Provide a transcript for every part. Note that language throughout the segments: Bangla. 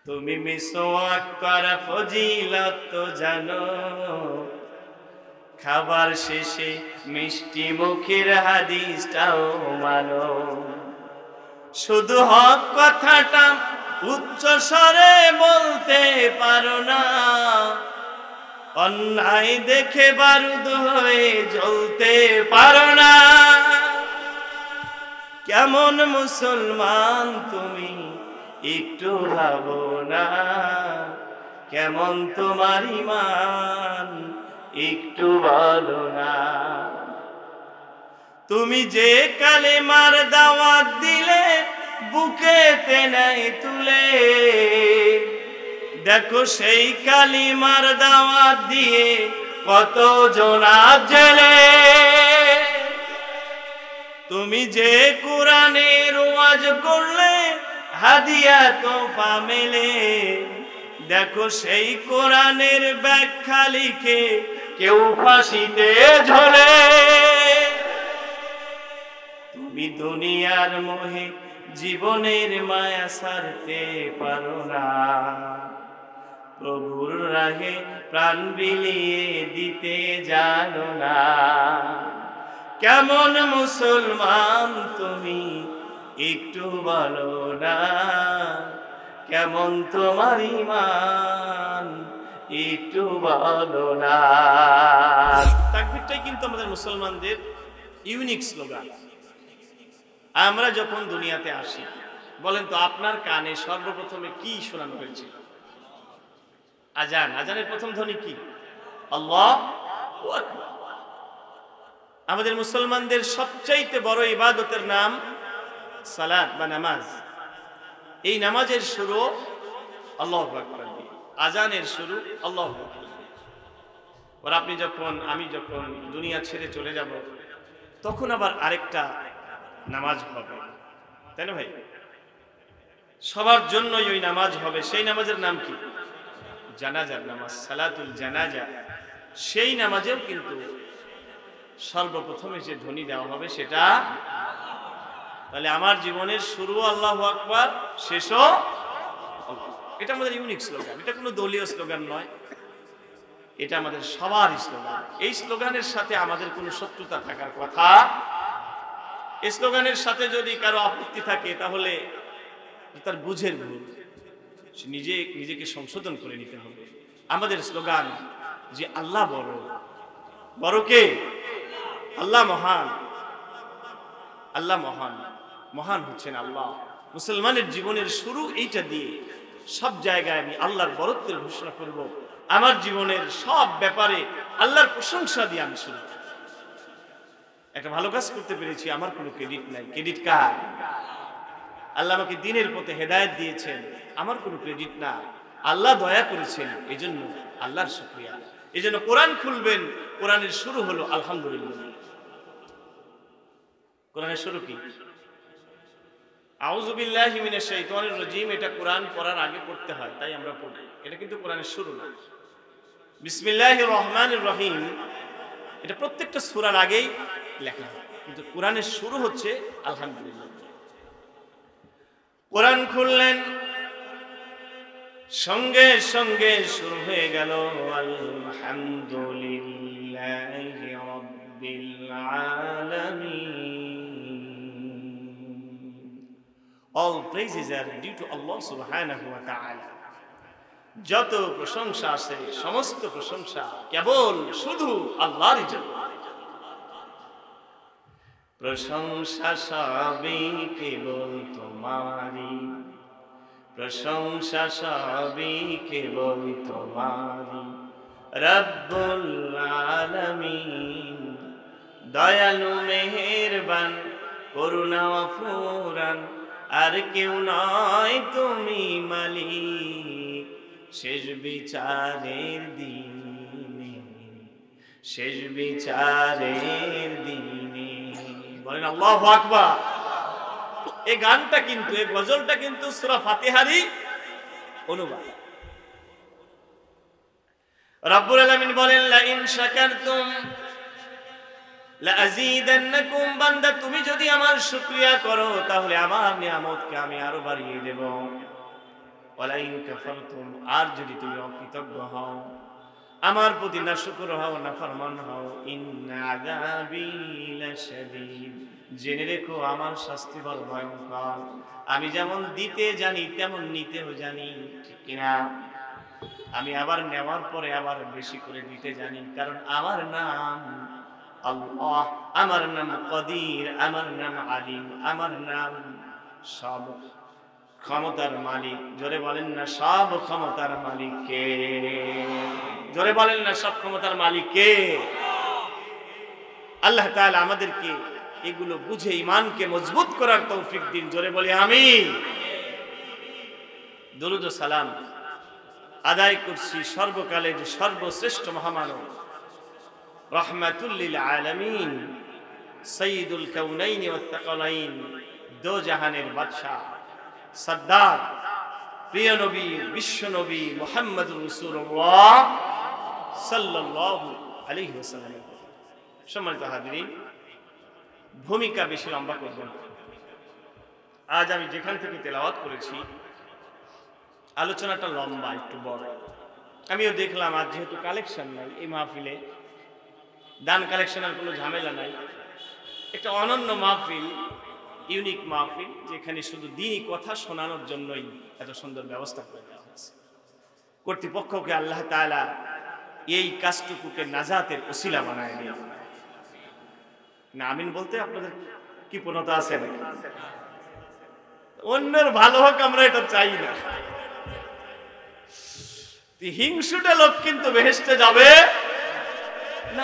তুমি মিসওয়াক করা ফজিলত তো জানো, খাবার শেষে মিষ্টি মুখের হাদিসটাও মানো। শুধু হক কথাটা উচ্চ স্বরে বলতে পারো না, অন্যায় দেখে বারুদ হয়ে জ্বলতে পারো না। কেমন মুসলমান তুমি একটু ভাবো না, কেমন তোমার ঈমান একটু বলো না। তুমি যে কালেমার দাওয়াত দিলে বুকেতে নাই তুলে, দেখো সেই কালিমার দাওয়াত দিয়ে কত জনা জেলে। তুমি যে কোরআনের ওয়াজ করলে হাদিয়া তোফা মেলে, দেখো সেই কোরআনের ব্যাখ্যা লিখে কেউ ফাঁসিতে ঝোলে। তুমি দুনিয়ার মোহে জীবনের মায়া ছাড়তে পারো না, প্রভুর রাহে প্রাণ বিলিয়ে দিতে জানো না। কেমন মুসলমান তুমি একটু বলো না, কেমন তোমার ঈমান একটু বলো না। তাকবীরটাই কিন্তু আমাদের মুসলমানদের ইউনিক স্লোগান। আমরা যখন দুনিয়াতে আসি, বলেন তো আপনার কানে সর্বপ্রথমে কি শোনানো হয়েছিল? আজান। আজানের প্রথম ধ্বনি কি? আল্লাহু আকবার। আমাদের মুসলমানদের সবচাইতে বড় ইবাদতের নাম সালাত বা নামাজ। এই নামাজের শুরু আল্লাহু আকবার দিয়ে, আজানের শুরু আল্লাহু আকবার দিয়ে। আর আপনি যখন, আমি যখন দুনিয়া ছেড়ে চলে যাব, তখন আবার আরেকটা নামাজ হবে, তাই না ভাই? সবার জন্যই ওই নামাজ হবে। সেই নামাজের নাম কি? জানাজার নামাজ, সালাতুল জানাজা। সেই নামাজেও কিন্তু সর্বপ্রথমে যে ধ্বনি দেওয়া হবে সেটা, তাহলে আমার জীবনের শুরু আল্লাহু আকবার, শেষও। এটা আমাদের ইউনিক স্লোগান, এটা কোনো দলীয় স্লোগান নয়, এটা আমাদের সবার স্লোগান। এই স্লোগানের সাথে আমাদের কোনো শত্রুতা থাকার কথা। এই স্লোগানের সাথে যদি কারো আপত্তি থাকে তাহলে তার বুঝের ভুল, সে নিজেকে সংশোধন করে নিতে হবে। আমাদের স্লোগান যে আল্লাহ বড়। বড় কে? আল্লাহ মহান। আল্লাহ মহান, মহান হচ্ছেন আল্লাহ। মুসলমানের জীবনের শুরু এইটা দিয়ে। সব জায়গায় আমি আল্লাহর বড়ত্বের ঘোষণা করব। আমার জীবনের সব ব্যাপারে আল্লাহর প্রশংসা দিয়ে আমি শুরু। একটা ভালো কাজ করতে পেরেছি, আমার কোনো ক্রেডিট নাই। ক্রেডিট কার? আল্লাহ আমাকে দ্বীনের পথে হেদায়েত দিয়েছেন, আমার কোনো ক্রেডিট না। আল্লাহ দয়া করেছেন, এই জন্য আল্লাহর শুকরিয়া। এই জন্য কোরআন খুলবেন, কোরআনের শুরু হলো আলহামদুলিল্লাহ। কোরআনের শুরু কি? আউযু বিল্লাহি মিনাশ শাইতানির রাজীম। এটা কোরআন পড়ার আগে পড়তে হয়, তাই আমরা পড়ি। এটা কিন্তু কোরআনের শুরু না। বিসমিল্লাহির রহমানির রহিম, এটা প্রত্যেকটা সূরার আগেই লেখা হয়, কিন্তু কোরআনের শুরু হচ্ছে আলহামদুলিল্লাহ। কোরআন খুললেন, সঙ্গে সঙ্গে শুরু হয়ে গেল আলহামদুলিল্লাহি রাব্বিল আলামিন। All praises are due to Allah subhanahu wa ta'ala. যত প্রশংসা আছে, সমস্ত প্রশংসা কেবল শুধু আল্লাহরই জন্য। প্রশংসা সবই কেবল তোমারই, প্রশংসা সবই কেবল তোমারই। রব্বুল আলামিন, দয়ালু মেহেরবান, করুণা অফুরান, আর কেউ নয় তুমি মালিক। শেষ বিচারের দিনে, শেষ বিচারের দিনে। বলেন আল্লাহু আকবার। এই গানটা কিন্তু, এই গজলটা কিন্তু সূরা ফাতিহারই অনুবাদ। রব্বুল আলামিন বলেন লা ইন শাকারতুম লা আযীদান্নাকুম। বান্দা তুমি যদি আমার শুকরিয়া করো তাহলে আমার নিয়ামতকে আমি আরো বাড়িয়ে দেব। ওয়ালাইন কাফারতুম, আর যদি তুমি অকৃতজ্ঞ হও, আমার প্রতি নাশুকর হও, নাফরমান হও, ইন্না আযাবি লাশাদীদ, জেনে রেখো আমার শাস্তি বড় ভয়ঙ্কর। আমি যেমন দিতে জানি তেমন নিতেও জানি, ঠিক কিনা? আমি আবার নেওয়ার পরে আবার বেশি করে দিতে জানি, কারণ আমার নাম আল্লাহ, আমার নাম কদির, আমার নাম আলিম, আমার নাম সব ক্ষমতার মালিক। জোরে বলেন না সব ক্ষমতার মালিক কে? জোরে বলেন না সব ক্ষমতার মালিক কে? আল্লাহ তাআলা আমাদেরকে এগুলো বুঝে ঈমানকে মজবুত করার তৌফিক দিন। জোরে বলি আমিন। দরুদ ও সালাম আদায় করছি সর্বকালের সর্বশ্রেষ্ঠ মহামানব, রাহমাতুল লিল আলামিন, সাইয়্যিদুল কাউনাইন ওয়াত তাকালাইন, দো জাহানের বাদশা, সরদার, প্রিয় নবী, বিশ্ব নবী মুহাম্মদুর রাসূলুল্লাহ সাল্লাল্লাহু আলাইহি ওয়াসাল্লাম। সম্মানিত হাজিরিন, ভূমিকা বেশি লম্বা করব না। আজ আমি যেখান থেকে তেলাওয়াত করেছি আলোচনাটা লম্বা, একটু বড়। আমিও দেখলাম আজ যেহেতু কালেকশন নাই এই মাহফিলে, দান কালেকশনের কোনো ঝামেলা নাই, একটা অনন্য মাহফিল, ইউনিক মাহফিল, যেখানে শুধু দ্বীনি কথা শোনানোর জন্যই এত সুন্দর ব্যবস্থা করে দেওয়া হয়েছে। কর্তৃপক্ষকে আল্লাহ তাআলা এই কাজটুকুকে নাজাতের ওসিলা বানায় দিলেন। না আমিন বলতে আপনাদের কি পূর্ণতা আছে? অন্যের ভালো হোক আমরা এটা চাই না। হিংসুটে লোক কিন্তু বেহেশতে যাবে না।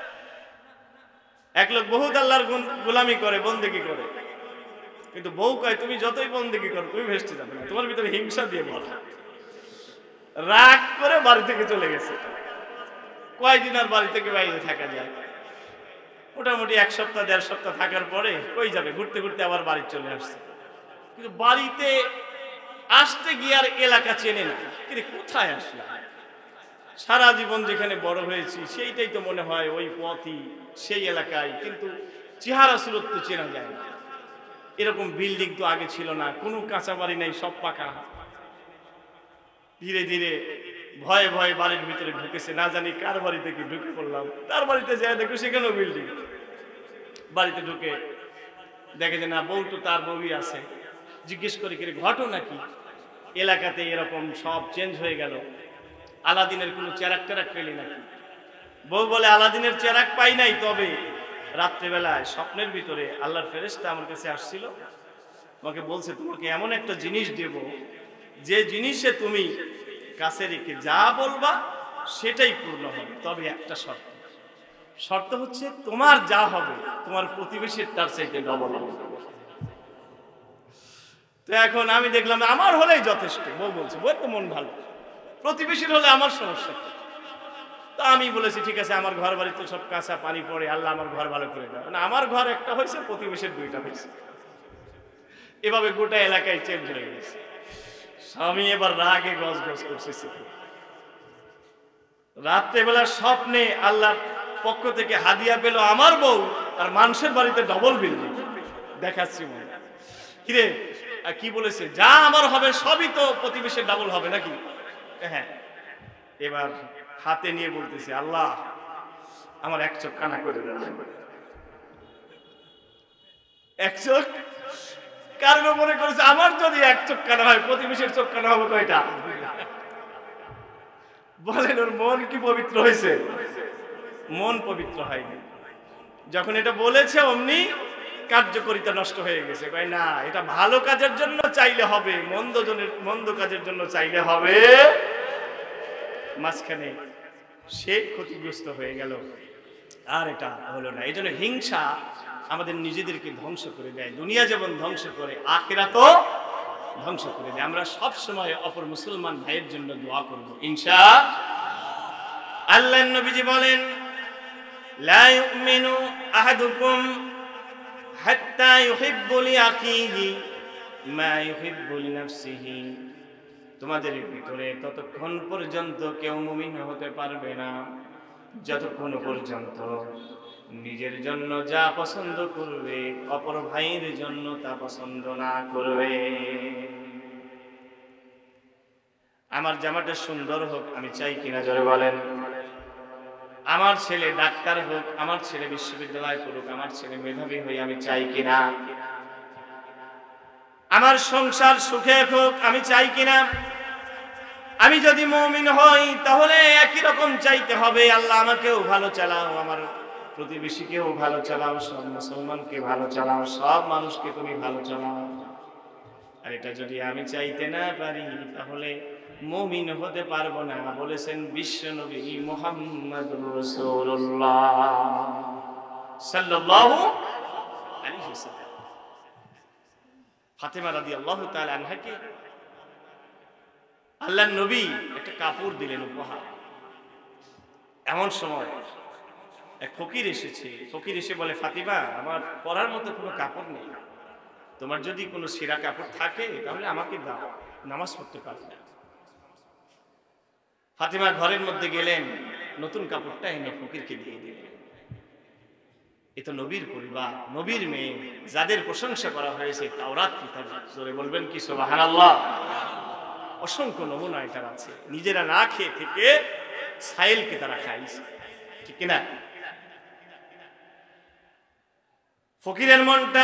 এক লোক বহুত আল্লাহর গোলামি করে, বন্দেগী করে, কিন্তু বউ কয় তুমি যতই বন্দেগী করো তুমি বেহেশতে যাবে না। তোমার ভিতরে হিংসা দিয়ে বলা, রাগ করে বাড়ি থেকে চলে গেছে। কয়দিন আর বাড়ি থেকে বাইরে থাকা যায়? মোটামুটি এক সপ্তাহ দেড় সপ্তাহ থাকার পরে কই যাবে, ঘুরতে ঘুরতে আবার বাড়ি চলে আসছে। কিন্তু বাড়িতে আসতে গিয়ে আর এলাকা চেনে না, কিন্তু কোথায় আসলাম? সারা জীবন যেখানে বড় হয়েছি সেইটাই তো মনে হয় ওই পথই, সেই এলাকায়, কিন্তু চেহারা সুরত তো চেনা যায় না। এরকম বিল্ডিং তো আগে ছিল না, কোনো কাঁচা বাড়ি নাই, সব পাকা। ধীরে ধীরে ভয়ে ভয়ে বাড়ির ভিতরে ঢুকেছে, না জানি কার বাড়িতে কি ঢুকে পড়লাম। তার বাড়িতে যায় দেখো সেখানেও বিল্ডিং। বাড়িতে ঢুকে দেখে যে না, বউ তো তার বউই আছে। জিজ্ঞেস করে কি ঘটনা কি, এলাকাতে এরকম সব চেঞ্জ হয়ে গেল, আলাদিনের কোনো চেরাক টেরাক পেলি নাকি? বউ বলে আলাদিনের চেরাক পাই নাই, তবে রাত্রেবেলায় স্বপ্নের ভিতরে আল্লাহর ফেরেশতা আমার কাছে আসছিল, আমাকে বলছে তোমাকে এমন একটা জিনিস দেব, যে জিনিসে তুমি কাছে রেখে যা বলবা সেটাই পূর্ণ হবে, তবে একটা শর্ত। শর্ত হচ্ছে তোমার যা হবে তোমার প্রতিবেশীর তার চাইতে ডবল হবে। তো এখন আমি দেখলাম আমার হলেই যথেষ্ট। বউ বলছে, বউ তো মন ভালো, প্রতিবেশীর হলে আমার সমস্যা। তা আমি বলেছি ঠিক আছে, আমার ঘর বাড়িতে সব কাঁচা পানি পড়ে, আল্লাহ আমার ঘর ভালো করে দাও না। আমার ঘর একটা হয়েছে, প্রতিবেশীর দুইটা হয়েছে। এভাবে গোটা এলাকায় চেঞ্জ হয়ে গেছে। স্বামী এবার রাগে গজ গজ করছে। রাত্রেবেলা স্বপ্নে আল্লাহর পক্ষ থেকে হাদিয়া পেল আমার বউ, আর মানুষের বাড়িতে ডবল বিল্ডিং দেখাচ্ছি। মনে কিরে কি বলেছে, যা আমার হবে সবই তো প্রতিবেশীর ডাবল হবে নাকি? হ্যাঁ। এবার হাতে নিয়ে বলতেছে, আল্লাহ আমার এক চোখ কানা করে দেন। এক চোখ কারণ মনে করেছে আমার যদি এক চোখ কানা হয়, প্রতিবেশীর চোখ কানা হবে কয়টা? বলেন ওর মন কি পবিত্র হয়েছে? মন পবিত্র হয়নি। যখন এটা বলেছে অমনি কার্যকরিতা নষ্ট হয়ে গেছে। কয় না, এটা ভালো কাজের জন্য চাইলে হবে, মন্দ কাজের জন্য চাইলে হবে। মাঝখানে সে ক্ষতিগ্রস্ত হয়ে গেল, আর এটা হলো না। এই জন্য হিংসা আমাদের নিজেদেরকে ধ্বংস করে দেয়। দুনিয়া যেমন ধ্বংস করে, আখিরাতও ধ্বংস করে দেয়। আমরা সব সময় অপর মুসলমান ভাইয়ের জন্য দোয়া করব ইনশাআল্লাহ। আল্লাহর নবীজি বলেন, লা ইউমিনু আহাদুকুম হাত্তা ইউহিব্বু লিআখিহি মা ইউহিব্বু লিনাফসিহি। তোমাদের ভিতরে ততক্ষণ পর্যন্ত কেউ মুমিন হতে পারবে না যতক্ষণ পর্যন্ত নিজের জন্য যা পছন্দ করবে অপর ভাইয়ের জন্য তা পছন্দ না করবে। আমার জামাটা সুন্দর হোক আমি চাই কিনা জোরে বলেন। আমার ছেলে ডাক্তার হোক, আমার ছেলে বিশ্ববিদ্যালয় পড়ুক, আমার ছেলে মেধাবী হই আমি চাই কিনা। আমার সংসার সুখে হোক আমি চাই কিনা। আমি যদি মুমিন হই তাহলে একই রকম চাইতে হবে, আল্লাহ আমাকেও ভালো চালাও, আমার প্রতিবেশীকেও ভালো চালাও, সব মুসলমানকে ভালো চালাও, সব মানুষকে তুমি ভালো চালাও। আর এটা যদি আমি চাইতে না পারি তাহলে মুমিন হতে পারবো না, বলেছেন বিশ্বনবী মুহাম্মদুর রাসূলুল্লাহ সাল্লাল্লাহু আলাইহি ওয়াসাল্লাম। ফাতেমা রাদিয়াল্লাহু তাআলা আনহাকে আল্লাহর নবী একটা কাপড় দিলেন উপহার। এমন সময় এক ফকির এসেছে, ফকির এসে বলে, ফাতিমা আমার পরার মতো কোনো কাপড় নেই, তোমার যদি কোনো ছেঁড়া কাপড় থাকে তাহলে আমাকে দাও, নামাজ পড়তে পারবে না। ফাতিমা ঘরের মধ্যে গেলেন, নতুন কাপড়টা এনে ফকিরকে দিয়ে দিলেন। এ তো নবীর পরিবার, নবীর মেয়ে, যাদের প্রশংসা করা হয়েছে তাওরাত কিতাবে। জোরে বলবেন কি সুবহানাল্লাহ। অসংখ্য নমুনা এটার আছে। নিজেরা না খেয়ে থেকে সাইলকে তারা খাইছে, ঠিক কিনা? ফকিরের মনটা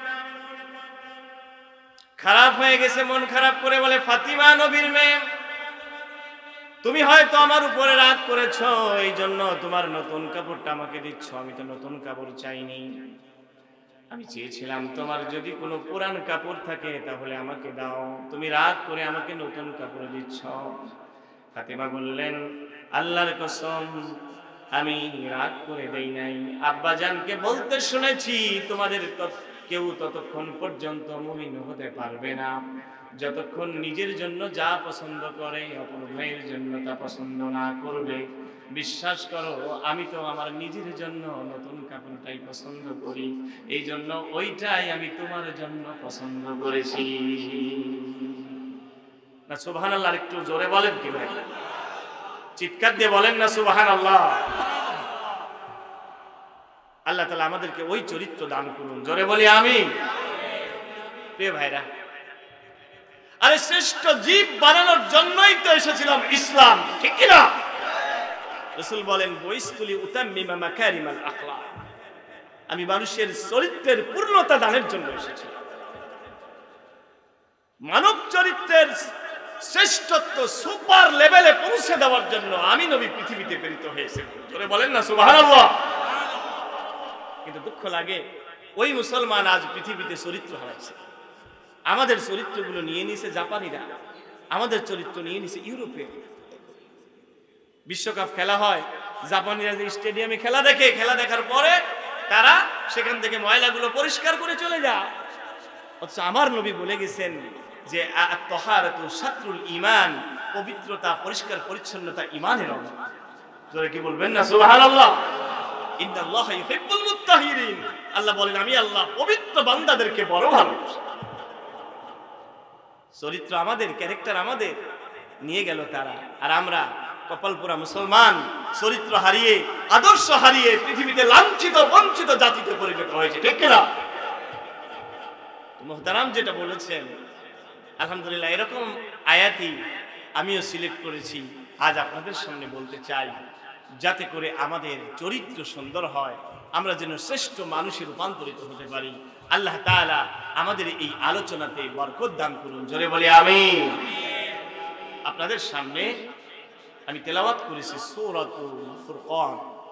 খারাপ হয়ে গেছে, মন খারাপ করে বলে, ফাতিমা নবীর মেয়ে, তুমি হয়তো আমার উপরে রাগ করেছো, এই জন্য তোমার নতুন কাপড়টা আমাকে দিচ্ছ। আমি তো নতুন কাপড় চাইনি, আমি চেয়েছিলাম তোমার যদি কোনো পুরান কাপড় থাকে তাহলে আমাকে দাও, তুমি রাগ করে আমাকে নতুন কাপড় দিচ্ছ। ফাতিমা বললেন, আল্লাহর কসম আমি রাগ করে দেই নাই, আব্বাজানকে বলতে শুনেছি তোমাদের কেউ ততক্ষণ পর্যন্ত মুমিন হতে পারবে না যতক্ষণ নিজের জন্য যা পছন্দ করে অপর ভাইয়ের জন্য তা পছন্দ না করবে। বিশ্বাস করো আমি তো আমার নিজের জন্য নতুন কাপড়টাই পছন্দ করি, এই জন্য ওইটাই আমি তোমার জন্য পছন্দ করেছি। না সুবহানাল্লাহ, একটু জোরে বলেন কি ভাই, চিৎকার দিয়ে বলেন না সুবহানাল্লাহ। আল্লাহ তাআলা আমাদেরকে ওই চরিত্র দান করুন, জোরে বলি আমিন। প্রিয় ভাইরা, আরে শ্রেষ্ঠ জীব বানানোর জন্যই তো এসেছিলাম ইসলাম, ঠিক কি না? রাসূল বলেন, বইসতুলি উতাম্মিমা মাকারিমাল আখলাক, আমি মানুষের চরিত্রের পূর্ণতা দানের জন্য এসেছি। মানব চরিত্রের শ্রেষ্ঠত্ব সুপার লেভেলে পৌঁছে দেওয়ার জন্য আমি নবী পৃথিবীতে প্রেরিত হয়েছি, জোরে বলেন না সুবহানাল্লাহ। কিন্তু দুঃখ লাগে ওই মুসলমান আজ পৃথিবীতে চরিত্র হারাচ্ছে। আমাদের চরিত্রগুলো নিয়ে নিছে জাপানিরা, আমাদের চরিত্র নিয়ে নিছে ইউরোপে। বিশ্বকাপ খেলা হয়, জাপানিরা যে স্টেডিয়ামে খেলা দেখে, খেলা দেখার পরে তারা সেখান থেকে ময়লাগুলো পরিষ্কার করে চলে যায়। অথচ আমার নবী বলে গেছেন যে আত-তাহারাতু শাতরুল ঈমান, পবিত্রতা, পরিষ্কার পরিচ্ছন্নতা ঈমানের অঙ্গ। জোরে কি বলবেন না সুবহানাল্লাহ। ইন্নাল্লাহা ইউহিব্বুল মুত্তাহিরিন, আল্লাহ বলেন আমি আল্লাহ পবিত্র বান্দাদেরকে বড় ভালোবাসি। চরিত্র আমাদের, ক্যারেক্টার আমাদের, নিয়ে গেল তারা। আর আমরা কপালপুরা মুসলমান চরিত্র হারিয়ে, আদর্শ হারিয়ে পৃথিবীতে লাঞ্ছিত বঞ্চিত জাতিতে পরিণত হয়েছে, ঠিক কিনা? মুহতারাম যেটা বলেছেন আলহামদুলিল্লাহ, এরকম আয়াতই আমিও সিলেক্ট করেছি, আজ আপনাদের সামনে বলতে চাই, যাতে করে আমাদের চরিত্র সুন্দর হয়, আমরা যেন শ্রেষ্ঠ মানুষে রূপান্তরিত হতে পারি। আল্লাহ তাআলা আমাদের এই আলোচনাতে বরকত দান করুন, জোরে বলি আমিন। আপনাদের সামনে আমি তেলাওয়াত করেছি সূরাতুল ফুরকান।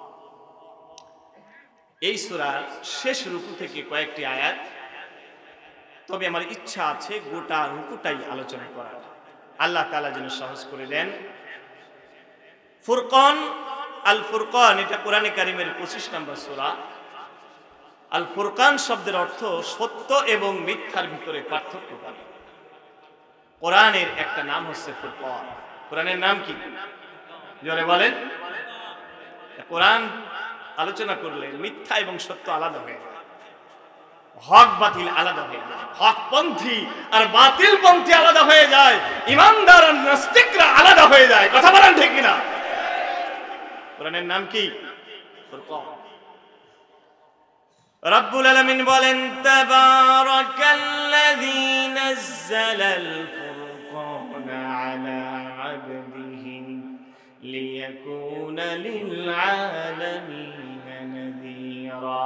এই সূরার শেষ রুকু থেকে কয়েকটি আয়াত, তবে আমার ইচ্ছা আছে গোটা রুকুটাই আলোচনা করার। আল্লাহ তাআলা যেন সহজ করে দেন। ফুরকান, আল ফুরকান, এটা কোরআনে কারিমের 25 নম্বর সূরা। আল ফুরকান শব্দের অর্থ সত্য এবং মিথ্যার ভিতরে পার্থক্য করা। কোরআনের একটা নাম হচ্ছে ফুরকান। কোরআনের নাম কি? জোরে বলেন। কোরআন আলোচনা করলে মিথ্যা এবং সত্য আলাদা হয়ে যায়, হক বাতিল আলাদা হয়ে যায়, হকপন্থী আর বাতিলপন্থী আলাদা হয়ে যায়, ইমানদার আর নাস্তিকরা আলাদা হয়ে যায়। কথা বলেন ঠিক কিনা? কোরআনের নাম কি? ফুরকান। রব্বুল আলামিন বলেন, তাবারাকাল্লাযী নাযালাল ফুরকানা আলা লিয়াকুনা লিল আলামিনা নাযীরা।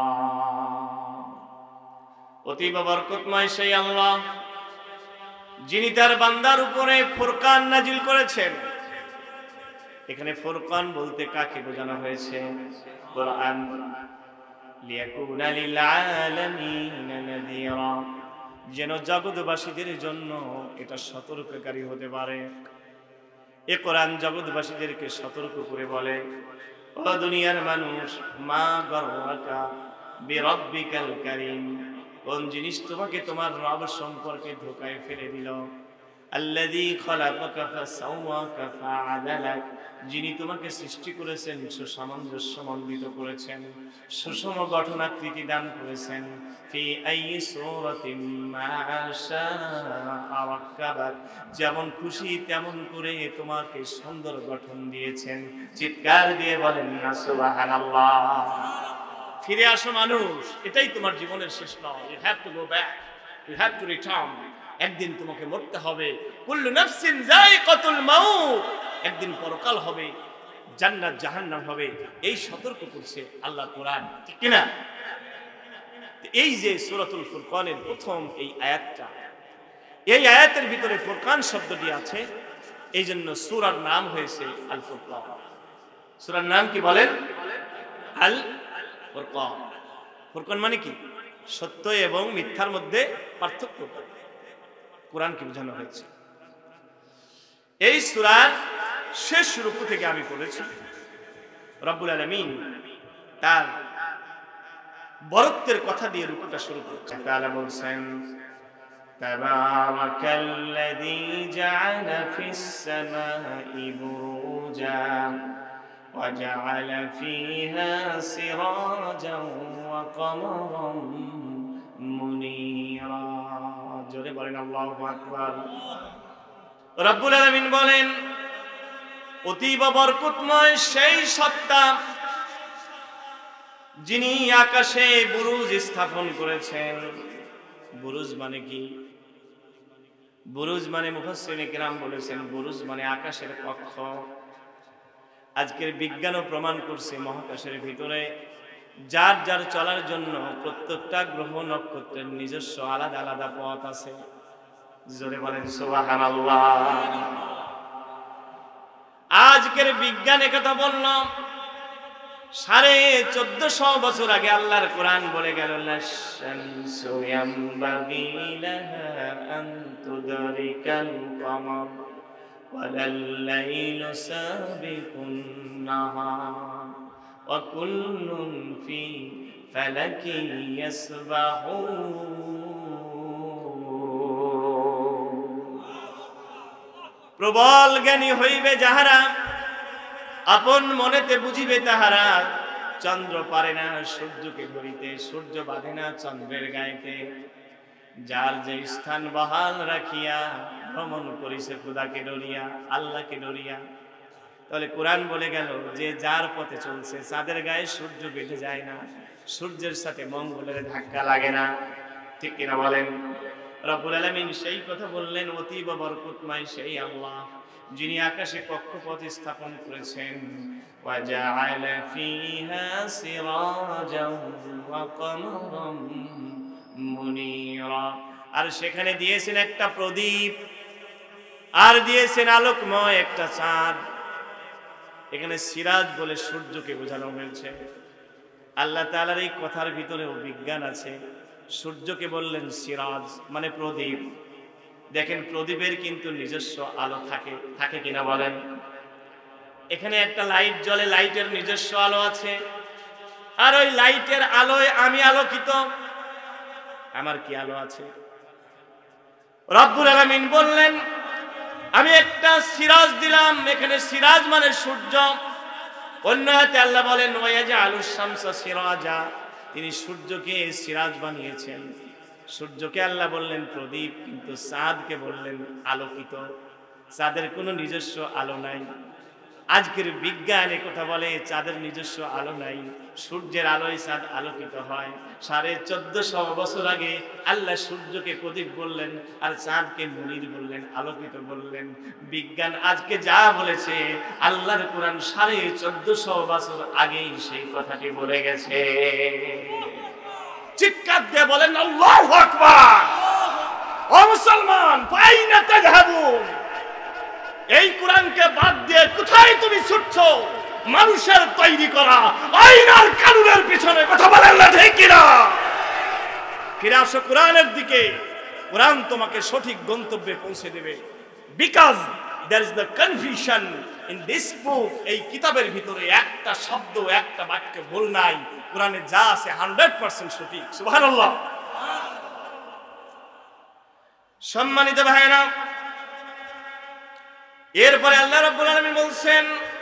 অতীব বরকতময় সেই আল্লাহ যিনি তার বান্দার উপরে ফুরকান নাজিল করেছেন। এখানে ফুরকান বলতে কাকে বোঝানো হয়েছে? কোরআন। লিয়াকুনা লিল আলামিনা নাযীরা, যেন জগৎবাসীদের জন্য এটা সতর্ককারী হতে পারে। এ কোরআন জগৎবাসীদেরকে সতর্ক করে বলে, ও দুনিয়ার মানুষ, মা গররাকা বিরব্বিকাল কারীম, কোন জিনিস তোমাকে তোমার রব সম্পর্কে ধোঁকায় ফেলে দিল? আল্লাযী খালাকাকা ফাসাওয়াকা ফাআদালাক, যিনি তোমাকে সৃষ্টি করেছেন, সুসামঞ্জস্যমণ্ডিত করেছেন, সুষম গঠনাকৃতি দান করেছেন। ফি আইয়ি সূরাতিন মা শাআ রাক্কাবাক, যেমন খুশি তেমন করে তোমাকে সুন্দর গঠন দিয়েছেন। চিৎকার দিয়ে বলেন না সুবহানাল্লাহ। ফিরে আসো মানুষ, এটাই তোমার জীবনের শেষ নয়। You have to go back, you have to return. একদিন তোমাকে মরতে হবে। কুল্লু নাফসিন যায়িকাতুল মাউত, একদিন পরকাল হবে, জান্নাত জাহান্নাম হবে, এই সতর্ক করছে আল্লাহ কোরআন, ঠিক কিনা? এই যে সূরাতুল ফুরকানের প্রথম এই আয়াতটা, এই আয়াতের ভিতরে ফুরকান শব্দটি আছে, এই জন্য সূরার নাম হয়েছে আল ফুরকান। সূরার নাম কি বলেন? আল ফুরকান। ফুরকান মানে কি? সত্য এবং মিথ্যার মধ্যে পার্থক্য করে কোরআনকে বোঝানো হয়েছে। এই সূরার শেষ রুকু থেকে আমি পড়েছি, রব্বুল আলামিন তার বরত্বের কথা দিয়ে রুকুটা শুরু করেছেন। তাআলা বলছেন, তাবারাকাল্লাযী জাআলা ফিস সামাই বুরুজা ওয়া জাআলা ফীহা সিরাজান ওয়া কমারান মুনীরা। জোরে বলেন আল্লাহু আকবার। রব্বুল আলামিন বলেন, অতীব বরকতময় সেই সত্তা যিনি আকাশে বুরুজ স্থাপন করেছেন। বুরুজ মানে কি? বুরুজ মানে মুফাসসিরিনে কিরাম বলেছেন, বুরুজ মানে আকাশের কক্ষ। আজকের বিজ্ঞানও প্রমাণ করছে মহাকাশের ভিতরে যার যার চলার জন্য প্রত্যেকটা গ্রহ নক্ষত্রের নিজস্ব আলাদা আলাদা পথ আছে। জোরে বলেন সুবহানাল্লাহ। আজকের বিজ্ঞান একথা বললাম, 1450 বছর আগে আল্লাহর কোরআন বলে গেল, লাশ-শামসু ইয়ামবাগি লাহা আন তুদরিকাল কমর ওয়ালাল-লাইলু সাবিকুন নাহার ওয়া কুল্লুন ফি ফালাকিন ইয়াসবাহুন। প্রবল জ্ঞানী হইবে যাহারা, আপন মনেতে বুঝিবে তাহারা। চন্দ্র পারে না সূর্যকে ধরিতে, সূর্য বাঁধে না চন্দ্রের গায়েতে। যার যে স্থান বহাল রাখিয়া ভ্রমণ করিছে খোদাকে ডরিয়া, আল্লাহকে ডরিয়া। তাহলে কোরআন বলে গেল যে যার পথে চলছে, চাঁদের গায়ে সূর্য বেঁধে যায় না, সূর্যের সাথে মঙ্গলের ধাক্কা লাগে না, ঠিক কিনা বলেন? রব্বুল আলামিন সেই কথা বললেন, অতীব বরকতময় সেই আল্লাহ যিনি আকাশে কক্ষপথ স্থাপন করেছেন। ওয়া জাআলা ফীহা সিরাজান ওয়া কমারান মুনীরা, আর সেখানে দিয়েছেন একটা প্রদীপ, আর দিয়েছেন আলোকময় একটা চাঁদ। এখানে সিরাজ বলে সূর্যকে বোঝানো হয়েছে। আল্লাহ তাআলার এই কথার ভিতরেও বিজ্ঞান আছে। সূর্যকে বললেন সিরাজ মানে প্রদীপ। দেখেন প্রদীপের কিন্তু নিজস্ব আলো থাকে, থাকে কিনা বলেন? এখানে একটা লাইট জ্বলে, লাইটের নিজস্ব আলো আছে, আর ওই লাইটের আলোয় আমি আলোকিত। আমার কি আলো আছে? রব্বুল আলামিন বললেন, আমি একটা সিরাজ দিলাম। এখানে সিরাজ মানে সূর্য। অন্য আয়াতে আল্লাহ বলেন, ওয়ায়াজআলুশ শামসা সিরাজা, তিনি সূর্যকে সিরাজ বানিয়েছেন। সূর্যকে আল্লাহ বললেন প্রদীপ, কিন্তু চাঁদকে বললেন আলোকিত। চাঁদের কোনো নিজস্ব আলো নাই। আজকের বিজ্ঞান কথা বলে চাঁদের নিজস্ব আলো নাই, সূর্যের আলোয় চাঁদ আলোকিত হয়। 1450 বছর আগে আল্লাহ সূর্যকে প্রদীপ বললেন আর চাঁদকে মুনির বললেন, আলোকিত বললেন। বিজ্ঞান আজকে যা বলেছে আল্লাহর কোরআন 1450 বছর আগেই সেই কথাটি বলে গেছে। চিৎকার দিয়ে বলেন আল্লাহু আকবার। ও মুসলমান, ফাইনা তাযহাবুন, এই কোরআনকে বাদ দিয়ে কোথায় তুমি ছুটছো? মানুষের তৈরি করা আইনার কানুনের পিছনে, কথা বলেন না ঠিক কিনা? ফিরে আসো কোরআনের দিকে, কোরআন তোমাকে সঠিক গন্তব্যে পৌঁছে দেবে। Because there is the confusion in this book, এই কিতাবের ভিতরে একটা শব্দ একটা বাক্য ভুল নাই। কোরআনে যা আছে 100% সঠিক। সুবহানাল্লাহ। সম্মানিত ভাইরা, এরপরে আল্লাহ রাব্বুল আলামিন বলছেন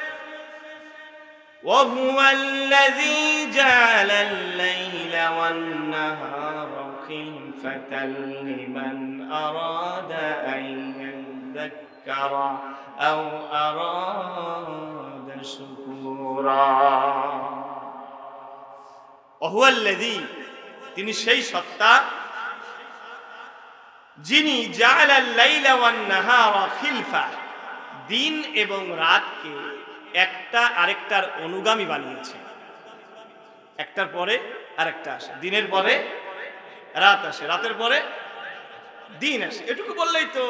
وَهُوَ الَّذِي جَعَلَ اللَّيْلَ وَالنَّهَارَ خِلْفَةً لِمَنْ أَرَادَ أَنْ يَذَّكَّرَ أَوْ أَرَادَ شُكُورًا। وَهُوَ الَّذِي, তিনি সেই সত্তা যিনি جَعَلَ اللَّيْلَ وَالنَّهَارَ خِلْفَةً, দিন এবং রাতকে একটা আরেকটার অনুগামী বানিয়েছে। একটার পরে আরেকটা আসে, দিনের পরে রাত আসে, রাতের পরে দিন আসে। এটুকু বললেই তো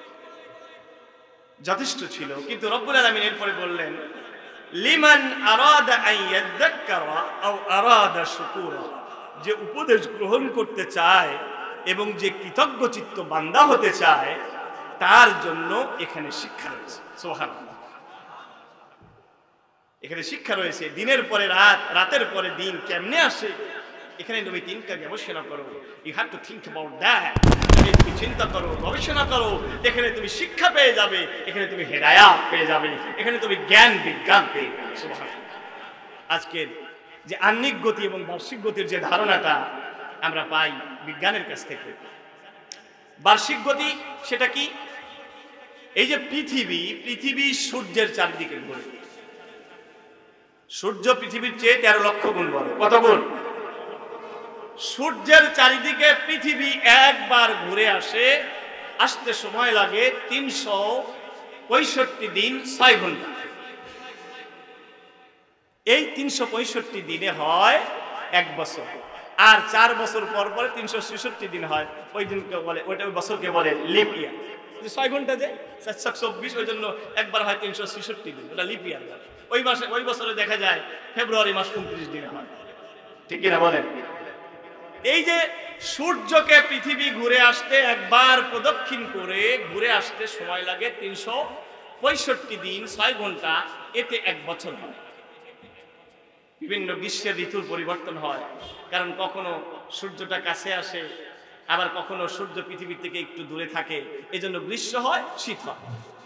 যথেষ্ট ছিল, কিন্তু রব্বুল আলামিন এরপরে বললেন লিমান আরাদা আন ইয়াযাক্কারা আও আরাদা শুকুরা, যে উপদেশ গ্রহণ করতে চায় এবং যে কৃতজ্ঞ চিত্ত বান্দা হতে চায় তার জন্য এখানে শিক্ষা রয়েছে। সুবহানাল্লাহ। এখানে শিক্ষা রয়েছে। দিনের পরে রাত, রাতের পরে দিন কেমনে আসে, এখানে তুমি তিনটা গবেষণা করো। You have to think about that. তুমি চিন্তা করো, গবেষণা করো, এখানে তুমি শিক্ষা পেয়ে যাবে, এখানে তুমি হেদায়াত পেয়ে যাবে, এখানে তুমি জ্ঞান বিজ্ঞান পেয়ে যাবে। সুবহানাল্লাহ। আজকের যে আহ্নিক গতি এবং বার্ষিক গতির যে ধারণাটা আমরা পাই বিজ্ঞানের কাছ থেকে, বার্ষিক গতি সেটা কি? এই যে পৃথিবী সূর্যের চারদিকে ঘুরে। সূর্য পৃথিবীর চেয়ে 13 লক্ষ গুণ বড়। কত গুণ? সূর্যের চারিদিকে পৃথিবী একবার ঘুরে আসতে সময় লাগে 365 দিন 6 ঘন্টা। এই 365 দিনে হয় 1 বছর, আর 4 বছর পর পরে 366 দিন হয়। ওই দিনকে বলে, ওই বছরকে বলে লিপ ইয়ার। 6 ঘন্টা যে 424, ওই জন্য একবার হয় 366 দিন, ওটা লিপ ইয়ার। ওই মাসে, ওই বছরে দেখা যায় ফেব্রুয়ারি মাস 29 দিনে হয়। ঠিক কিনা বলেন? এই যে সূর্যকে পৃথিবী ঘুরে আসতে, একবার প্রদক্ষিণ করে ঘুরে আসতে সময় লাগে 365 দিন 6 ঘন্টা, এতে 1 বছর হয়। বিভিন্ন গ্রীষ্মের ঋতুর পরিবর্তন হয়, কারণ কখনো সূর্যটা কাছে আসে, আবার কখনো সূর্য পৃথিবী থেকে একটু দূরে থাকে, এজন্য গ্রীষ্ম হয়, শীত হয়।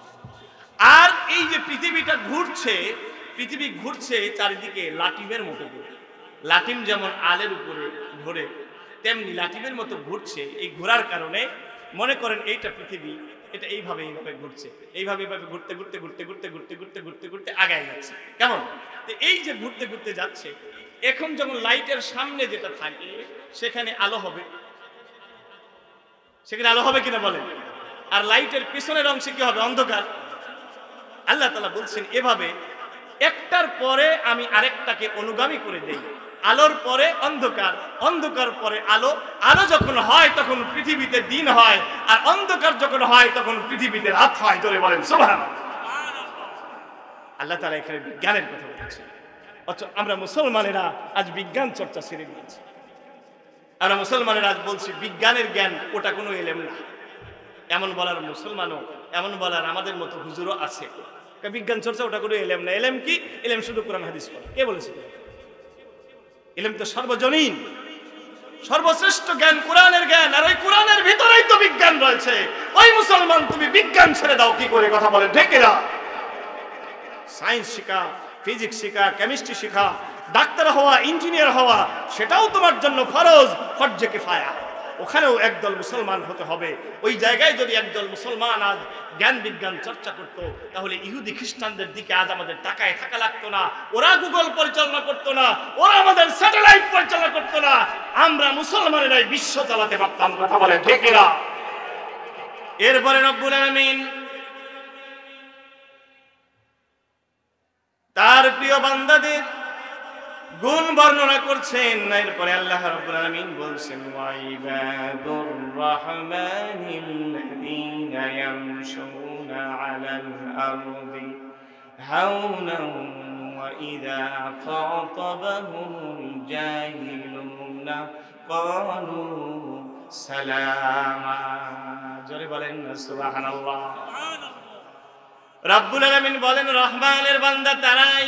আর এই যে পৃথিবীটা ঘুরছে, পৃথিবী ঘুরছে চারিদিকে লাটিমের মতো করে। লাটিম যেমন আলের উপরে ঘোরে, তেমনি লাটিমের মতো ঘুরছে। এই ঘোরার কারণে মনে করেন এইটা পৃথিবী, এটা এইভাবে ঘুরছে, এইভাবে ঘুরতে ঘুরতে ঘুরতে ঘুরতে ঘুরতে ঘুরতে ঘুরতে ঘুরতে আগায় যাচ্ছে। কেমন? এই যে ঘুরতে ঘুরতে যাচ্ছে, এখন যখন লাইটের সামনে যেটা থাকে সেখানে আলো হবে, সেখানে আলো হবে কিনা বলেন? আর লাইটের পিছনের অংশে কি হবে? অন্ধকার। আল্লাহ তাআলা বলছেন এভাবে একটার পরে আমি আরেকটাকে অনুগামী করে দেই। আলোর পরে অন্ধকার, অন্ধকার পরে আলো, আলো যখন হয় তখন পৃথিবীতে দিন হয়, আর অন্ধকার যখন হয় তখন পৃথিবীতে রাত হয়। ধরে বলেন সুবহানাল্লাহ। আল্লাহ তাআলা এখানে বিজ্ঞানের কথা বলছেন। অথচ আমরা মুসলমানেরা আজ বিজ্ঞান চর্চা ছেড়ে দিয়েছি। আমরা মুসলমানেরা আজ বলছি বিজ্ঞানের জ্ঞান ওটা কোনো এলেম না। এমন বলার মুসলমানও, এমন বলার আমাদের মতো হুজুরও আছে। বিজ্ঞান চর্চা ওটা কোনো এলেম না। এলেম কি? এলেম শুধু কোরআন হাদিস পড়া। কে বলেছে? এলেম তো সর্বজনীন, সর্বশ্রেষ্ঠ জ্ঞান কোরআনের জ্ঞান, আর ওই কোরআনের ভিতরেই তো বিজ্ঞান রয়েছে। ওই মুসলমান তুমি বিজ্ঞান ছেড়ে দাও কি করে? কথা বলে ঠিক না? সায়েন্স শেখা, ফিজিক্স শেখা, কেমিস্ট্রি শেখা, ডাক্তার হওয়া, ইঞ্জিনিয়ার হওয়া, সেটাও তোমার জন্য ফরজ, ফরজে কিফায়া। ওখানেও একদল মুসলমান হতে হবে। ওই জায়গায় যদি একদল মুসলমান আজ জ্ঞান বিজ্ঞান চর্চা করত, তাহলে ইহুদি খ্রিস্টানদের দিকে আজ আমাদের তাকায় থাকা লাগতো না। ওরা গুগল পরিচালনা করতো না, ওরা আমাদের স্যাটেলাইট পরিচালনা করতো না, আমরা মুসলমানেরাই বিশ্ব চালাতে পারতাম। কথা বলেন ঠিক কিনা? এরপরে রব্বুল আলামিন তার প্রিয় বান্দাদের গুণ বর্ণনা করছেন। এরপরে আল্লাহ রাব্বুল আলামিন বলছেন, ওয়া ইবাদুর রাহমানিল্লাযীনা ইয়ামশুনা আলাল আরদি হাওনান ওয়া ইযা খাতাবাহুমুল জাহিলুনা ক্বালু সালামা। জোরে বলেন না সুবহানাল্লাহ। রাব্বুল আলামিন বলেন, রহমানের বান্দা তারাই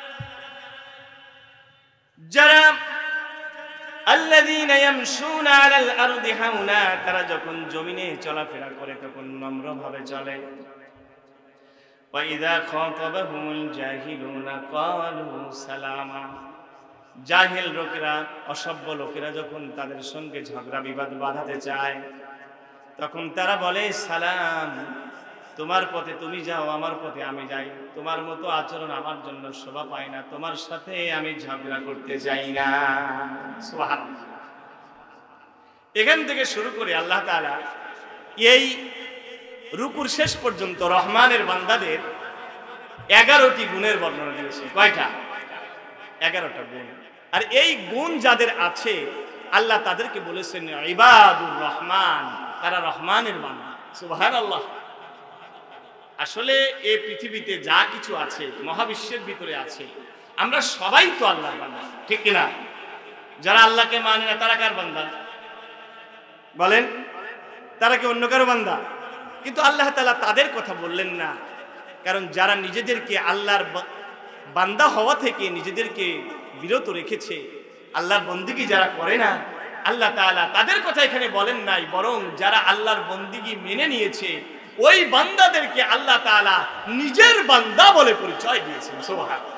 যারা আল্লাযীনা ইয়ামশুনা আলাল আরদি হাওনা, তারা যখন জমিনে চলাফেরা করে তখন নম্রভাবে চলে। ওয়া ইযা খাতাবাহুমুল জাহিলুনা ক্বালু সালামা, জাহিল লোকেরা, অসভ্য লোকেরা যখন তাদের সঙ্গে ঝগড়া বিবাদ বাঁধাতে চায় তখন তারা বলে সালাম, তোমার পথে তুমি যাও, আমার পথে আমি যাই, তোমার মতো আচরণ আমার জন্য শোভা পায় না, তোমার সাথে আমি ঝগড়া করতে চাই না। সুবহানাল্লাহ। এখান থেকে শুরু করে আল্লাহ তাআলা এই রুকুর শেষ পর্যন্ত রহমানের বান্দাদের 11টি গুণের বর্ণনা দিয়েছে। কয়টা? 11টা গুণ। আর এই গুণ যাদের আছে আল্লাহ তাদেরকে বলেছেন ইবাদুর রহমান, তারা রহমানের বান্দা। সুবহানাল্লাহ। আসলে এই পৃথিবীতে যা কিছু আছে, মহাবিশ্বের ভিতরে আছে, আমরা সবাই তো আল্লাহর বান্দা, ঠিক কিনা? যারা আল্লাহকে মানে না তারা কার বান্দা বলেন? তারা কি অন্য কারো বান্দা? কিন্তু আল্লাহ তাআলা তাদের কথা বললেন না, কারণ যারা নিজেদেরকে আল্লাহর বান্দা হওয়া থেকে নিজেদেরকে বিরত রেখেছে, আল্লাহর বন্দেগী যারা করে না, আল্লাহ তাআলা তাদের কথা এখানে বলেন নাই, বরং যারা আল্লাহর বন্দেগী মেনে নিয়েছে ওই বান্দাদেরকে আল্লাহ তাআলা নিজের বান্দা বলে পরিচয় দিয়েছেন। সুবহানাল্লাহ।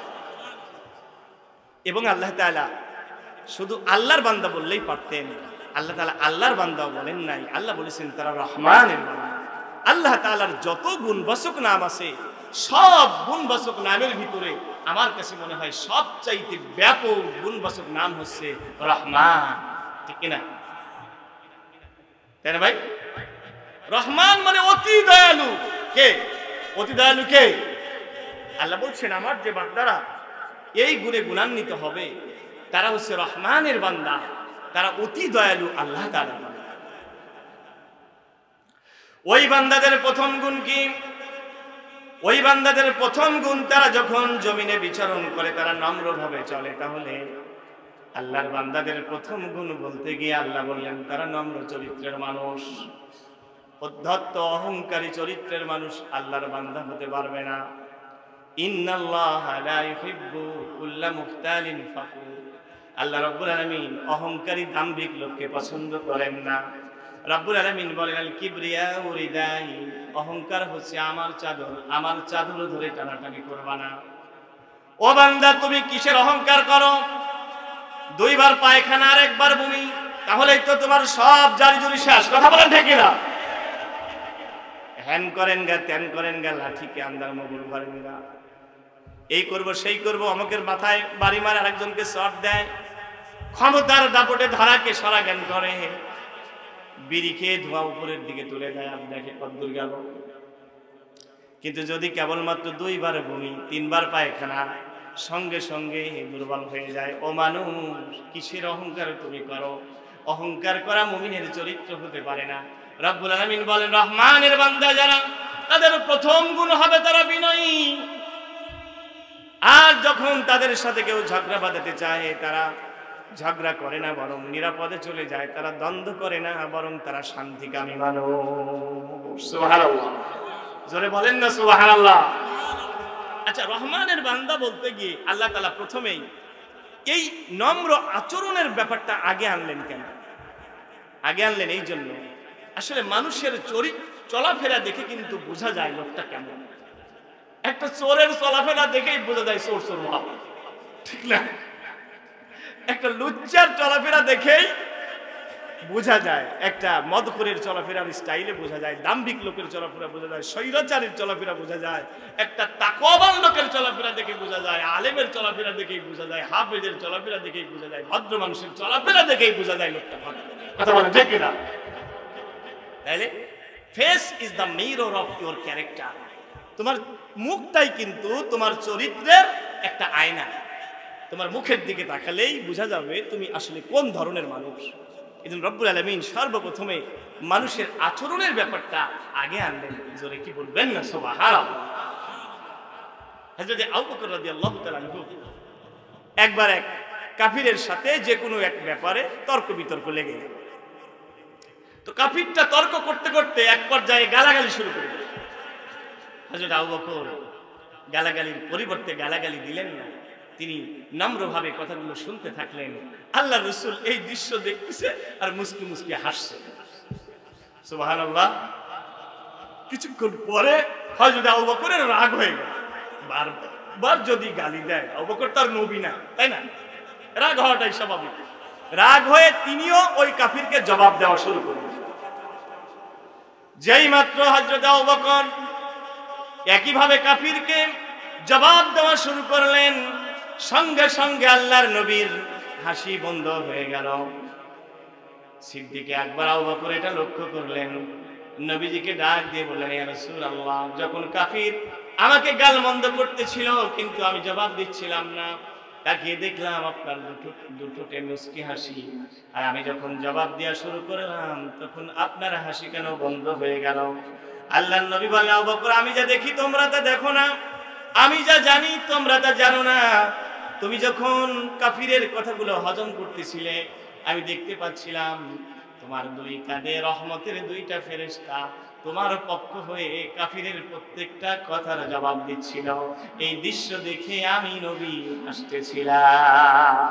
এবং আল্লাহ তাআলা শুধু আল্লাহর বান্দা বললেই পারতেন, আল্লাহ তাআলা আল্লাহর বান্দাও বলেন নাই, আল্লাহ বলেছেন তারা রহমানের বান্দা। আল্লাহ তাআলার যত গুণবাচক নাম আছে, সব গুণবাচক নামের ভিতরে আমার কাছে মনে হয় সবচাইতে ব্যাপক গুণবাচক নাম হচ্ছে রহমান, ঠিক কিনা? তাই না ভাই? রহমান মানে অতি দয়ালু। কে অতি দয়ালু? কে? আল্লাহ বলছেন আমার যে বান্দারা এই গুণে গুণান্বিত হবে তারা হচ্ছে রহমানের বান্দা, তারা অতি দয়ালু আল্লাহ তাআলা। ওই বান্দাদের প্রথম গুণ কি? ওই বান্দাদের প্রথম গুণ, তারা যখন জমিনে বিচরণ করে তারা নম্রভাবে চলে। তাহলে আল্লাহর বান্দাদের প্রথম গুণ বলতে গিয়ে আল্লাহ বললেন তারা নম্র চরিত্রের মানুষ। উদ্ধত অহংকারী চরিত্রের মানুষ আল্লাহর বান্দা হতে পারবে না। ইন্নাল্লাহা লা ইউহিব্বু কুল্লা মুখতালিন ফাখুর। আল্লাহ রাব্বুল আলামিন অহংকারী দাম্ভিক লোককে পছন্দ করেন না। রাব্বুল আলামিন বলেন আল কিবরিয়াউ রিদাই, অহংকার হচ্ছে আমার চাদর, আমার চাদর ধরে টানাটানি করবা না। ও বান্দা, তুমি কিসের অহংকার করো? 2 বার পায়খানা আর 1 বার বমি, তাহলেই তো তোমার সব জারিজুরি শেষ। কথা বলেন ঠিক কিনা? হ্যান করেন গা, ত্যান করেন গা, লাঠিকে আন্দার মগুর করেন গা, এই করব সেই করব, অমুকের মাথায় বাড়ি মারে, আরেকজনকে শট দেয়, ক্ষমতার দাপটে ধারাকে সরা জ্ঞান করে, বিড়ি খেয়ে ধোঁয়া উপরের দিকে তুলে দেয়, আর দেখে কদ্দূর গেল। কিন্তু যদি কেবলমাত্র 2 বার বমি, 3 বার পায়খানা, সঙ্গে সঙ্গে দুর্বল হয়ে যায়। ও মানুষ, কিসের অহংকার তুমি করো? অহংকার করা মুমিনের চরিত্র হতে পারে না। রব্বুল আলামিন বলেন রহমানের বান্দা যারা, তাদের প্রথম গুণ হবে তারা বিনয়ী। আর যখন তাদের সাথে কেউ ঝগড়া বাঁধাতে চায় তারা ঝগড়া করে না, বরং নিরাপদে চলে যায়। তারা দ্বন্দ্ব করে না, বরং তারা শান্তিকামী মানুষ। সুবহানাল্লাহ। জোরে বলেন না সুবহানাল্লাহ। আচ্ছা, রহমানের বান্দা বলতে গিয়ে আল্লাহ তাআলা প্রথমেই এই নম্র আচরণের ব্যাপারটা আগে আনলেন কেন? আগে আনলেন এই জন্য, আসলে মানুষের চলাফেরা দেখে কিন্তু বোঝা যায় লোকটা কেমন। একটা চোরের চলাফেরা দেখেই বোঝা যায় চোর চোর ভাব, ঠিক না? একটা লুচ্চার চলাফেরা দেখেই বোঝা যায়, একটা মদখোরের চলাফেরার স্টাইলে বোঝা যায়, দাম্ভিক লোকের চলাফেরা বোঝা যায়, স্বৈরাচারীর চলাফেরা বোঝা যায়, একটা তাকওয়াবান লোকের চলাফেরা দেখে বোঝা যায়, আলেমের চলাফেরা দেখেই বোঝা যায়, হাফেজের চলাফেরা দেখেই বোঝা যায়, ভদ্র মানুষের চলাফেরা দেখেই বোঝা যায় লোকটা ভদ্র। কথা বলেন ঠিক কিনা? তাহলে face is the mirror of your character. তোমার মুখটাই কিন্তু তোমার চরিত্রের একটা আয়না। তোমার মুখের দিকে তাকালেই বোঝা যাবে তুমি আসলে কোন ধরনের মানুষ। এজন্য রব্বুল আলামিন সর্বপ্রথমে মানুষের আচরণের ব্যাপারটা আগে আনলেন। জোরে কি বলবেন না সুবহানাল্লাহ। হযরত আবু বকর রাদিয়াল্লাহু তাআলা আনহু একবার এক কাফিরের সাথে যে কোনো এক ব্যাপারে তর্ক বিতর্ক লেগে গেল। তো কাফিরটা তর্ক করতে করতে এক পর্যায়ে গালাগালি শুরু করে দিল। হযরত আবু বকর গালাগালির পরিবর্তে গালাগালি দিলেন না, তিনি নম্রভাবে কথাগুলো শুনতে থাকলেন। আল্লাহর রাসূল এই দৃশ্য দেখতেছে আর মুস্কি মুস্কি হাসছে। সুবহানাল্লাহ। কিছুক্ষণ পরে হযরত আবু বকরের রাগ হয়ে গেল। বারবার যদি গালি দেয়, আবু বকর তার নবী না, তাই না? রাগ হওয়াটাই স্বাভাবিক। রাগ হয়ে তিনিও ওই কাফিরকে জবাব দেওয়া শুরু করলেন। যেই মাত্র হযরত আবু বকর একইভাবে কাফিরকে জবাব দেওয়া শুরু করলেন, সঙ্গে সঙ্গে আল্লাহর নবীর হাসি বন্ধ হয়ে গেল। সিদ্দিকে আকবর আবু বকর এটা লক্ষ্য করলেন, নবীজিকে ডাক দিয়ে বললেন, ইয়া রাসূলুল্লাহ, যখন কাফির আমাকে গালমন্দ করতেছিল কিন্তু আমি জবাব দিচ্ছিলাম না, তাকিয়ে দেখলাম আপনার দুটোতে মুস্কি হাসি, আর আমি যখন জবাব দেওয়া শুরু করলাম তখন আপনার হাসি কেন বন্ধ হয়ে গেল? আল্লাহর নবী বললেন, আবু বকর, আমি যা দেখি তোমরা তা দেখো না, আমি যা জানি তোমরা তা জানো না। তুমি যখন কাফিরের কথাগুলো হজম করতেছিলে আমি দেখতে পাচ্ছিলাম তোমার দুই কাঁধে রহমতের দুইটা ফেরেশতা তোমার পক্ষ হয়ে কাফিরের প্রত্যেকটা কথার জবাব দিচ্ছিল। এই দৃশ্য দেখে আমি নবী হাসতেছিলাম।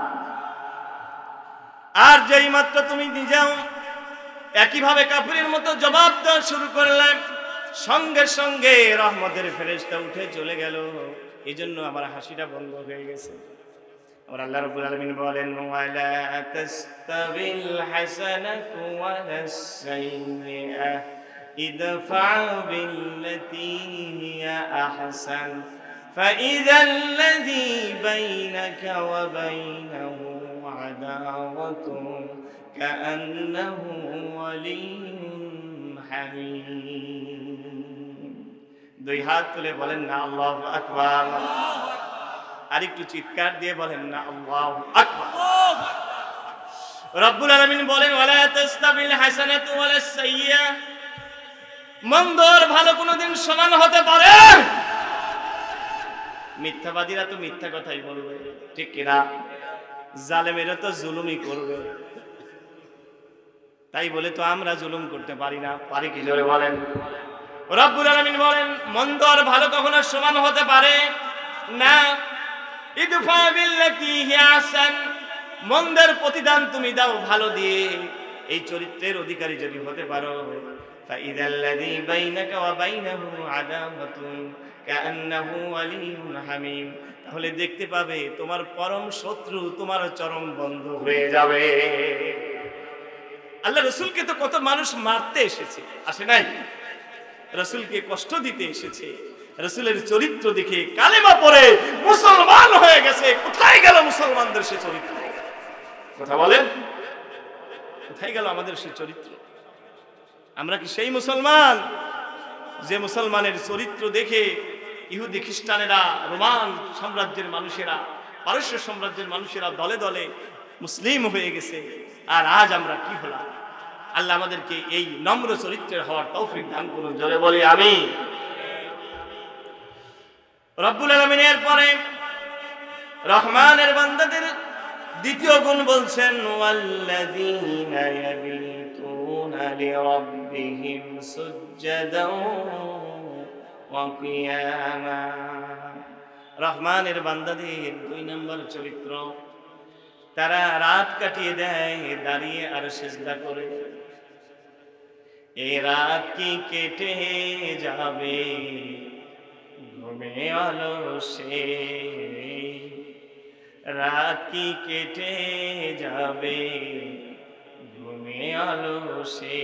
আর যেই মাত্র তুমি নিজেও একইভাবে কাফিরের মতো জবাব দেওয়া শুরু করলে, সঙ্গে সঙ্গে রহমতের ফেরেশতা উঠে চলে গেল। এই জন্য আমার হাসিটা বন্ধ হয়ে গেছে। আমার আল্লাহ রাব্বুল আলামিন বলেন, ওয়ালা তাস্তাবিল হাসানাতু ওয়ালাস সাইয়্যিআ ইদফা বিল্লাতী হিয়া আহসান ফাইযাল্লাযী বাইনাকা ওয়া বাইনাহু আদাওয়াতুন কাআন্নাহু ওয়ালিয়্যুন হামীম। দুই হাত তুলে বলেন না আল্লাহু আকবার। আর একটু চিৎকার দিয়ে বলেন না আল্লাহু আকবার। রব্বুল আলামিন বলেন, ওয়ালা তাস্তাবিল হাসানাতু ওয়ালাস সাইয়্যিআ, মন্দ আর ভালো কোনোদিন সমান হতে পারে? মিথ্যাবাদীরা তো মিথ্যা কথাই বলবে, ঠিক কিনা? জালেমেরা তো জুলুমই করবে। তাই বলে তো আমরা জুলুম করতে পারি না, পারি কি? জোরে বলেন। রব্বুল আলামিন বলেন, মন্দ আর ভালো কখনো সমান হতে পারে না। ইদফা বিল্লাতী হিয়া আহসান, মন্দের প্রতিদান তুমি দাও ভালো দিয়ে। এই চরিত্রের অধিকারী যদি হতে পারো, ফাইযাল্লাযী বাইনাকা ওয়া বাইনাহু আদাওয়াতুন কাআন্নাহু ওয়ালিয়্যুন হামীম, তাহলে দেখতে পাবে তোমার পরম শত্রু তোমার চরম বন্ধু হয়ে যাবে। আল্লাহ রাসূলকে তো কত মানুষ মারতে এসেছে, আসে নাই? রাসূলকে কষ্ট দিতে এসেছে। রাসূলের চরিত্র দেখে কালেমা পড়ে মুসলমান হয়ে গেছে। কোথায় গেল মুসলমানদের সে চরিত্র? কথা বলেন, কোথায় গেল আমাদের সে চরিত্র? আমরা কি সেই মুসলমান যে মুসলমানের চরিত্র দেখে ইহুদি খ্রিস্টানেরা, রোমান সাম্রাজ্যের মানুষেরা, পারস্য সাম্রাজ্যের মানুষেরা দলে দলে মুসলিম হয়ে গেছে? আর আজ আমরা কি হলাম? আল্লাহ আমাদেরকে এই নম্র চরিত্রের হওয়ার তৌফিক দান করুন। জোরে বলি আমিন। রব্বুল আলামিন এর পরে রহমানের বান্দাদের দ্বিতীয় গুণ বলছেন, ওয়াল্লাযীনা ইয়াবিতুনা লিরাব্বিহিম সুজদাও ওয়া কিয়ামা। রহমানের বান্দাদের দুই নম্বর চরিত্র, তারা রাত কাটিয়ে দেয় দাঁড়িয়ে আর সিজদা করে। এই রাত কি কেটে যাবে ঘুমে আলসে, রাত কি কেটে যাবে ঘুমে আলসে।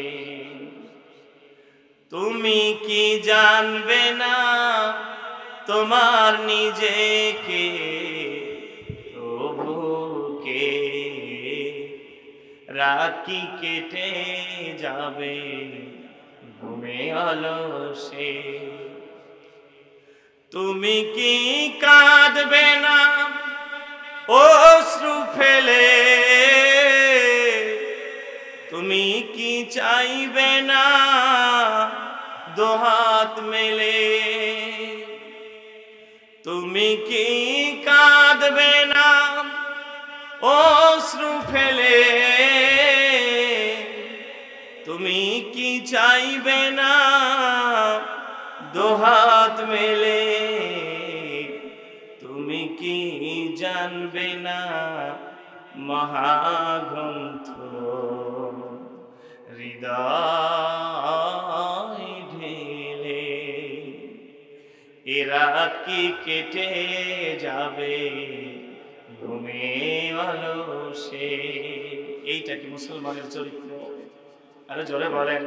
তুমি কি জানবে না তোমার নিজেকে, প্রভুকে, রাত কি কেটে যাবে ঘুমে আলসে। তুমি কি কাঁদবে না অশ্রু ফেলে, তুমি কি চাইবে না দুহাত মেলে, তুমি কি কাঁদবে না অশ্রু ফেলে, তুমি কি চাইবে না দুহাত মেলে, তুমি কি জানবে না মহাগ্রন্থ হৃদয় ঢেলে, এ রাত কি কেটে যাবে ঘুমে আলসে। এইটা কি মুসলমানের চরিত্র? আরে জোরে বলেন।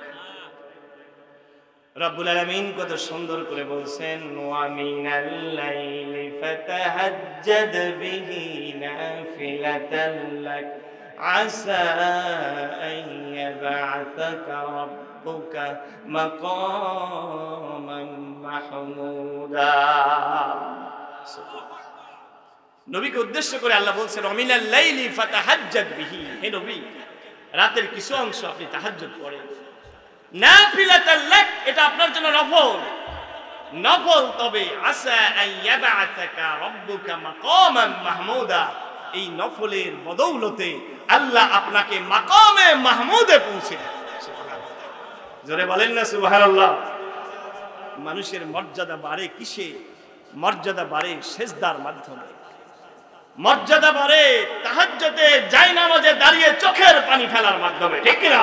রব্বুল আলামিন কত সুন্দর করে বলছেন, ওয়া মিনাল লাইলি ফাতাহাজ্জাদ বিহি নাফিলাতান লাক আসা আন ইয়াবআসাকা রাব্বুকা মাকামান মাহমুদা। নবীকে উদ্দেশ্য করে আল্লাহ বলছেন, ওয়া মিনাল লাইলি ফাতাহাজ্জাদ বিহি, হে নবী রাতের কিছু অংশ আপনি তাহাজ্জুদ পড়েন। নাফিলাতান লাক, এটা আপনার জন্য নফল, নফল তবে আসা আন ইয়াবআসাকা রাব্বুকা মাকামান মাহমুদা, এই নফলের বদৌলতে আল্লাহ আপনাকে মাকামে মাহমুদে পৌঁছে দেন। জোরে বলেন না সুবহানাল্লাহ। মানুষের মর্যাদা বাড়ে কিসে? মর্যাদা বাড়ে সিজদার মাধ্যমে, মর্যাদা বাড়ে তাহাজ্জুদে জায়নামাজে দাঁড়িয়ে চোখের পানি ফেলার মাধ্যমে, ঠিক কি না?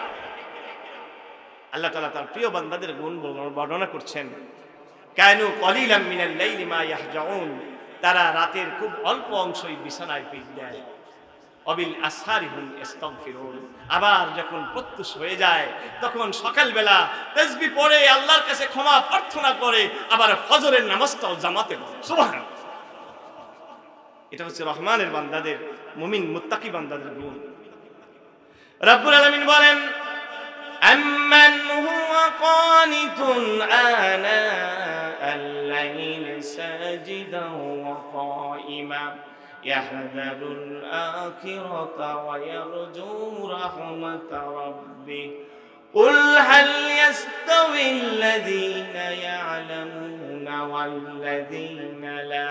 আল্লাহ তাআলা তার প্রিয় বান্দাদের গুণ বর্ণনা করছেন, কানু কলিলাম মিনাল লাইলি মা ইয়াহজাউন, তারা রাতের খুব অল্প অংশই বিছানায় পিঠ দেয়। অবিল আসহারিহুম ইস্তাগফিরুন, আবার যখন প্রত্যুষ হয়ে যায় তখন সকালবেলা তাসবিহ পড়ে আল্লাহর কাছে ক্ষমা প্রার্থনা করে, আবার ফজরের নামাজটাও জামাতে পড়ে। সুবহানাল্লাহ। এটা হচ্ছে রহমানের বান্দাদের, মুমিন মুত্তাকি বান্দাদের গুণ। রব্বুল আলামিন বলেন, أَمَّنْ هُوَ قَانِتٌ آنَاءَ اللَّيْلِ سَاجِدًا وَقَائِمًا يَحْذَرُ الْآخِرَةَ وَيَرْجُو رَحْمَةَ رَبِّهِ قُلْ هَلْ يَسْتَوِي الَّذِينَ يَعْلَمُونَ وَالَّذِينَ لَا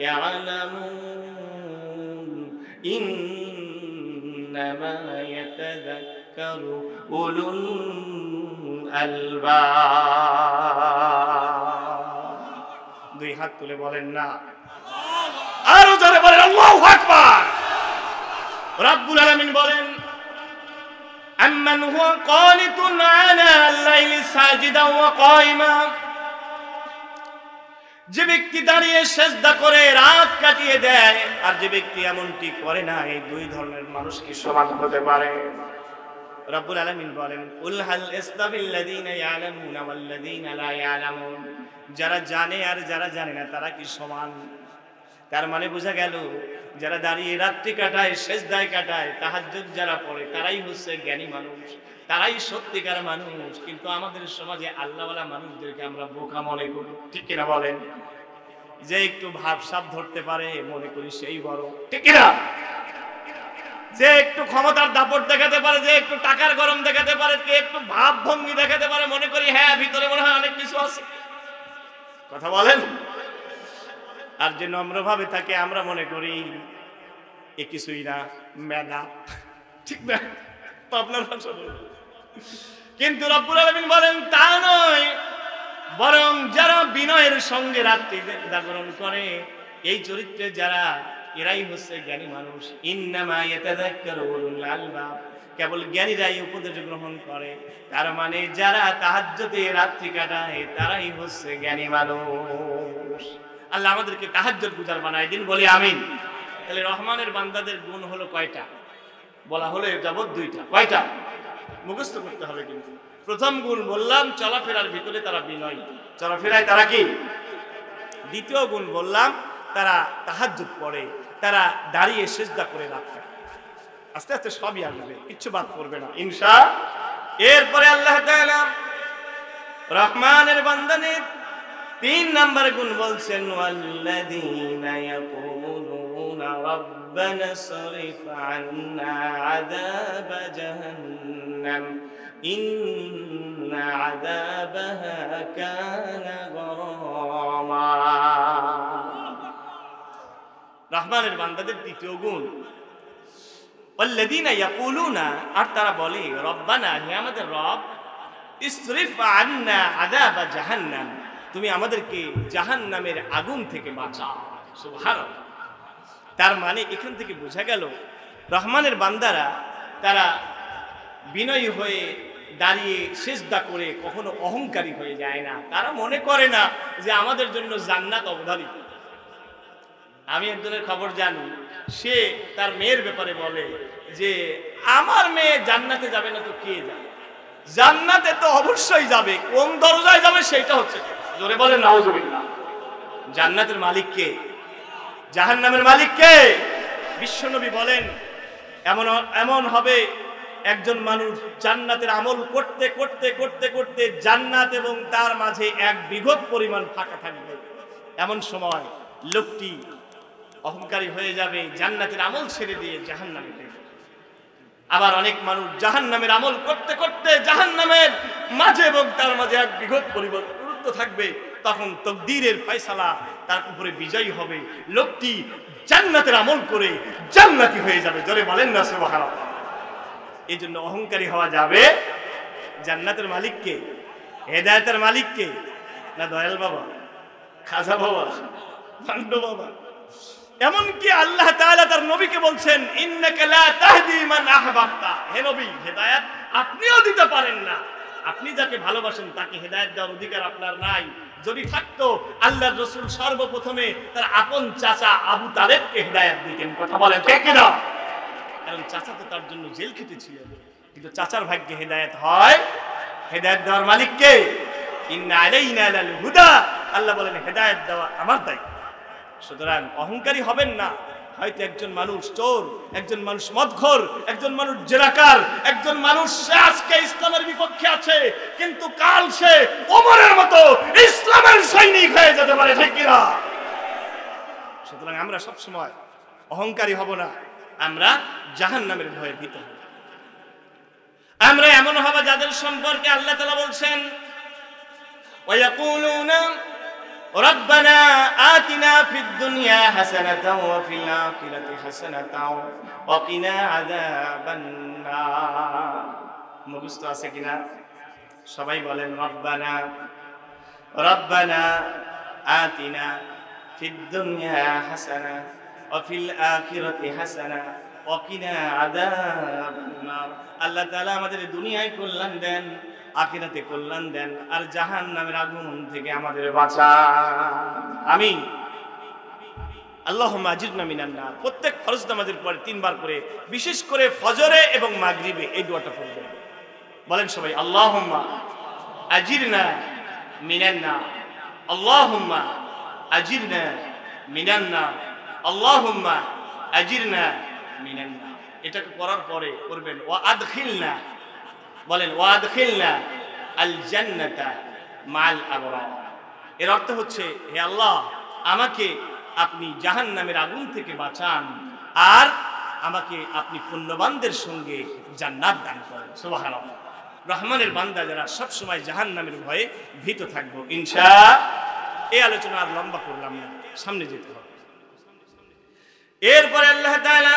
يَعْلَمُونَ إِنَّمَا يَتَذَكَّرُ উলুল আলবাব। দুই হাত তুলে বলেন না, আরো জোরে বলেন আল্লাহু আকবার। রব্বুল আলামিন বলেন, আম্মান হুয়া কানিতুন আনা আল-লাইলি সাজিদান ওয়া কায়িমা, যে ব্যক্তি দাঁড়িয়ে সিজদা করে রাত কাটিয়ে দেয় আর যে ব্যক্তি এমনটি করে না, এই দুই ধরনের মানুষ কি সমান হতে পারে? রব্বুল আলামিন বলেন, কুল হাল ইস্তাবিল লাযীনা ইয়ালামুনা ওয়াল লাযীনা লা ইয়ালামুন, যারা জানে আর যারা জানে না তারা কি সমান? তার মানে বোঝা গেল যারা দাঁড়িয়ে রাত্রি কাটায়, সিজদায় কাটায়, তাহাজ্জুদ যারা পড়ে তারাই হচ্ছে জ্ঞানী মানুষ, তারাই সত্যিকার মানুষ। কিন্তু আমাদের সমাজে আল্লাহওয়ালা মানুষদেরকে আমরা বোকা মনে করি, ঠিক কিনা বলেন? যে একটু ভাবসাব ধরতে পারে মনে করি সেই বড়, ঠিক কিনা? যে একটু ক্ষমতার দাপট দেখাতে পারে, যে একটু টাকার গরম দেখাতে পারে, যে একটু ভাব ভঙ্গি দেখাতে পারে, মনে করি হ্যাঁ ভিতরে মনে হয় অনেক কিছু আছে। কথা বলেন। আর যে নম্রভাবে থাকে আমরা মনে করি এ কিছুই না, মেধা, ঠিক না? আপনার ভাষা। কিন্তু রব্বুল আলামিন বলেন তা নয়, বরং যারা বিনয়ের সঙ্গে রাত্রি জাগরণ করে, এই চরিত্রে যারা, এরাই হচ্ছে জ্ঞানী মানুষ। ইন্নামা ইয়াতাযাক্কারু উলুল আলবাব, কেবল জ্ঞানীরাই উপদেশ গ্রহণ করে। তার মানে যারা তাহাজ্জুদে রাত্রি কাটায় তারাই হচ্ছে জ্ঞানী মানুষ। আল্লাহ আমাদেরকে তাহাজ্জুদ গুজার বানায় দিন, বলি আমিন। তাহলে রহমানের বান্দাদের গুণ হলো কয়টা? বলা হলো এর যাবৎ দুইটা। কয়টা? মুখস্থ করতে হবে। কিন্তু প্রথম গুণ বললাম চলাফেরার ভিতরে তারা বিনয়ী, চলাফেরায় তারা কি? দ্বিতীয় গুণ বললাম তারা তাহাজ্জুদ পড়ে, তারা দাঁড়িয়ে সিজদা করে রাখে। আস্তে আস্তে সবই আসবে, কিচ্ছু বাদ পড়বে না ইনশাআল্লাহ। এরপরে আল্লাহ তাআলা রহমানের বান্দাদের 3 নাম্বার গুণ বলছেন, ওয়াল্লাযীনা ইয়াকুলুনা রাব্বানা সরিফ আন্না আযাব জাহান্নাম ইন্না আযাবাহা কানা গরামা। রহমানের বান্দাদের তৃতীয় গুণ ওয়াল্লাযীনা ইয়াকুলুনা, আর তারা বলে রব্বানা, হে আমাদের রব, ইসরিফ আন্না আযাব জাহান্নাম, তুমি আমাদেরকে জাহান্নামের আগুন থেকে বাঁচাও। সুবহানাল্লাহ। তার মানে এখান থেকে বোঝা গেল রহমানের বান্দারা তারা বিনয়ী হয়ে দাঁড়িয়ে সিজদা করে কখনো অহংকারী হয়ে যায় না। তারা মনে করে না যে আমাদের জন্য জান্নাত অবধারিত। আমি একজনের খবর জানি, সে তার মেয়ের ব্যাপারে বলে যে আমার মেয়ে জান্নাতে যাবে না তো কে যাবে? জান্নাতে তো অবশ্যই যাবে, কোন দরজায় যাবে সেটা হচ্ছে। জোরে বলেন নাউজুবিল্লাহ। জান্নাতের মালিক কে? জাহান্নামের মালিক কে? বিশ্বনবী বলেন এমন হবে একজন মানুষ জান্নাতের আমল করতে করতে করতে করতে জান্নাত এবং তার মাঝে 1 বিঘত পরিমাণ ফাঁকা থাকবে। এমন সময় লোকটি অহংকারী হয়ে যাবে, জান্নাতের আমল ছেড়ে দিয়ে জাহান্নামে যাবে। আবার অনেক মানুষ জাহান্নামের আমল করতে করতে জাহান্নামের মাঝে এবং তার মাঝে 1 বিঘত পরিমাণ দূরত্ব থাকবে। তখন তাকদীরের ফয়সালা তার উপরে বিজয়ী হবে, লোকটি জান্নাতের আমল করে জান্নাতি হয়ে যাবে। জোরে বলেন না সুবহানাল্লাহ। এই জন্য অহংকারী হওয়া যাবে। জান্নাতের মালিককে, হেদায়েতের মালিককে, না দয়াল বাবা, খাজা বাবা, পান্ডু বাবা? এমনকি আল্লাহ তাআলা তার নবীকে বলছেন, ইন্নাকা লা তাহদি মান আহবাবতা, হে নবী, হেদায়েত আপনিও দিতে পারেন না। আপনি যাকে ভালোবাসেন তাকে হেদায়েত দেওয়ার অধিকার আপনার নাই। যদি থাকতো আল্লাহর রাসূল সর্বপ্রথমে তার আপন চাচা আবু তালেবকে হেদায়েত দিতেন। কথা বলেন ঠিক কি না? কারণ চাচা তো তার জন্য জেল খেটেছিলেন, কিন্তু চাচার ভাগ্যে হেদায়েত হয়। হেদায়েত দেওয়ার মালিক কে? ইন্না আলাইনা লাল হুদা। আল্লাহ বলেন হেদায়েত দেওয়া আমার দায়িত্ব। সুতরাং অহংকারী হবেন না। হয়তো একজন মানুষ চোর, একজন মানুষ মদখোর, একজন মানুষ জেনাকার, একজন মানুষ আজকে ইসলামের বিপক্ষে আছে, কিন্তু কাল সে ওমরের মতো ইসলামের সৈনিক হয়ে যেতে পারে, ঠিক কিনা? সুতরাং আমরা সব সময় অহংকারী হব না, আমরা জাহান্নামের ভয়ে ভীত হব। আমরা এমন হব যাদের সম্পর্কে আল্লাহ তাআলা বলছেন, ওয়ায়াকুলুনা রব্বানা আতিনা ফিদ দুনিয়া হাসানাতাও ওয়া ফিল আখিরাতি হাসানাতাও ওয়া কিনা আযাবান নার। মুখস্থ আছে কিনা? সবাই বলেন রব্বানা, রব্বানা আতিনা ফিদ দুনিয়া হাসানা ওয়া ফিল আখিরাতি হাসানা ওয়া কিনা আযাবান নার। আল্লাহ তাআলা আমাদের দুনিয়ায় কল্যাণ দেন, আখিরাতে কল্যাণ দেন, আর জাহান্নামের আগুন থেকে আমাদের বাঁচান। আমিন। আল্লাহুম্মা আজিরনা মিনান নার। প্রত্যেক ফরজ নামাজের পরে 3 বার করে, বিশেষ করে ফজরে এবং মাগরিবে এই দোয়াটা পড়বেন। বলেন সবাই, আল্লাহুম্মা আজিরনা মিনান নার, আল্লাহুম্মা আজিরনা মিনান নার, আল্লাহুম্মা আজিরনা মিনান নার। এটাকে পড়ার পরে করবেন ওয়া আদখিলনা, বলেন ওয়া আদখিলনা আল জান্নাতা মাল আবরার। এর অর্থ হচ্ছে, হে আল্লাহ, আমাকে আপনি জাহান্নামের আগুন থেকে বাঁচান, আর আমাকে আপনি পুণ্যবানদের সঙ্গে জান্নাত দান করেন। সুবহানাল্লাহ। রহমানের বান্দা যারা সব সময় জাহান্নামের ভয়ে ভীত থাকবো ইনশাআল্লাহ। এই আলোচনা আর লম্বা করলাম না, সামনে যেতে হবে। এরপরে আল্লাহ তাআলা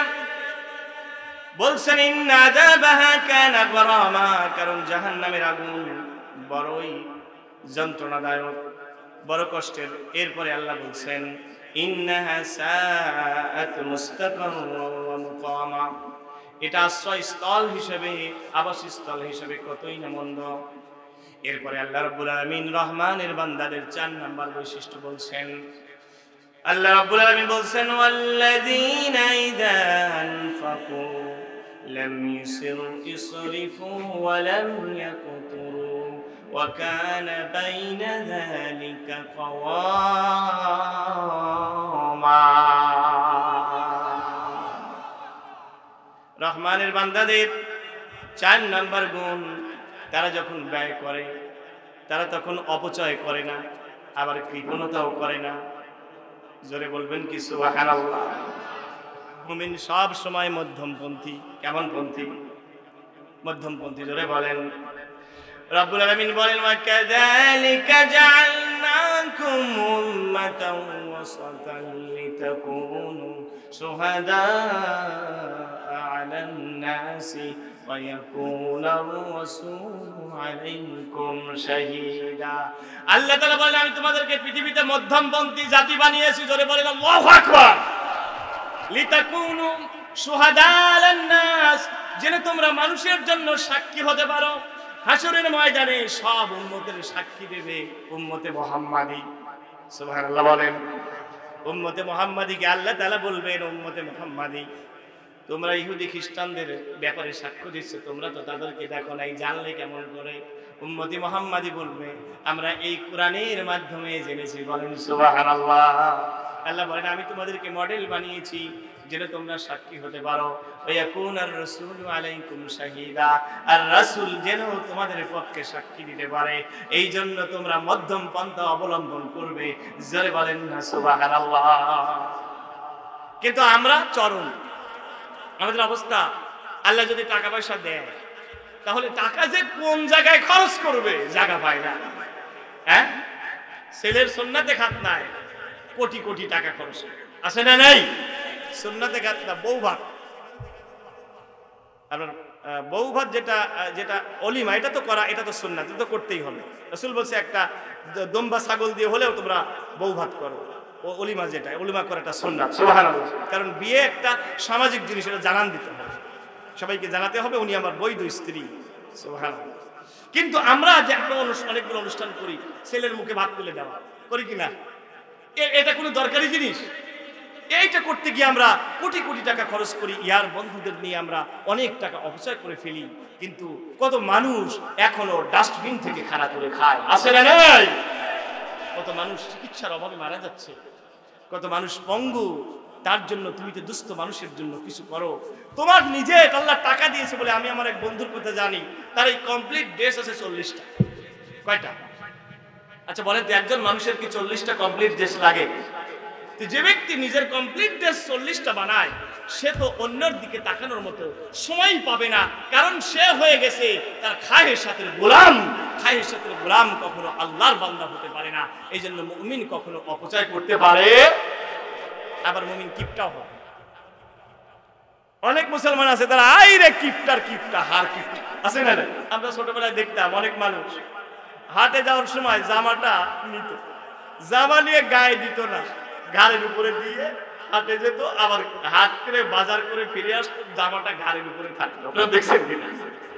বলছেন, ইন্না আযাবাহা কানা গরামা, কারণ জাহান্নামের আগুন বড়ই যন্ত্রণাদায়ক, বড় কষ্টের। এরপরে আল্লাহ বলছেন, ইন্নাহা সাআত মুস্তাকাররান ওয়া মুকামা, এটা আশ্রয়স্থল হিসেবে, আবাসস্থল হিসেবে কতই না মন্দ। এরপরে আল্লাহ রাব্বুল আলামিন রহমানের বান্দাদের 4 নাম্বার বৈশিষ্ট্য বলছেন। আল্লাহ রাব্বুল আলামিন বলছেন, ওয়াল্লাযীনা ইযা আনফাকু لم يسرفوا ولم يقتروا وكان بين ذلك قواما রহমানের বান্দাদের 4 নম্বর গুণ, তারা যখন ব্যয় করে তারা তখন অপচয় করে না, আবার কৃপণতাও করে না। জোরে বলবেন কি সুবহানাল্লাহ। মুমিন সব সময় মধ্যমপন্থী। কেমন পন্থী? মধ্যমপন্থী। জোরে বলেন। রব্বুল আলামিন বলেন ওয়া কাযালিকা জাআলনাকুম উম্মাতাও ওয়াসাতান লিতাকুনু শুহাদাআ আলান নাসি ওয়া ইয়াকুনার রাসূলু আলাইকুম শাহীদা। আল্লাহ তাআলা বলেন আমি তোমাদেরকে পৃথিবীতে মধ্যমপন্থী জাতি বানিয়েছি। জোরে বলেন আল্লাহু আকবার। লিতাকুনু শুহাদা আলান নাস, যেন তোমরা মানুষের জন্য সাক্ষী হতে পারো। হাসরের ময়দানে সব উম্মতের সাক্ষী দেবে উম্মতে মুহাম্মাদি। সুবহানাল্লাহ বলেন। উম্মতে মুহাম্মাদিকে আল্লাহ তাআলা বলবেন উম্মতে মুহাম্মাদি, তোমরা ইহুদি খ্রিস্টানদের ব্যাপারে সাক্ষ্য দিচ্ছ, তোমরা তো তাদেরকে দেখো নাই, জানলে কেমন করে? উম্মতি মুহাম্মাদি বলবে আমরা এই কোরআনের মাধ্যমে জেনেছি। বলেন সুবহানাল্লাহ। আল্লাহ বলেন আমি তোমাদেরকে মডেল বানিয়েছি যেন তোমরা সাক্ষী হতে পারো। ওয়াকুনার রাসূলু আলাইকুম শাহীদা, আর রাসূল যেন তোমাদের পক্ষে সাক্ষী দিতে পারে, এই জন্য তোমরা মধ্যম পন্থা অবলম্বন করবে। জোরে বলেন না সুবহানাল্লাহ। কিন্তু আমরা চরম, আমাদের অবস্থা, আল্লাহ যদি টাকা পয়সা দেয় তাহলে টাকা যে কোন জায়গায় খরচ করবে জায়গা পায় না। হ্যাঁ, ছেলের সুন্নাতে খাতনায় কোটি কোটি টাকা খরচ আছে না নাই? সুন্নাতে খাতনা বউ ভাত, আপনার বউ ভাত যেটা যেটা অলিমা, এটা তো করা, এটা তো সুন্নাত, এটা তো করতেই হবে। রাসূল বলছে একটা দম্বা ছাগল দিয়ে হলেও তোমরা বউ ভাত করো। অলিমা যেটা অলিমা করাটা সুন্নাত। সুবহানাল্লাহ। কারণ বিয়ে একটা সামাজিক জিনিস, এটা জানান দিতে হবে, সবাইকে জানাতে হবে উনি আমার বৈধ স্ত্রী। সুবহানাল্লাহ। কিন্তু আমরা যে আরো অনেকগুলো অনুষ্ঠান করি, ছেলের মুখে ভাত তুলে দেওয়া করি কিনা, এটা কোনো দরকারি জিনিস? এইটা করতে গিয়ে আমরা কোটি কোটি টাকা খরচ করি, ইয়ার বন্ধুদের নিয়ে আমরা অনেক টাকা অপচয় করে ফেলি। কিন্তু কত মানুষ এখনো ডাস্টবিন থেকে খানা তুলে খায়, আছে না নাই? কত মানুষ চিকিৎসার অভাবে মারা যাচ্ছে, কত মানুষ পঙ্গু। তার জন্য তুমি তো দুস্থ মানুষের জন্য কিছু করো। তোমার নিজে আল্লাহ টাকা দিয়েছে বলে, আমি আমার এক বন্ধুর কথা জানি, তার এই কমপ্লিট ড্রেস আছে 40টা। কয়টা? আচ্ছা বলেন তো, একজন মানুষের কি 40টা কমপ্লিট ড্রেস লাগে? যে ব্যক্তি নিজের কমপ্লিট ড্রেস 40টা বানায়, সে তো অন্যের দিকে তাকানোর মতো সময় পাবে না, কারণ সে হয়ে গেছে তার খায়ের সাথে গোলাম। খায়ের সাথে গোলাম কখনো আল্লাহর বান্দা হতে পারে না। এই জন্য মুমিন কখনো অপচয় করতে পারে, আবার মুমিন কিপটাও হয়। অনেক মুসলমান আছে তারা আইরে কিপটার কিপটা, হার কিপটা, আছে না? আমরা ছোটবেলায় দেখতাম অনেক মানুষ হাটে যাওয়ার সময় জামাটা নিত, জামা নিয়ে গায়ে দিত না, ঘাড়ের উপরে দিয়ে হাটে যেত, আবার হাট করে বাজার করে ফিরে আসতো, জামাটা ঘাড়ের উপরে থাকতো। আপনারা দেখছেন কিনা?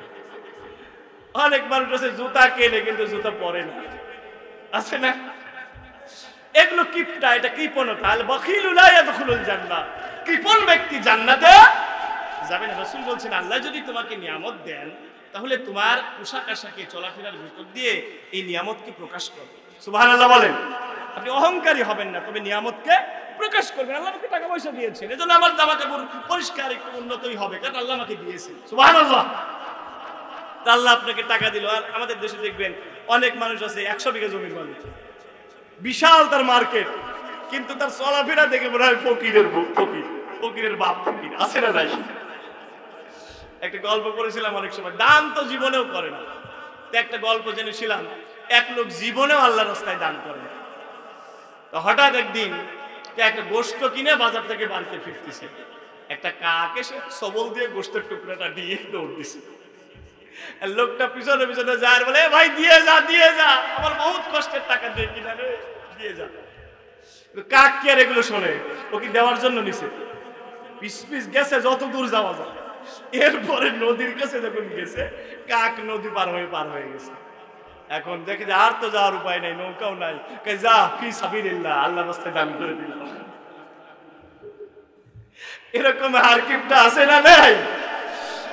অনেক মানুষ আছে জুতা কেনে কিন্তু জুতা পরে না, আছে না? এগুলো কিপটা, এটা কৃপণতা। আল বাখিলু লা ইয়াদখুলুল জান্নাহ, কৃপণ ব্যক্তি জান্নাতে যাবে না। রাসূল বলছেন আল্লাহ যদি তোমাকে নিয়ামত দেন তাহলে তোমার পোশাক আশাকে চলাফেরার ভিতর দিয়ে এই নিয়ামতকে প্রকাশ করবে। সুবহানাল্লাহ বলেন। আপনি অহংকারী হবেন না, তবে নিয়ামতকে প্রকাশ করবেন। আল্লাহ আমাকে টাকা পয়সা দিয়েছেন, এজন্য আমার জামা কাপড় পরিষ্কার একটু উন্নতই হবে, কারণ আল্লাহ আমাকে দিয়েছেন। সুবহানাল্লাহ। তা আল্লাহ আপনাকে টাকা দিল। আর আমাদের দেশে দেখবেন অনেক মানুষ আছে 100 বিঘা জমির মালিক, বিশাল তার মার্কেট, কিন্তু তার চলাফেরা দেখে মনে হয় ফকিরের ফকির, ফকিরের বাপ ফকির, আছে না নাই? একটা গল্প পড়েছিলাম অনেক সময়, দান তো জীবনেও করে না। একটা গল্প জেনেছিলাম, এক লোক জীবনেও আল্লাহর রাস্তায় দান করে না। তো হঠাৎ একদিন একটা গোশত কিনে বাজার থেকে বাড়িতে ফিরতেছে, একটা কাক এসে সবল দিয়ে গোশতের টুকরাটা দিয়ে দৌড় দিছে। লোকটা পিছনে পিছনে যায় আর বলে ভাই দিয়ে যা, দিয়ে যা, আমার বহুত কষ্টের টাকা দিয়ে কিনা রে, দিয়ে যা। কাক কি আর এগুলো শোনে? ও কি দেওয়ার জন্য নিছে? পিস পিস গেছে যত দূর যাওয়া যায়। এরপরে নদীর কাছে যখন গেছে, কাক নদী পার হয়ে গেছে। এখন দেখে যে আর তো যাওয়ার উপায় নাই, নৌকাও নাই, যা ফি সাবিলিল্লাহ, আল্লাহর রাস্তায় দান করে দিল। এরকম হারকিপটা আছে না নাই?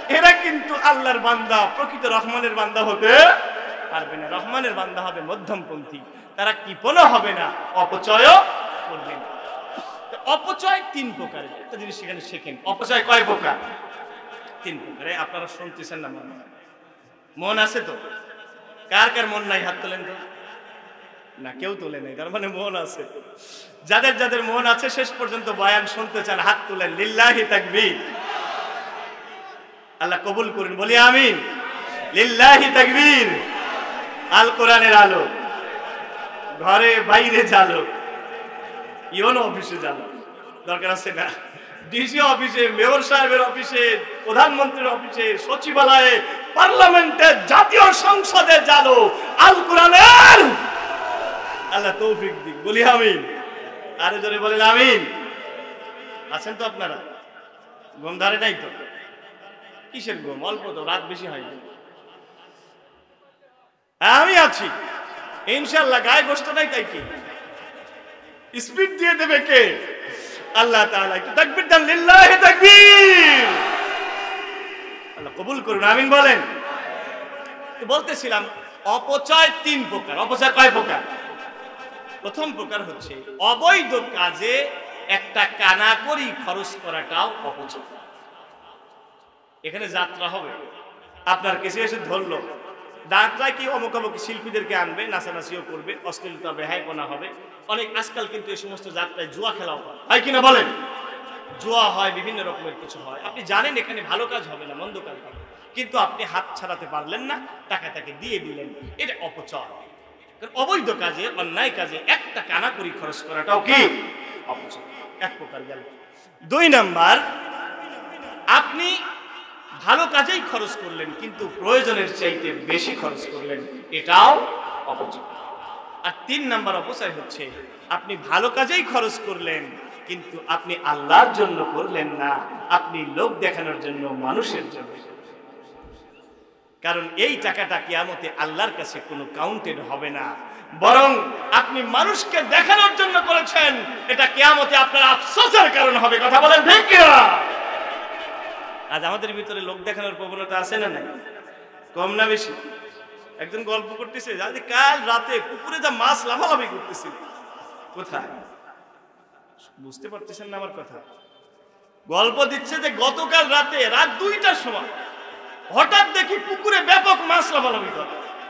এরা কিন্তু আল্লাহর বান্দা, প্রকৃত রহমানের বান্দা হতে পারবে না। রহমানের বান্দা হবে মধ্যমপন্থী, তারা কৃপণও হবে না, অপচয়ও করবে না। অপচয় 3 প্রকারের, একটা জিনিস সেখানে শেখেন। অপচয় কয় প্রকার? 3 প্রকারে। আপনারা শুনতেছেন না? মন আছে তো? কার কার মন নাই হাত তোলেন তো। না, কেউ তোলে নাই, তার মানে মন আছে। যাদের যাদের মন আছে শেষ পর্যন্ত বয়ান শুনতে চান হাত তুলেন। লিল্লাহি তাকবীর। আল্লাহ কবুল করুন, বলি আমিন। লিল্লাহি তাকবীর। আল কোরআনের আলো, ঘরে বাইরে জালো, ইওনো অফিসে জালো, দরকার আছে না? ডিসি অফিসে, মেয়র সাহেবের অফিসে, প্রধানমন্ত্রীর অফিসে, সচিবালয়ে, পার্লামেন্টে, জাতীয় সংসদে জালো আল কোরআনের। আল্লাহ তৌফিক দিক, বলি আমিন। আরে জোরে বলেন আমিন। আছেন তো আপনারা? ঘুম ধরে নাই তো? কিসের ঘুম? অল্প তো, রাত বেশি হয়নি। আমি আছি ইনশাআল্লাহ। গায়ে গোশত নাই তাই কি স্পিড দিয়ে দেবে কে? আল্লাহ তাআলা। একটু তাকবীর দেন, লিল্লাহি তাকবীর। আল্লাহ কবুল করুন, আমিন বলেন। তো বলতেছিলাম অপচয় 3 প্রকার। অপচয় কয় প্রকার? প্রথম প্রকার হচ্ছে অবৈধ কাজে একটা কানাকড়ি খরচ করাটাও অপচয়। এখানে যাত্রা হবে, আপনার কাছে এসে ধরলো, যাত্রায় কি অমুক অমুক শিল্পীদেরকে আনবে, নাচানাচিও করবে, অশ্লীলতা বেহায়াপনা হবে। অনেক আজকাল কিন্তু এই সমস্ত যাত্রায় জুয়া খেলাও হয় কিনা বলেন? জুয়া হয়, বিভিন্ন রকমের কিছু হয়। আপনি জানেন এখানে ভালো কাজ হবে না, মন্দ কাজ হবে, কিন্তু আপনি হাত ছাড়াতে পারলেন না, টাকা তাকে দিয়ে দিলেন। এটা অপচয়। অবৈধ কাজে, অন্যায় কাজে একটা কানাকড়ি খরচ করাটাও কি অপচয়? এক প্রকার গেল। 2 নাম্বার, আপনি ভালো কাজেই খরচ করলেন কিন্তু প্রয়োজনের চাইতে বেশি খরচ করলেন, এটাও অপচয়। আর 3 নাম্বার অপচয় হচ্ছে আপনি ভালো কাজেই খরচ করলেন কিন্তু আপনি আল্লাহর জন্য করলেন না, আপনি লোক দেখানোর জন্য, মানুষের জন্য। কারণ এই টাকাটা কিয়ামতে আল্লাহর কাছে কোনো কাউন্টেড হবে না, বরং আপনি মানুষকে দেখানোর জন্য করেছেন, এটা কিয়ামতে আপনার আফসোসের কারণ হবে। কথা বলেন ঠিক কিনা? আজ আমাদের ভিতরে লোক দেখানোর প্রবণতা আছে না নাই? কম না বেশি? একজন গল্প করতেছে, যে কাল রাতে পুকুরে যা মাছ লাফালাফি করতেছিল। কোথায়? বুঝতে পারতেছেন না আমার কথা? গল্প দিচ্ছে যে গতকাল রাতে রাত 2টার সময় হঠাৎ দেখি পুকুরে ব্যাপক মাছ লাফালাফি করে।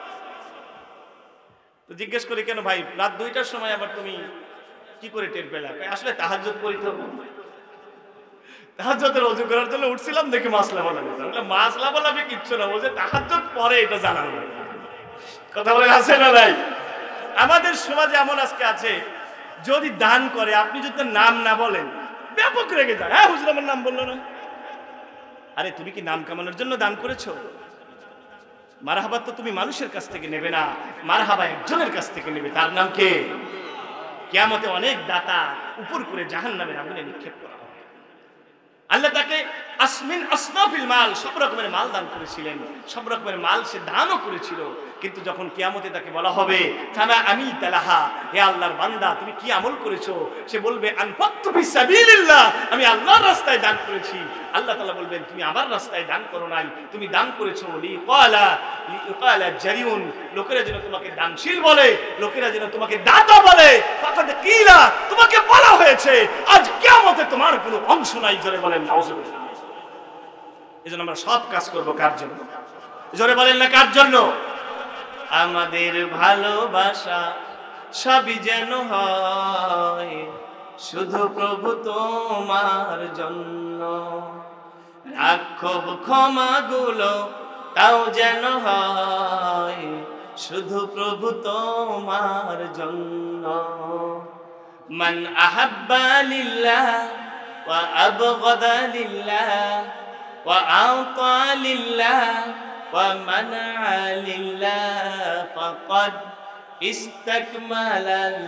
তো জিজ্ঞেস করি, কেন ভাই রাত 2টার সময় আবার তুমি কি করে টের পেলা? আসলে তাহাজ্জুদ পড়ি তো, তাহাজ্জুদের ওযু করার জন্য উঠছিলাম, দেখি মাছ লাফালাফি। মাছ লাফালাফি কিচ্ছু না, ও যে তাহাজ্জুদ পরে এটা জানা নাই। কথা বলে আছে না নাই? আমাদের সমাজে এমন আজকে আছে, যদি দান করে আপনি যদি নাম না বলেন ব্যাপক রেগে যায়। হ্যাঁ হুজুর আমার নাম বললো না। আরে তুমি কি নাম কামানোর জন্য দান করেছো? মারহাবা তো তুমি মানুষের কাছ থেকে নেবে না, মারহাবা একজনের কাছ থেকে নেবে। তার নাম কে? কিয়ামতে অনেক দাতা উপর করে জাহান্নামের আগুনে নিক্ষেপ করা হবে। আল্লাহ তাকে আসমিন আসনাফিল মাল, সব রকমের মাল দান করেছিলেন, সব রকমের মাল সে দানও করেছিল। কিন্তু যখন কিয়ামতে তাকে বলা হবে ফামা আমিলতালাহা, হে আল্লাহর বান্দা তুমি কি আমল করেছো? সে বলবে আনফাকতু ফিসাবিলিল্লাহ, আমি আল্লাহর রাস্তায় দান করেছি। আল্লাহ তাআলা বলবেন তুমি আমার রাস্তায় দান করো নাই, তুমি দান করেছো লিকালা জারিউন, লোকেরা যেন তোমাকে দানশীল বলে, লোকেরা যেন তোমাকে দাতা বলে। ফাকাদ কিলা, তোমাকে বলা হয়েছে আজ কিয়ামতে তোমার কোনো অংশ নাই। জোরে বলেন নাউজুবিল্লাহ। এজন্য আমরা সব কাজ করব কার জন্য? জোরে বলেন না কার জন্য? আমাদের ভালোবাসা সবই যেন হয় শুধু প্রভু তোমার জন্য, রাখব ক্ষমাগুলো তাও যেন হয় শুধু প্রভু তোমার জন্য। মান আহাব্বা লিল্লাহ ওয়া আবগাদা লিল্লাহ ওয়া আতা লিল্লাহ ওয়া মানআ লিল্লাহ ফাকাদ ইস্তাকমালাল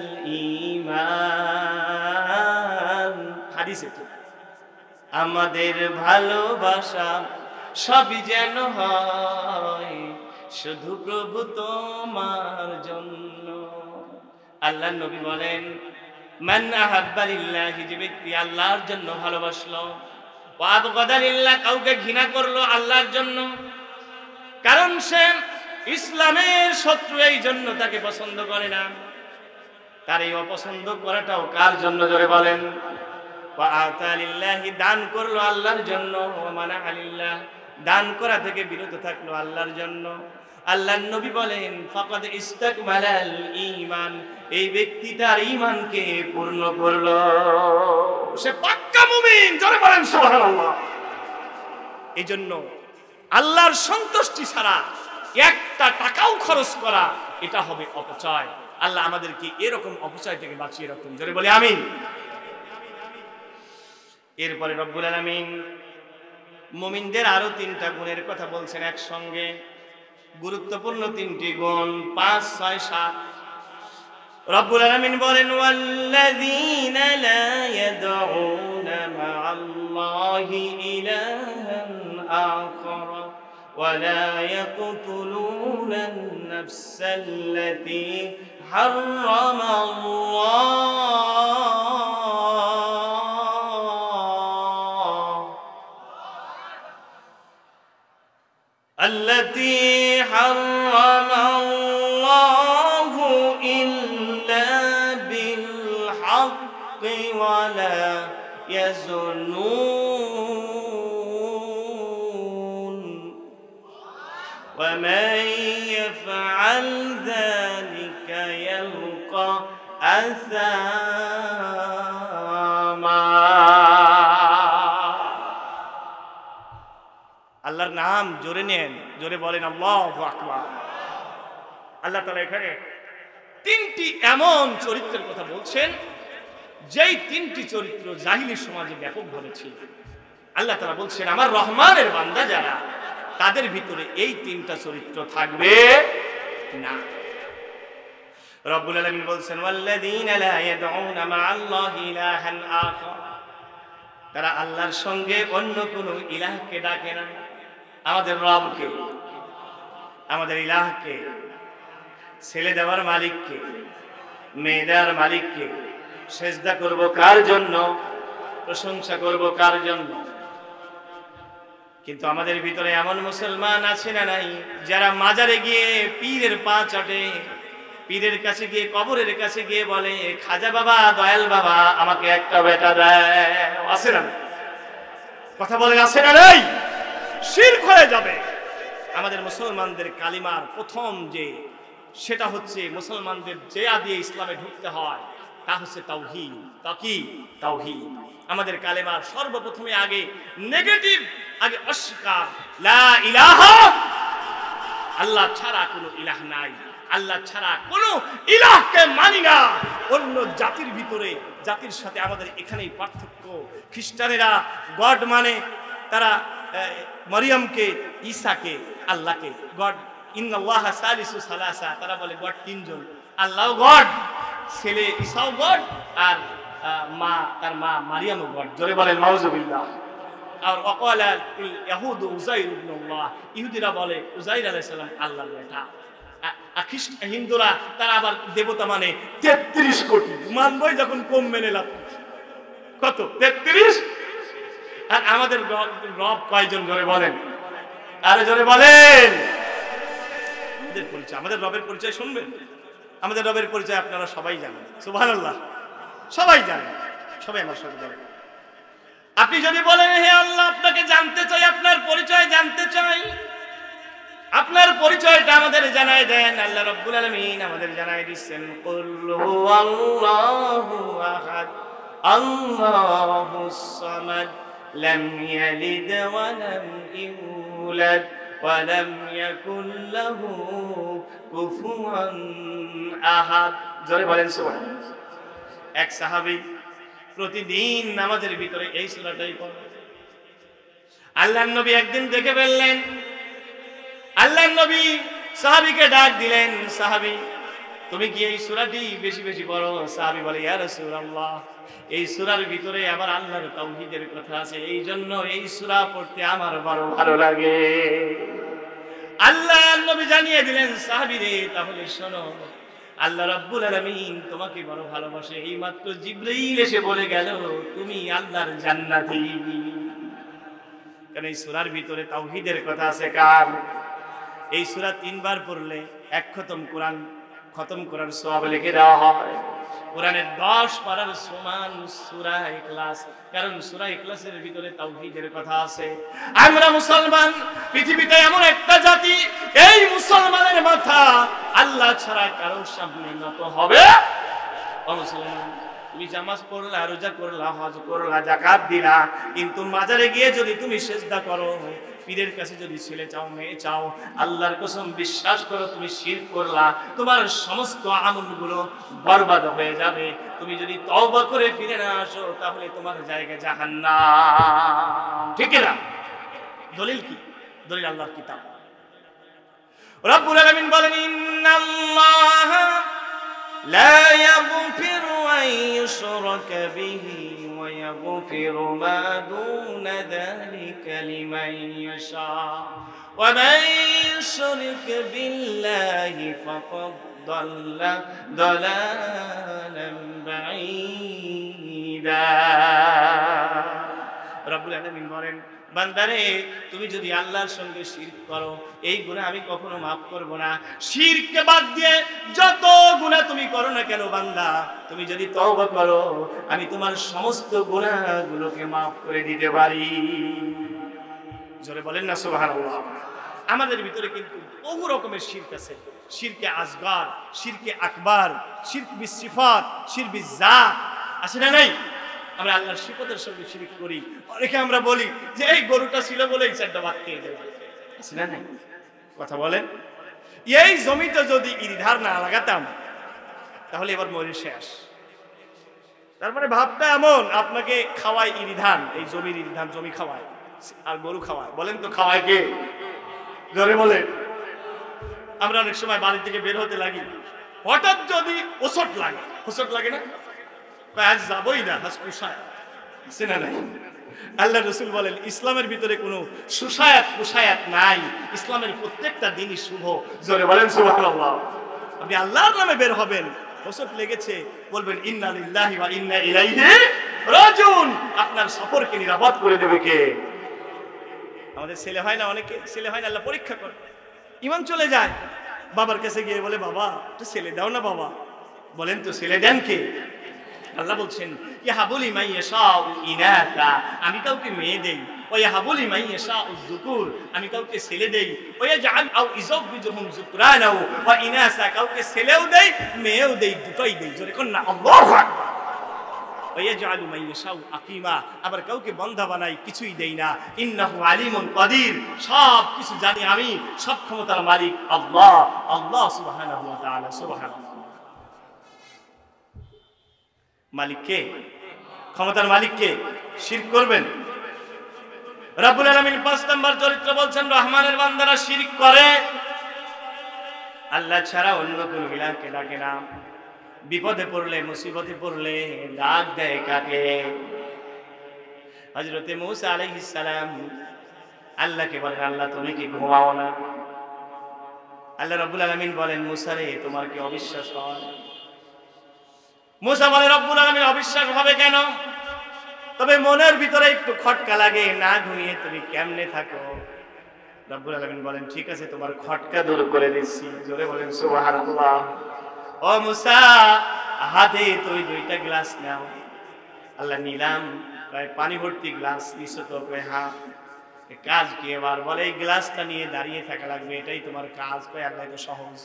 ঈমান। হাদিসে তো আমাদের ভালোবাসা সবই যেন হয় শুধু প্রভু তোমার জন্য। আল্লাহর নবী বলেন মান আহাব্বা লিল্লাহি, যে ব্যক্তি আল্লাহর জন্য ভালোবাসলো, ওয়া আবগাদা লিল্লাহ, কাউকে ঘৃণা করলো আল্লাহর জন্য, কারণ সে ইসলামের শত্রু, এই জন্য তাকে পছন্দ করে না। তার এই অপছন্দ করাটাও কার জন্য জোরে বলেন? ওয়া আতা লিল্লাহি, দান করলো আল্লাহর জন্য, ওয়া মানা লিল্লাহ, দান করা থেকে বিরত থাকলো আল্লাহর জন্য। আল্লাহর নবী বলেন ফাকাদ ইস্তাকমালাল ঈমান, এই ব্যক্তি তার ঈমানকে পূর্ণ করলো, সে পাক্কা মুমিন, জোরে বলেন সুবহানাল্লাহ। এইজন্য আল্লাহর সন্তুষ্টি ছাড়া একটা টাকাও খরচ করা, এটা হবে অপচয়। আল্লাহ আমাদেরকে এরকম অপচয় থেকে বাঁচিয়ে রাখুন, জোরে বলি আমিন। এরপরে রব্বুল আলামিন মুমিনদের আরো 3টা গুণের কথা বলছেন একসঙ্গে, গুরুত্বপূর্ণ 3টি গুণ, 5, 6, 7। রব্বুল আলামিন বলেন ওয়াল্লাযীনা লা ইয়াদউনা মা'আল্লাহি ইলাহান আখার ওয়া লা ইয়াকতুলুনান নাফসাল্লাতী হারামাল্লাহ التي حرم الله إلا بالحق ولا يزنون ومن يفعل ذلك يلقى أثاما। আল্লাহর নাম জোরে নেন, জোরে বলেন আল্লাহু আকবার। আল্লাহ তাআলা এখানে 3টি এমন চরিত্রের কথা বলছেন, যেই 3টি চরিত্র জাহিলি সমাজে ব্যাপকভাবে ছিল। আল্লাহ তাআলা বলছেন আমার রহমানের বান্দা যারা, তাদের ভিতরে এই 3টা চরিত্র থাকবে না। রব্বুল আলামিন বলছেন ওয়াল্লাযীনা লা ইয়াদউনা মা'আল্লাহি ইলাহান আখার, তারা আল্লাহর সঙ্গে অন্য কোনো ইলাহকে ডাকে না। আমাদের রবকে, আমাদের ইলাহকে, ছেলে দেওয়ার মালিককে, মেয়ে দেওয়ার মালিককে সেজদা করব কার জন্য, প্রশংসা করব কার জন্য? কিন্তু আমাদের ভিতরে এমন মুসলমান আছে না নাই, যারা মাজারে গিয়ে পীরের পা চটে, পীরের কাছে গিয়ে, কবরের কাছে গিয়ে বলে খাজা বাবা, দয়াল বাবা, আমাকে একটা বেটা দেয়। আছে না? কথা বলেন আছে না নাই? শিরক হয়ে যাবে। আমাদের মুসলমানদের কালিমার প্রথম যে, সেটা হচ্ছে মুসলমানদের জেয়া দিয়ে ইসলামে ঢুকতে হয়, তা হচ্ছে তাওহীদ। তা কি? তাওহীদ। আমাদের কালেমার সর্বপ্রথমে আগে নেগেটিভ, আগে অস্বীকার, লা ইলাহা, আল্লাহ ছাড়া কোনো ইলাহ নাই, আল্লাহ ছাড়া কোনো ইলাহকে মানি না। অন্য জাতির ভিতরে, জাতির সাথে আমাদের এখানেই পার্থক্য। খ্রিস্টানেরা গড মানে, তারা মরিয়মকে, ঈসাকে, আল্লাহকে গড, ইন্নাল্লাহা সালিসু সালাসা, তারা বলে গড 3 জন, আল্লাহও গড, ছেলে ঈসাও গড, আর মা, তার মা মারিয়ামও গড। জোরে বলেন নাউজুবিল্লাহ। আর ওয়াকালা ইয়াহুদ উযাইর ইবনুল্লাহ, ইহুদিরা বলে উযাইর আলাইহিস সালাম আল্লাহর বেটা। হিন্দুরা তারা আবার দেবতা মানে 33 কোটি, মানবই যখন কম মেনে লাভ, কত? 33। আর আমাদের রব কয়জন জোরে বলেন? আরে জোরে বলেন। আমাদের পরিচয়, আমাদের রবের পরিচয় শুনবেন। আমাদের রবের পরিচয় আপনারা সবাই জানেন, সুবহানাল্লাহ, সবাই জানেন, সবাই আমার সাথে বলেন। আপনি যদি বলেন হে আল্লাহ আপনাকে জানতে চাই, আপনার পরিচয় জানতে চাই, আপনার পরিচয়টা আমাদের জানাই দেন। আল্লাহ রাব্বুল আলামিন আমাদের জানাই দিচ্ছেন কুল হুয়াল্লাহু আহাদ আল্লাহুস সামাদ লাম ইয়ালিদ ওয়া লাম ইউলাদ ওয়া লাম ইয়াকুল লাহু কুফুয়ান আহাদ। জোরে বলেন সুবহানাল্লাহ। এক সাহাবী প্রতিদিন নামাজের ভিতরে এই সূরাটাই পড়ে। আল্লাহর নবী একদিন দেখে ফেললেন, আল্লাহর নবী সাহাবীকে ডাক দিলেন, সাহাবী তুমি কি এই সূরাটি বেশি বেশি পড়ো? সাহাবী বলে ইয়া রাসূলুল্লাহ, এই সূরার ভিতরে আবার আল্লাহর তাওহীদের কথা আছে, এই জন্য এই সূরা পড়তে আমার বড় ভালো লাগে। আল্লাহর নবী জানিয়ে দিলেন সাহাবী রে, তাহলে শোনো, আল্লাহ রাব্বুল আলামিন তোমাকে বড় ভালোবাসে। এই মাত্র জিবরাইল এসে বলে গেল তুমি আল্লাহর জান্নাতি। কারণ এই সূরার ভিতরে তাওহীদের কথা আছে। কার? এই সূরা 3 বার পড়লে 1 খতম কোরআন খতম করার সওয়াব লিখে দেওয়া হয়। কোরআনের 10 পারার সমান সূরা ইখলাস, কারণ সূরা ইখলাসের ভিতরে তাওহীদের কথা আছে। আমরা মুসলমান, পৃথিবীতে এমন একটা জাতি, এই মুসলমানের মাথা আল্লাহ ছাড়া কারোর সামনে নত হবে। ও মুসলমান, তুমি নামাজ পড়লা, রোজা করলা, হজ করলা, যাকাত দিলা, কিন্তু মাজারে গিয়ে যদি তুমি সিজদা করো, পীরের কাছে যদি ছেলে চাও, মেয়ে চাও, আল্লাহর কসম বিশ্বাস করো তুমি শিরক করলা, তোমার সমস্ত আমলগুলো বরবাদ হয়ে যাবে। তুমি যদি তওবা করে ফিরে না আসো, তাহলে তোমার জায়গা জাহান্নাম। ঠিক না? দলিল কি? দলিল আল্লাহর কিতাব। রব্বুল আলামিন বলেন, ইন্নাল্লাহ লা ইয়াগফিরু আন ইউশরাকা বিহি ওয়া ইয়াগফিরু মা দুনা যালিকা লিমান ইয়াশা ওয়া মান ইউশরিক বিল্লাহি ফাকাদ দাল্লা দালালান বাঈদা। রব্বুল আলামিন বলেন, বান্দারে তুমি যদি আল্লাহর সঙ্গে শিরক করো, এই গুনাহ আমি কখনো মাফ করব না। শিরককে বাদ দিয়ে যত গুনাহ তুমি করো না কেন বান্দা, তুমি যদি তওবা করো, আমি তোমার সমস্ত গুনাহগুলোকে মাফ করে দিতে পারি। জোরে বলেন না সুবহানাল্লাহ। আমাদের ভিতরে কিন্তু বহু রকমের শিরক আছে। শিরকে আসগার, শিরকে আকবার, শিরক বিসিফাত, শিরক বিজাত, আছে না নাই? আমরা আল্লাহর সিফাতের সঙ্গে শিরক করি। অনেকে আমরা বলি যে এই গরুটা ছিল বলে এই চারটা বাদ দিয়ে দেব, আছে না নাই? কথা বলেন। এই জমিতে যদি ইরিধার না লাগাতাম, তাহলে এবার মরে শেষ। তার মানে ভাবটা এমন, আপনাকে খাওয়ায় ইরিধান, এই জমির ইরিধান, জমি খাওয়ায় আর গরু খাওয়ায়। বলেন তো খাওয়ায় কে? জোরে বলেন। আমরা অনেক সময় বাড়ি থেকে বের হতে লাগি, হঠাৎ যদি ওষুধ লাগে, ওষুধ লাগে না, আজ যাবই না, আজ কুশায়, আছে না নাই? আল্লাহ রসুল বলেন, ইসলামের ভিতরে কোনো সুসায়াত কুসায়াত নাই, ইসলামের প্রত্যেকটা দিনই শুভ। জোরে বলেন সুবহানাল্লাহ। আপনি আল্লাহর নামে বের হবেন, ওষুধ লেগেছে, বলবেন ইন্না লিল্লাহি ওয়া ইন্না ইলাইহি রাজিউন। আপনার সফরকে নিরাপদ করে দেবে কে? আমাদের ছেলে হয় না, অনেকে ছেলে হয় না, আল্লাহ পরীক্ষা করে, ইমান চলে যায়, বাবার কাছে গিয়ে বলে, বাবা একটু ছেলে দাও না বাবা। বলেন তো ছেলে দেন কে? আল্লাহ বলছেন, ইয়াহাবুলি মান ইয়াশাউ ইনাসা, আমি কাউকে মেয়ে দেই, ওয়া ইয়াহাবুলি মান ইয়াশাউ যুকুর, আমি কাউকে ছেলে দেই, ওয়া ইয়াজআল আও ইযাওবিজুহুম যুকরানা ওয়া ইনাসা, কাউকে ছেলেও দেই মেয়েও দেই, দুটোই দেই। জোরে কোন না আল্লাহু আকবার। ওয়া ইয়াজআলু মান ইয়াশাউ আকিমা, আবার কাউকে বন্ধা বানাই, কিছুই দেই না। ইন্নাহু আলিমুন কাদির, সব কিছু জানি আমি, সব ক্ষমতার মালিক আল্লাহ, আল্লাহ সুবহানাহু ওয়া তাআলা। সুবহানাল্লাহ। মালিক কে? ক্ষমতার মালিক কে? শিরক করবেন? রব্বুল আলামিন 5 নম্বর চরিত্র বলছেন, রহমানের বান্দারা শিরক করে, আল্লাহ ছাড়া অন্য কোন ইলাহকে ডাকে না। বিপদে পড়লে, মুসিবতে পড়লে ডাক দেয় কাকে? হযরতে মূসা আলাইহিস সালাম আল্লাহকে বলেন, আল্লাহ তুমি কি ঘুমাও না? আল্লাহ রব্বুল আলামিন বলেন, মূসা রে তোমার কি অবিশ্বাস হয়? মূসা বলে, রব্বুল আলামিন অবিশ্বাস হবে কেন? তবে মনের ভিতরে একটু খটকা লাগে, না ঘুমিয়ে তুমি কেমনে থাকো? রব্বুল আলামিন বলেন, ঠিক আছে তোমার খটকা দূর করে দিচ্ছি। জোরে বলেন সুবহানাল্লাহ। ও মূসা, হাতে তুই 2টা গ্লাস নাও। আল্লাহ নিলাম, প্রায় পানি ভর্তি গ্লাস নিছো তো? কয় হ্যাঁ। কাজ কি এবার? বলে এই গ্লাসটা নিয়ে দাঁড়িয়ে থাকা লাগবে, এটাই তোমার কাজ। কয় আল্লাহ এটা সহজ।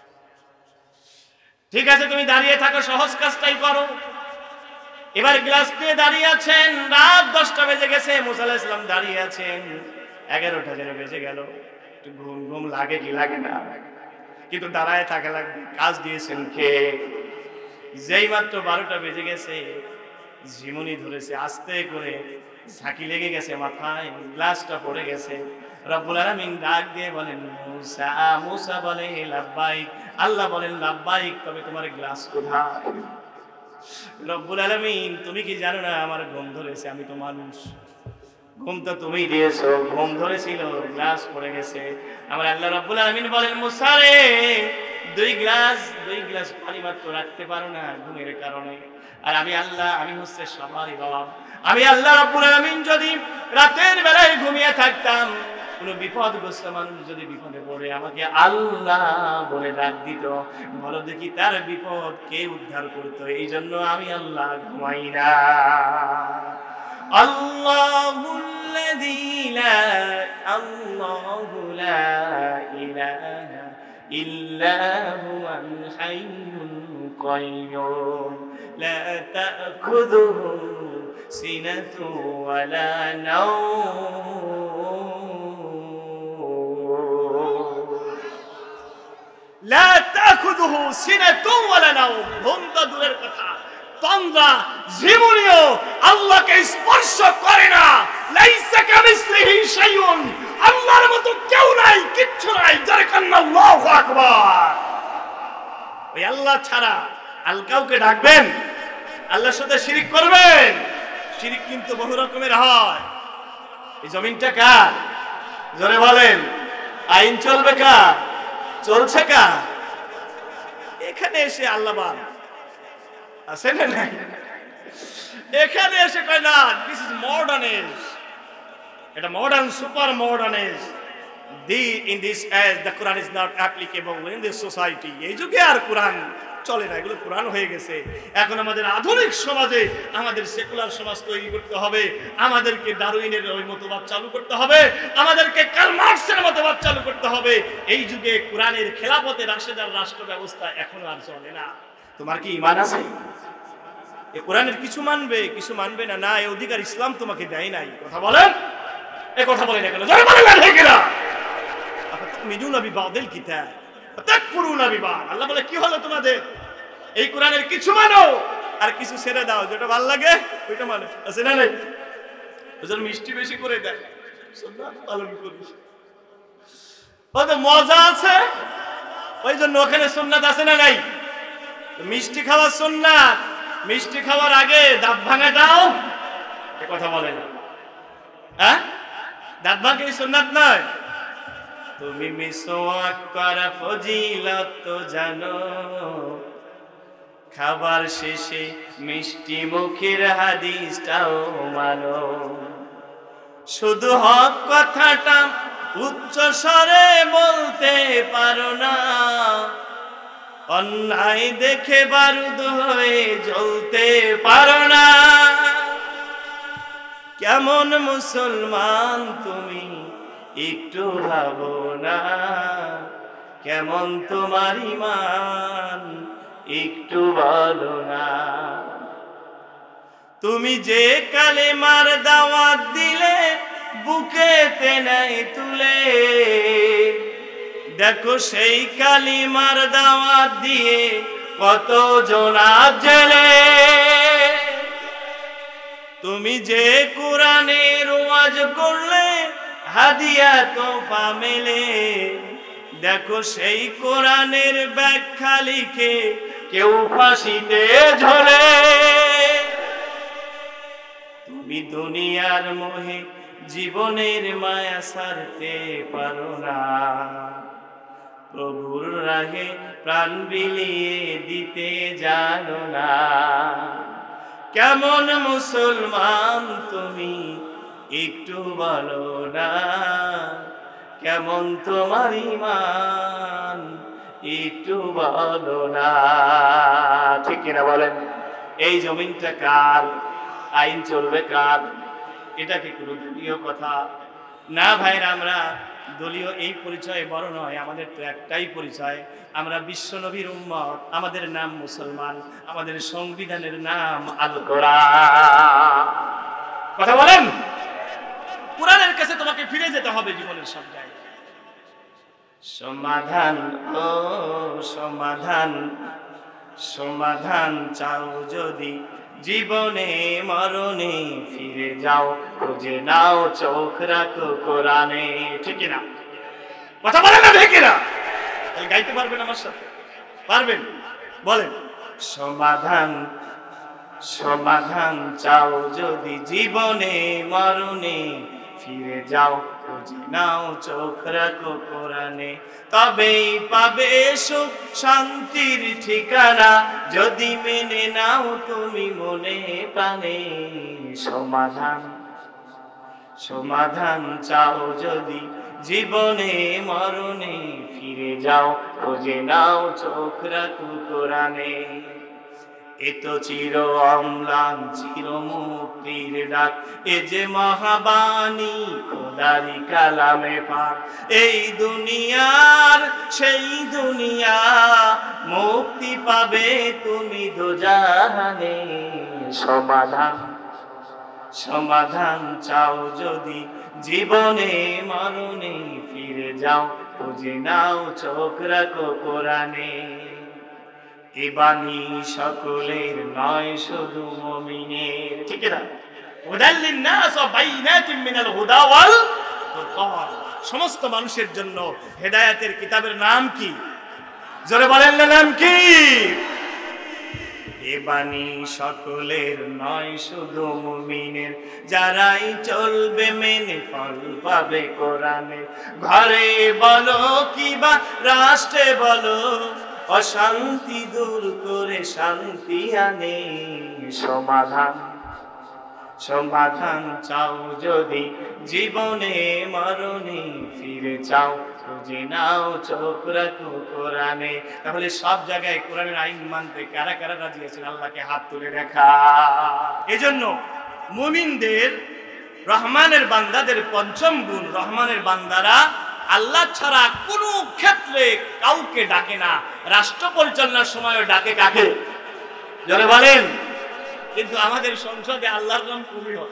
ঠিক আছে তুমি দাঁড়িয়ে থাকো, সহজ কাজটাই করো। এবার গ্লাস নিয়ে দাঁড়িয়ে আছেন, রাত 10টা বেজে গেছে, মূসা আলাইহিস সালাম দাঁড়িয়ে আছেন, 11টা বেজে গেল। একটু ঘুম ঘুম লাগে কি লাগে না? কিন্তু দাঁড়ায় থাকা লাগবে। কাজ দিয়েছেন কে? যেই মাত্র 12টা বেজে গেছে, ঝিমুনি ধরেছে, আস্তে করে ঝাঁকি লেগে গেছে মাথায়, গ্লাসটা পড়ে গেছে। রব্বুল আলামিন ডাক দিয়ে বলেন, মূসা। মূসা বলে, লাব্বাইক। আল্লাহ বলেন, লাব্বাইক, তবে তোমার গ্লাস কোথায়? রব্বুল আলামিন, তুমি কি জানো না আমার ঘুম ধরেছে? আমি তো মানুষ, ঘুম তো তুমি দিয়েছো, ঘুম ধরেছিল, গ্লাস পড়ে গেছে। আমার আল্লাহ রব্বুল আলামিন বলেন, মূসা রে 2 গ্লাস পানি মাত্র রাখতে পারো না ঘুমের কারণে? আর আমি আল্লাহ, আমি হচ্ছে সবারই রব। আমি আল্লাহ রাব্বুল আলামিন যদি রাতের বেলায় ঘুমিয়ে থাকতাম, কোন বিপদগ্রস্ত মানুষ যদি বিপদে পড়ে আমাকে আল্লাহ বলে ডাক দিত, বলো দেখি তার বিপদ কে উদ্ধার করতো। এই জন্য আমি আল্লাহ ঘুমাই না। আল্লাহুল্লাযী লা ইলাহা ইল্লা হুয়াল হাইয়ুল কাইয়্যুম লা তা'খুযুহু সিনাতুন ওয়া লা নাওম লা তা'খুযুহু সিনাতুন ওয়া লা নাওম। ঘুম তো দূরের কথা, তন্দ্রা জীবনীয় আল্লাহকে স্পর্শ করে না। লাইসা কামিসলিহি শাইউন, আল্লাহর মতো কেউ নাই, কিচ্ছু নাই। যারা কান্না আল্লাহু আকবার। ওই আল্লাহ ছাড়া আল কাউকে ডাকবেন, আল্লাহর সাথে শিরিক করবেন। শিরিক কিন্তু বহু রকমের হয়। এই জমিনটা কার? জোরে বলেন। আইন চলবে কার? চলছে কার? এখানে এসে আল্লাহবাদ আছে না নাই? এখানে এসে কয় না দিস ইজ মডার্ন এজ, এটা modern, super modern age. In this age the Quran is not applicable in this society. এই যুগে আর কোরআন চলে না, এগুলো কোরআন হয়ে গেছে। এখন আমাদের আধুনিক সমাজে আমাদের সেকুলার সমাজ তৈরি করতে হবে, আমাদেরকে ডারউইনের ওই মতবাদ চালু করতে হবে, আমাদেরকে কার্ল মার্কসের মতবাদ চালু করতে হবে। এই যুগে কোরআনের খেলাফতে রাশেদার রাষ্ট্র ব্যবস্থা এখনো আর চলে না। তোমার কি ঈমান আছে? এই কোরআনের কিছু মানবে, কিছু মানবে না। না, এই অধিকার ইসলাম তোমাকে দেয় নাই। কথা বলেন, এই কথা বলেন না কেন? জোরে বলেন না ঠিক না? আফাতুমিনুনা বিবাদিল কিতাব ওয়া তাকফুরুনা বিবাদ। আল্লাহ বলে কি হলো তোমাদের? এই কোরআনের কিছু মানো আর কিছু ছেড়ে দাও, যেটা ভালো লাগে ওইটা মানে। আছে না নাই? ওজন মিষ্টি বেশি করে দেয়, সুন্নাত পালন করিস। ওতে মজা আছে, ওই জন্য ওখানে সুন্নাত আছে না নাই? মিষ্টি খাওয়ার সুন্নাত, মিষ্টি খাওয়ার আগে দাঁত ভাঙাটাও এ কথা বলে না। হ্যাঁ, দাঁত ভাঙা কি সুন্নাত নয়? তুমি মিসওয়াক করা ফজিলত তো জানো, খাবার শেষে মিষ্টি মুখের হাদিসটাও মানো। শুধু হক কথাটা উচ্চ স্বরে বলতে পারো না, অন্যায় দেখে বারুদ হয়ে জ্বলতে পারো না। কেমন মুসলমান তুমি একটু ভাবো না, কেমন তোমার ঈমান একটু বলো না। তুমি যে কালেমার দাওয়াত দিলে বুকেতে নাই তুলে, দেখো সেই কালিমার দাওয়াত দিয়ে কত জনা জেলে। তুমি যে কোরআনের ওয়াজ করলে হাদিয়া তোফা মেলে, দেখো সেই কোরআনের ব্যাখ্যা লিখে কেউ ফাঁসিতে ঝোলে। তুমি দুনিয়ার মোহে জীবনের মায়া ছাড়তে পারো না, প্রভুর রাহে প্রাণ বিলিয়ে দিতে জানো না। কেমন মুসলমান তুমি একটু বলো না, কেমন তোমার ঈমান একটু বলো না। ঠিক কিনা বলেন? এই জমিনটা কার? আইন চলবে কার? এটা কি কোনো দলীয় কথা? না ভাইরা, আমরা দলীয় এই পরিচয় বড় নয়। আমাদের তো একটাই পরিচয়, আমরা বিশ্বনবীর উম্মত। আমাদের নাম মুসলমান, আমাদের সংবিধানের নাম আল কোরআন। কথা বলেন। কোরআনের কাছে তোমাকে ফিরে যেতে হবে জীবনের সব জায়গায়। সমাধান, ও সমাধান, সমাধান চাও যদি জীবনে মরণে ফিরে যাও, খুঁজে নাও চোখ রাখো কোরআনে। ঠিক না? কথা বলেন না ঠিক না? তাহলে গাইতে পারবেন আমার সাথে? পারবেন? বলেন। সমাধান, সমাধান চাও যদি জীবনে মরণে ফিরে যাও, খুঁজে নাও চোখ রাখো কোরআনে, তবেই পাবে সুখ শান্তির ঠিকানা, যদি মেনে নাও তুমি মনে প্রাণে সমাধান। সমাধান চাও যদি জীবনে মরণে, ফিরে যাও খুঁজে নাও চোখ রাখো কোরআনে। এ তো চির অম্লান চির মুক্তির ডাক, এ যে মহাবাণী খোদারি কালামে পাক। এই দুনিয়ার সেই দুনিয়া, মুক্তি পাবে তুমি দোজাহানে। সমাধান সমাধান চাও যদি জীবনে মরণে, ফিরে যাও খুঁজে নাও চোখ রাখো কোরআনে। এ বাণী সকলের নয় শুধু মুমিনের, ঠিক না? হুদাল লিন-নাস ওয়া বাইনাতিন মিনাল হুদা ওয়াল ফুরকান, সমস্ত মানুষের জন্য হেদায়েতের কিতাবের নাম কি? জোরে বলেন না, নাম কি? এ বাণী সকলের নয় শুধু মুমিনের, যারাই চলবে মেনে ফল পাবে কোরআনে। ঘরে বলো কিবা রাষ্ট্রে বলো, অশান্তি দূর করে শান্তি আনে। সমাধান সমাধান চাও যদি জীবনে মরণে, ফিরে চাও খুঁজে নাও চোখ রাখো কোরআনে। তাহলে সব জায়গায় কোরআনের আইন মানতে কারা কারা রাজি আছেন? আল্লাহকে হাত তুলে দেখা। এজন্য মুমিনদের, রহমানের বান্দাদের পঞ্চম গুণ, রহমানের বান্দারা আল্লাহ ছাড়া কোনো ক্ষেত্রে কাউকে ডাকে না। রাষ্ট্র পরিচালনার সময়ও ডাকে কাকে? জোরে বলেন। কিন্তু আমাদের সংসদে আল্লাহর নাম খুবই হয়।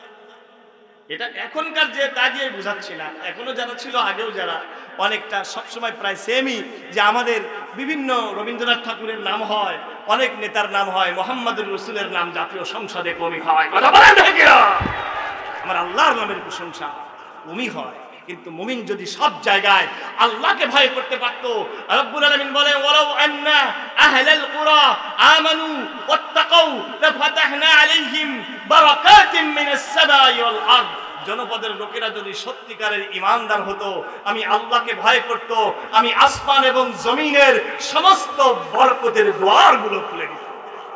এটা এখনকার যে তা দিয়ে বোঝাচ্ছি না, এখনো যারা ছিল আগেও যারা, অনেকটা সবসময় প্রায় সেমই, যে আমাদের বিভিন্ন রবীন্দ্রনাথ ঠাকুরের নাম হয়, অনেক নেতার নাম হয়, মোহাম্মদুর রসুলের নাম জাতীয় সংসদে কমই হয়। কথা বলেন না কিনা? আমার আল্লাহর নামের প্রশংসা কমই হয়। কিন্তু মুমিন যদি সব জায়গায় আল্লাহকে ভয় করতে পারতো, রব্বুল আলামিন বলেন ওয়ালাউ আন্না আহলাল কুরা আমানু ওয়াত্তাকাউ লাফাতাহনা আলাইহিম বারাকাতিন মিনাস সামাই ওয়াল আরদ। জনপদের লোকেরা যদি সত্যিকারের ঈমানদার হতো, আমি আল্লাহকে ভয় করত, আমি আসমান এবং জমিনের সমস্ত বরকতের দুয়ারগুলো খুলে দিতাম।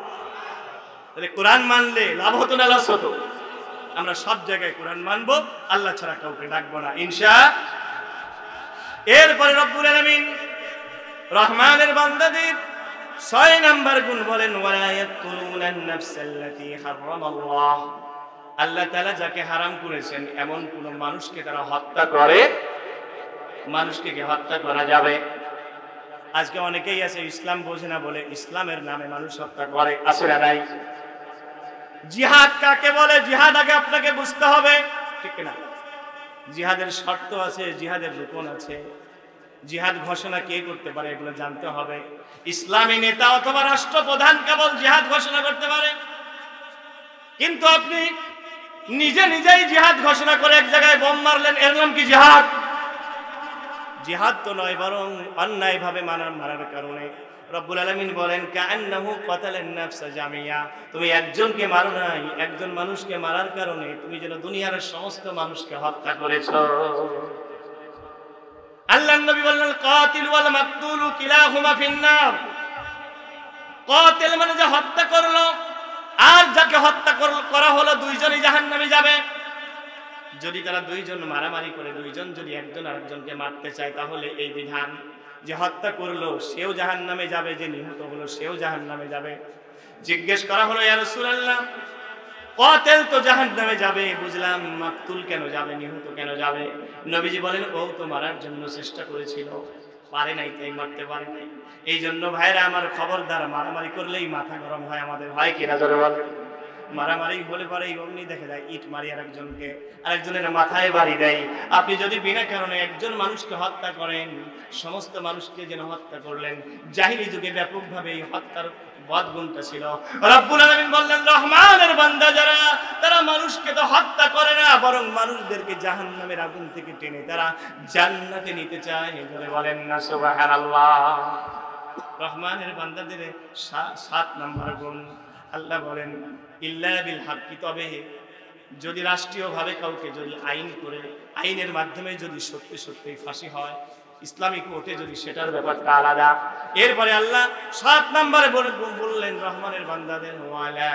তাহলে কোরআন মানলে লাভ হতো না লস হতো? আমরা সব জায়গায় কোরআন মানবো, আল্লাহ ছাড়া কাউকে ডাকবো না ইনশাআল্লাহ। এরপরে রব্বুল আলামিন রহমানের বান্দাদের 6 নাম্বার গুণ বলেন, ওয়ালা ইয়াকুলুনান নাফসাল্লাতী হারামাল্লাহ। আল্লাহ তাআলা যাকে হারাম করেছেন এমন কোন মানুষকে তারা হত্যা করে। মানুষকে কি হত্যা করা যাবে? আজকে অনেকেই আছে ইসলাম বোঝে না বলে ইসলামের নামে মানুষ হত্যা করে, আছে না নাই? জিহাদ কাকে বলে? জিহাদ আগে আপনাকে বুঝতে হবে, ঠিক না? জিহাদের শর্ত আছে, জিহাদের রুকন আছে। জিহাদ ঘোষণা কে করতে পারে এগুলো জানতে হবে। ইসলামী নেতা অথবা রাষ্ট্রপ্রধান কেবল জিহাদ ঘোষণা করতে পারে। কিন্তু আপনি নিজে নিজেই জিহাদ ঘোষণা করে এক জায়গায় বোম মারলেন, এর নাম কি জিহাদ? জিহাদ তো নয়, বরং অন্যায়ভাবে মারার কারণে রব্বুল আলামিন বলেন কাআন্নাহু কাতালান নাফসা জামিয়া। তুমি একজনকে মারো নাই, একজন মানুষকে মারার কারণে তুমি যেন দুনিয়ার সমস্ত মানুষকে হত্যা করেছো। আল্লাহর নবী বললেন কাতিল ওয়াল মাকতুল কিলাহুমা ফিন্নার। কাতিল মানে যে হত্যা করলো, আর যাকে হত্যা করা হলো, দুইজনই জাহান্নামে যাবে। যদি তারা দুইজন মারামারি করে, দুইজন যদি একজন আরেকজনকে মারতে চায়, তাহলে এই বিধান যে হত্যা করলো সেও জাহান্নামে যাবে, যে নিহত হলো সেও জাহান্নামে যাবে। জিজ্ঞেস করা হলো ইয়া রাসূলুল্লাহ, কাতিল তো জাহান্নামে যাবে, বুঝলাম, মাকতুল কেন যাবে, নিহত কেন যাবে? নবীজি বলেন ও তো মারার জন্য চেষ্টা করেছিল, পারে নাই, তাই মারতে পারে নাই। এই জন্য ভাইরা আমার, খবরদার, মারামারি করলেই মাথা গরম হয় আমাদের, হয় কিনা জোরে বলেন? মারামারি হলে পরে অমনি দেখা যায় ইট মারি আরেকজনের মাথায় বাড়ি দেয়। আপনি যদি বিনা কারণে একজন মানুষকে হত্যা করেন, সমস্ত মানুষকে যেন হত্যা করলেন। জাহিলি যুগে ব্যাপকভাবে এই হত্যার বদগুণটা ছিল। রব্বুল আলামিন বললেন রহমানের বান্দা যারা, তারা মানুষকে তো হত্যা করে না, বরং মানুষদেরকে জাহান্নামের আগুন থেকে টেনে তারা জান্নাতে নিতে চায়। বলে বলেন না সুবহানাল্লাহ। রহমানের বান্দাদের 7 নাম্বার গুণ, আল্লাহ বলেন ইল্লা বিল হাক্কি, তবে যদি রাষ্ট্রীয়ভাবে কাউকে যদি আইন করে আইনের মাধ্যমে যদি সত্যি সত্যি ফাঁসি হয়, ইসলামিক কোর্টে যদি সেটার ব্যাপারটা আলাদা। এরপরে আল্লাহ 7 নম্বরে বললেন রহমানের বান্দাদের ওয়ালা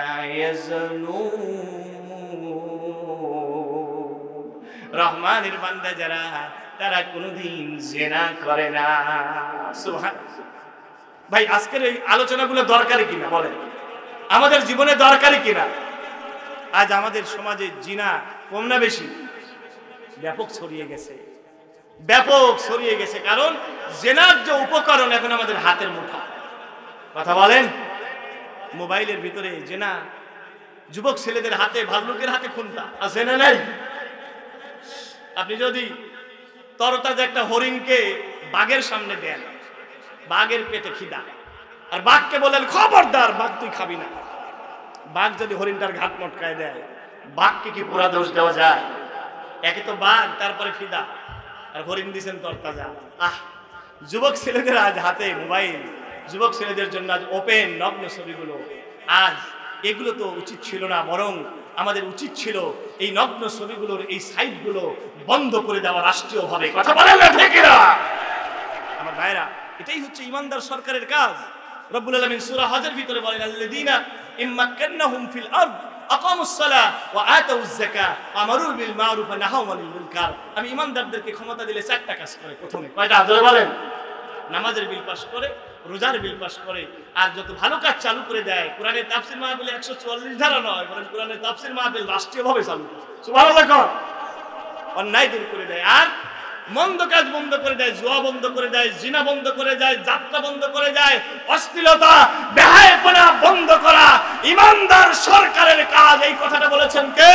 ইয়াজনুন, রহমানের বান্দা যারা তারা কোনোদিন জিনা করে না। সুবহানাল্লাহ। ভাই আজকের এই আলোচনাগুলো দরকারি কিনা বলেন, আমাদের জীবনে দরকারি কিনা? আজ আমাদের সমাজে জিনা কম না বেশি? ব্যাপক ছড়িয়ে গেছে, ব্যাপক ছড়িয়ে গেছে। কারণ জেনার যে উপকরণ এখন আমাদের হাতের মুঠা। কথা বলেন, মোবাইলের ভিতরে জেনা, যুবক ছেলেদের হাতে, ভাল্লুকের হাতে খুনতা আছে না নাই? আপনি যদি তরতাজা একটা হরিণকে বাঘের সামনে দেন, বাঘের পেটে খিদা, আর বাঘকে বলেন খবরদার বাঘ তুই খাবি না, বাঘ যদি হরিণটার ঘাট মটকায় দেয়, বাঘকে কি পুরা দোষ দেওয়া যায়? একে তো বাঘ, তারপরে খিদা, আর হরিণ দিছেন তরতাজা। যুবক ছেলেদের আজ হাতে মোবাইল, যুবক ছেলেদের জন্য আজ ওপেন নগ্ন ছবিগুলো। আজ এগুলো তো উচিত ছিল না, বরং আমাদের উচিত ছিল এই নগ্ন ছবিগুলোর এই সাইটগুলো বন্ধ করে দেওয়া রাষ্ট্রীয়ভাবে। কথা বলেন না ঠিক না? আমার ভাইরা, এটাই হচ্ছে ইমানদার সরকারের কাজ। রব্বুল আলামিন সূরা হজের ভিতরে বলেন আল্লাযীনা ইম্মাক্কান্নাহুম ফিল আরদ আকামুস সালাহ ওয়া আতাউজ যাকাহ ওয়া আমারু বিল মারুফ ওয়া নাহাউ আনিল মুনকার। আমি ইমানদারদেরকে ক্ষমতা দিলে 4টা কাজ করে। প্রথমে কয়টা? আদরে বলেন। নামাজের বিল পাস করে, রোজার বিল পাস করে, আর যত ভালো কাজ চালু করে দেয়। কোরআনের তাফসীর মাহফিলে 144 ধারা নয়, বরং কোরআনের তাফসীর মাহফিল রাষ্ট্রীয়ভাবে চালু করে। সুবহানাল্লাহ। অন্যায় দূর করে দেয়, আর মন্দ কাজ বন্ধ করে দেয়, জুয়া বন্ধ করে দেয়, জিনা বন্ধ করে দেয়, যাত্রা বন্ধ করে দেয়, অশ্লীলতা বেহায়াপনা বন্ধ করা ইমানদার সরকারের কাজ। এই কথাটা বলেছেন কে?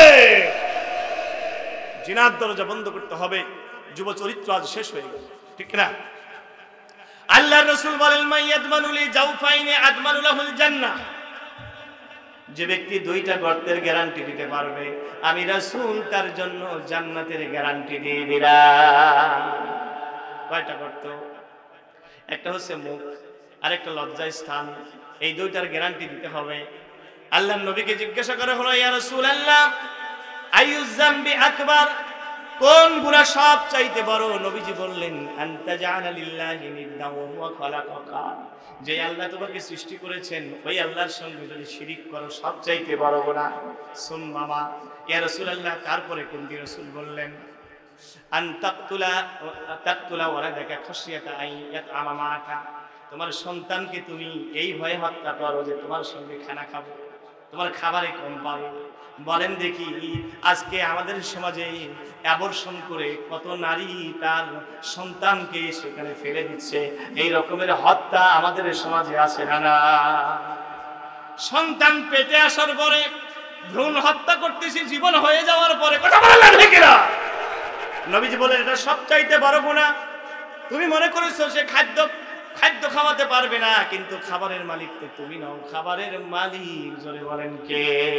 জিনার দরজা বন্ধ করতে হবে। যুব চরিত্র আজ শেষ হয়ে গেল, ঠিক না? আল্লাহর রাসূল বলেন মাইয়াদমানুলি জাওফাইনি আদমানু লাহুল জান্নাহ, যে ব্যক্তি 2টা গর্তের গ্যারান্টি দিতে পারবে, আমি রাসূল তার জন্য জান্নাতের গ্যারান্টি দিয়ে দিলাম। কয়টা গর্ত? একটা হচ্ছে মুখ, আরেকটা লজ্জা স্থান। এই 2টার গ্যারান্টি দিতে হবে। আল্লাহর নবীকে জিজ্ঞাসা করা হলো, ইয়া রাসূলুল্লাহ আইয়ুজ যামবি আকবার, কোন গুনাহ সব চাইতে বড়? নবীজি বললেন আনতা জাআলা লিল্লাহি নিদ্দান ওয়া হুয়া খালাকাকা, যে আল্লাহ তোমাকে সৃষ্টি করেছেন ওই আল্লাহর সঙ্গে যদি শিরিক করো, সব চাইতে বড় গুনাহ। সুম্মা ইয়া রাসূলুল্লাহ, তারপরে কোনটি? রাসূল বললেন আন তাকতুলা ওয়ালাদাকা খাশিয়াতা আন ইয়াতআমা মাআকা, তোমার সন্তানকে তুমি এই ভয়ে হত্যা করো যে তোমার সঙ্গে খানা খাবো, তোমার খাবারে কম পাবে। বলেন দেখি, আজকে আমাদের সমাজে অ্যাবর্শন করে কত নারী তার সন্তানকে সেখানে ফেলে দিচ্ছে। এই রকমের হত্যা আমাদের সমাজে আছে না? সন্তান পেটে আসার পরে ভ্রূণ হত্যা করতেছি জীবন হয়ে যাওয়ার পরে। কথা বলেন ঠিক না? নবীজি বলেন এটা সবচাইতে বড় গুনাহ। তুমি মনে করেছো সে খাদ্য খাওয়াতে পারবে না, কিন্তু খাবারের মালিক তো তুমি নও। খাবারের মালিক জোরে বলেন কে?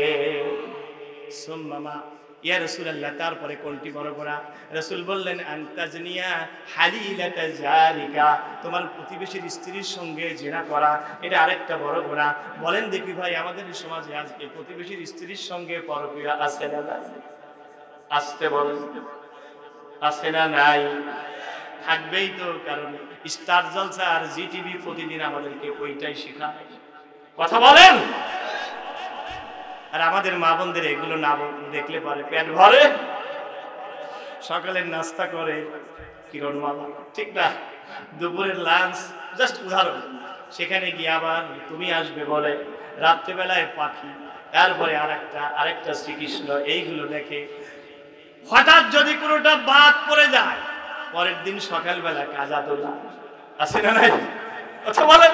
সুম্মা ইয়া রাসূলুল্লাহ, তারপরে কোনটি বড় গুনাহ? রাসূল বললেন আনতাজনিয়া হালিলাতা জারিকা, তোমার প্রতিবেশীর স্ত্রীর সঙ্গে জিনা করা, এটা আরেকটা বড় গুনাহ। বলেন দেখি ভাই, আমাদের সমাজে আজকে প্রতিবেশীর স্ত্রীর সঙ্গে পরকীয়া আছে না নাই? আসতে বলেন, আছে না নাই? থাকবেই তো, কারণ স্টার জলসা আর জিটিভি প্রতিদিন আমাদেরকে ওইটাই শেখায়। কথা বলেন। আর আমাদের মা বোনদের এগুলো না দেখলে পারে পেট ভরে। সকালের নাস্তা করে কিরণ মালা, ঠিক না? দুপুরের লাঞ্চ, জাস্ট উদাহরণ, সেখানে গিয়ে আবার তুমি আসবে বলে, রাত্রেবেলায় পাখি, তারপরে আরেকটা শ্রীকৃষ্ণ, এইগুলো দেখে। হঠাৎ যদি কোনোটা বাদ পড়ে যায়, পরের দিন সকালবেলা কাজা তোলা আছে না নাই? কথা বলেন।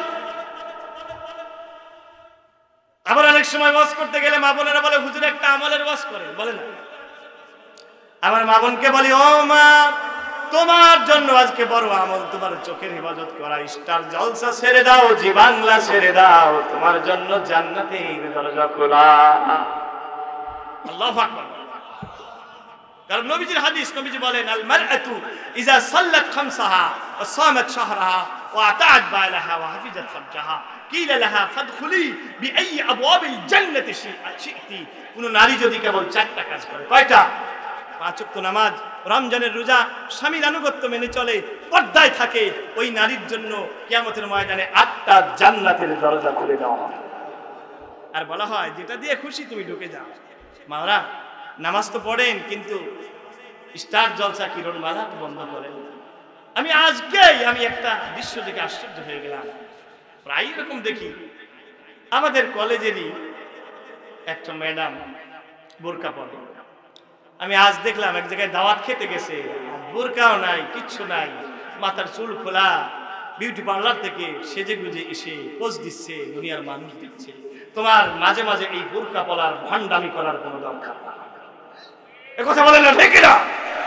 আবার অনেক সময় ওয়াজ করতে গেলে মা বোনেরা বলে হুজুর একটা আমলের ওয়াজ করে, বলে না? আমার মা বোনকে বলি, ও মা, তোমার জন্য আজকে বড় আমল, তোমার চোখের হেফাজত করা। স্টার জলসা ছেড়ে দাও, জি বাংলা ছেড়ে দাও, তোমার জন্য জান্নাতের দরজা খোলা। আল্লাহু আকবার। কারণ নবীজির হাদিস, নবীজি বলেন আল মারআতু ইজা সাল্লাত খামসাহা ওয়া সামাত শাহরাহা وأطاعت بالها وحفظت فرجها قيل لها فادخلي بأي أبواب الجنة شئت কোন নারী যদি কেবল চারটা কাজ করে কয়টা 5 ওয়াক্ত নামাজ রমজানের রোজা স্বামীর আনুগত্য মেনে চলে পর্দায় থাকে ওই নারীর জন্য কিয়ামতের ময়দানে 8টা জান্নাতের দরজা খুলে দেওয়া হয় আর বলা হয় যেটা দিয়ে খুশি তুমি ঢুকে যাও মাওরা নামাজ তো পড়েন কিন্তু স্টার জলসা কিরণমালা বন্ধ করেন আমি আমি একটা দৃশ্য দেখে আশ্চর্য হয়ে গেলাম প্রায় এরকম দেখি আমাদের কলেজেরই একটা ম্যাডাম বোরকা পরে আমি আজ দেখলাম এক জায়গায় দাওয়াত খেতে গেছে বোরকাও নাই কিচ্ছু নাই মাথার চুল খোলা বিউটি পার্লার থেকে সেজে গুজে এসে পোজ দিচ্ছে দুনিয়ার মানুষ দিচ্ছে তোমার মাঝে মাঝে এই বোরকা পরার ভণ্ডামি করার কোনো দরকার এ কথা বলেন না ঠিক না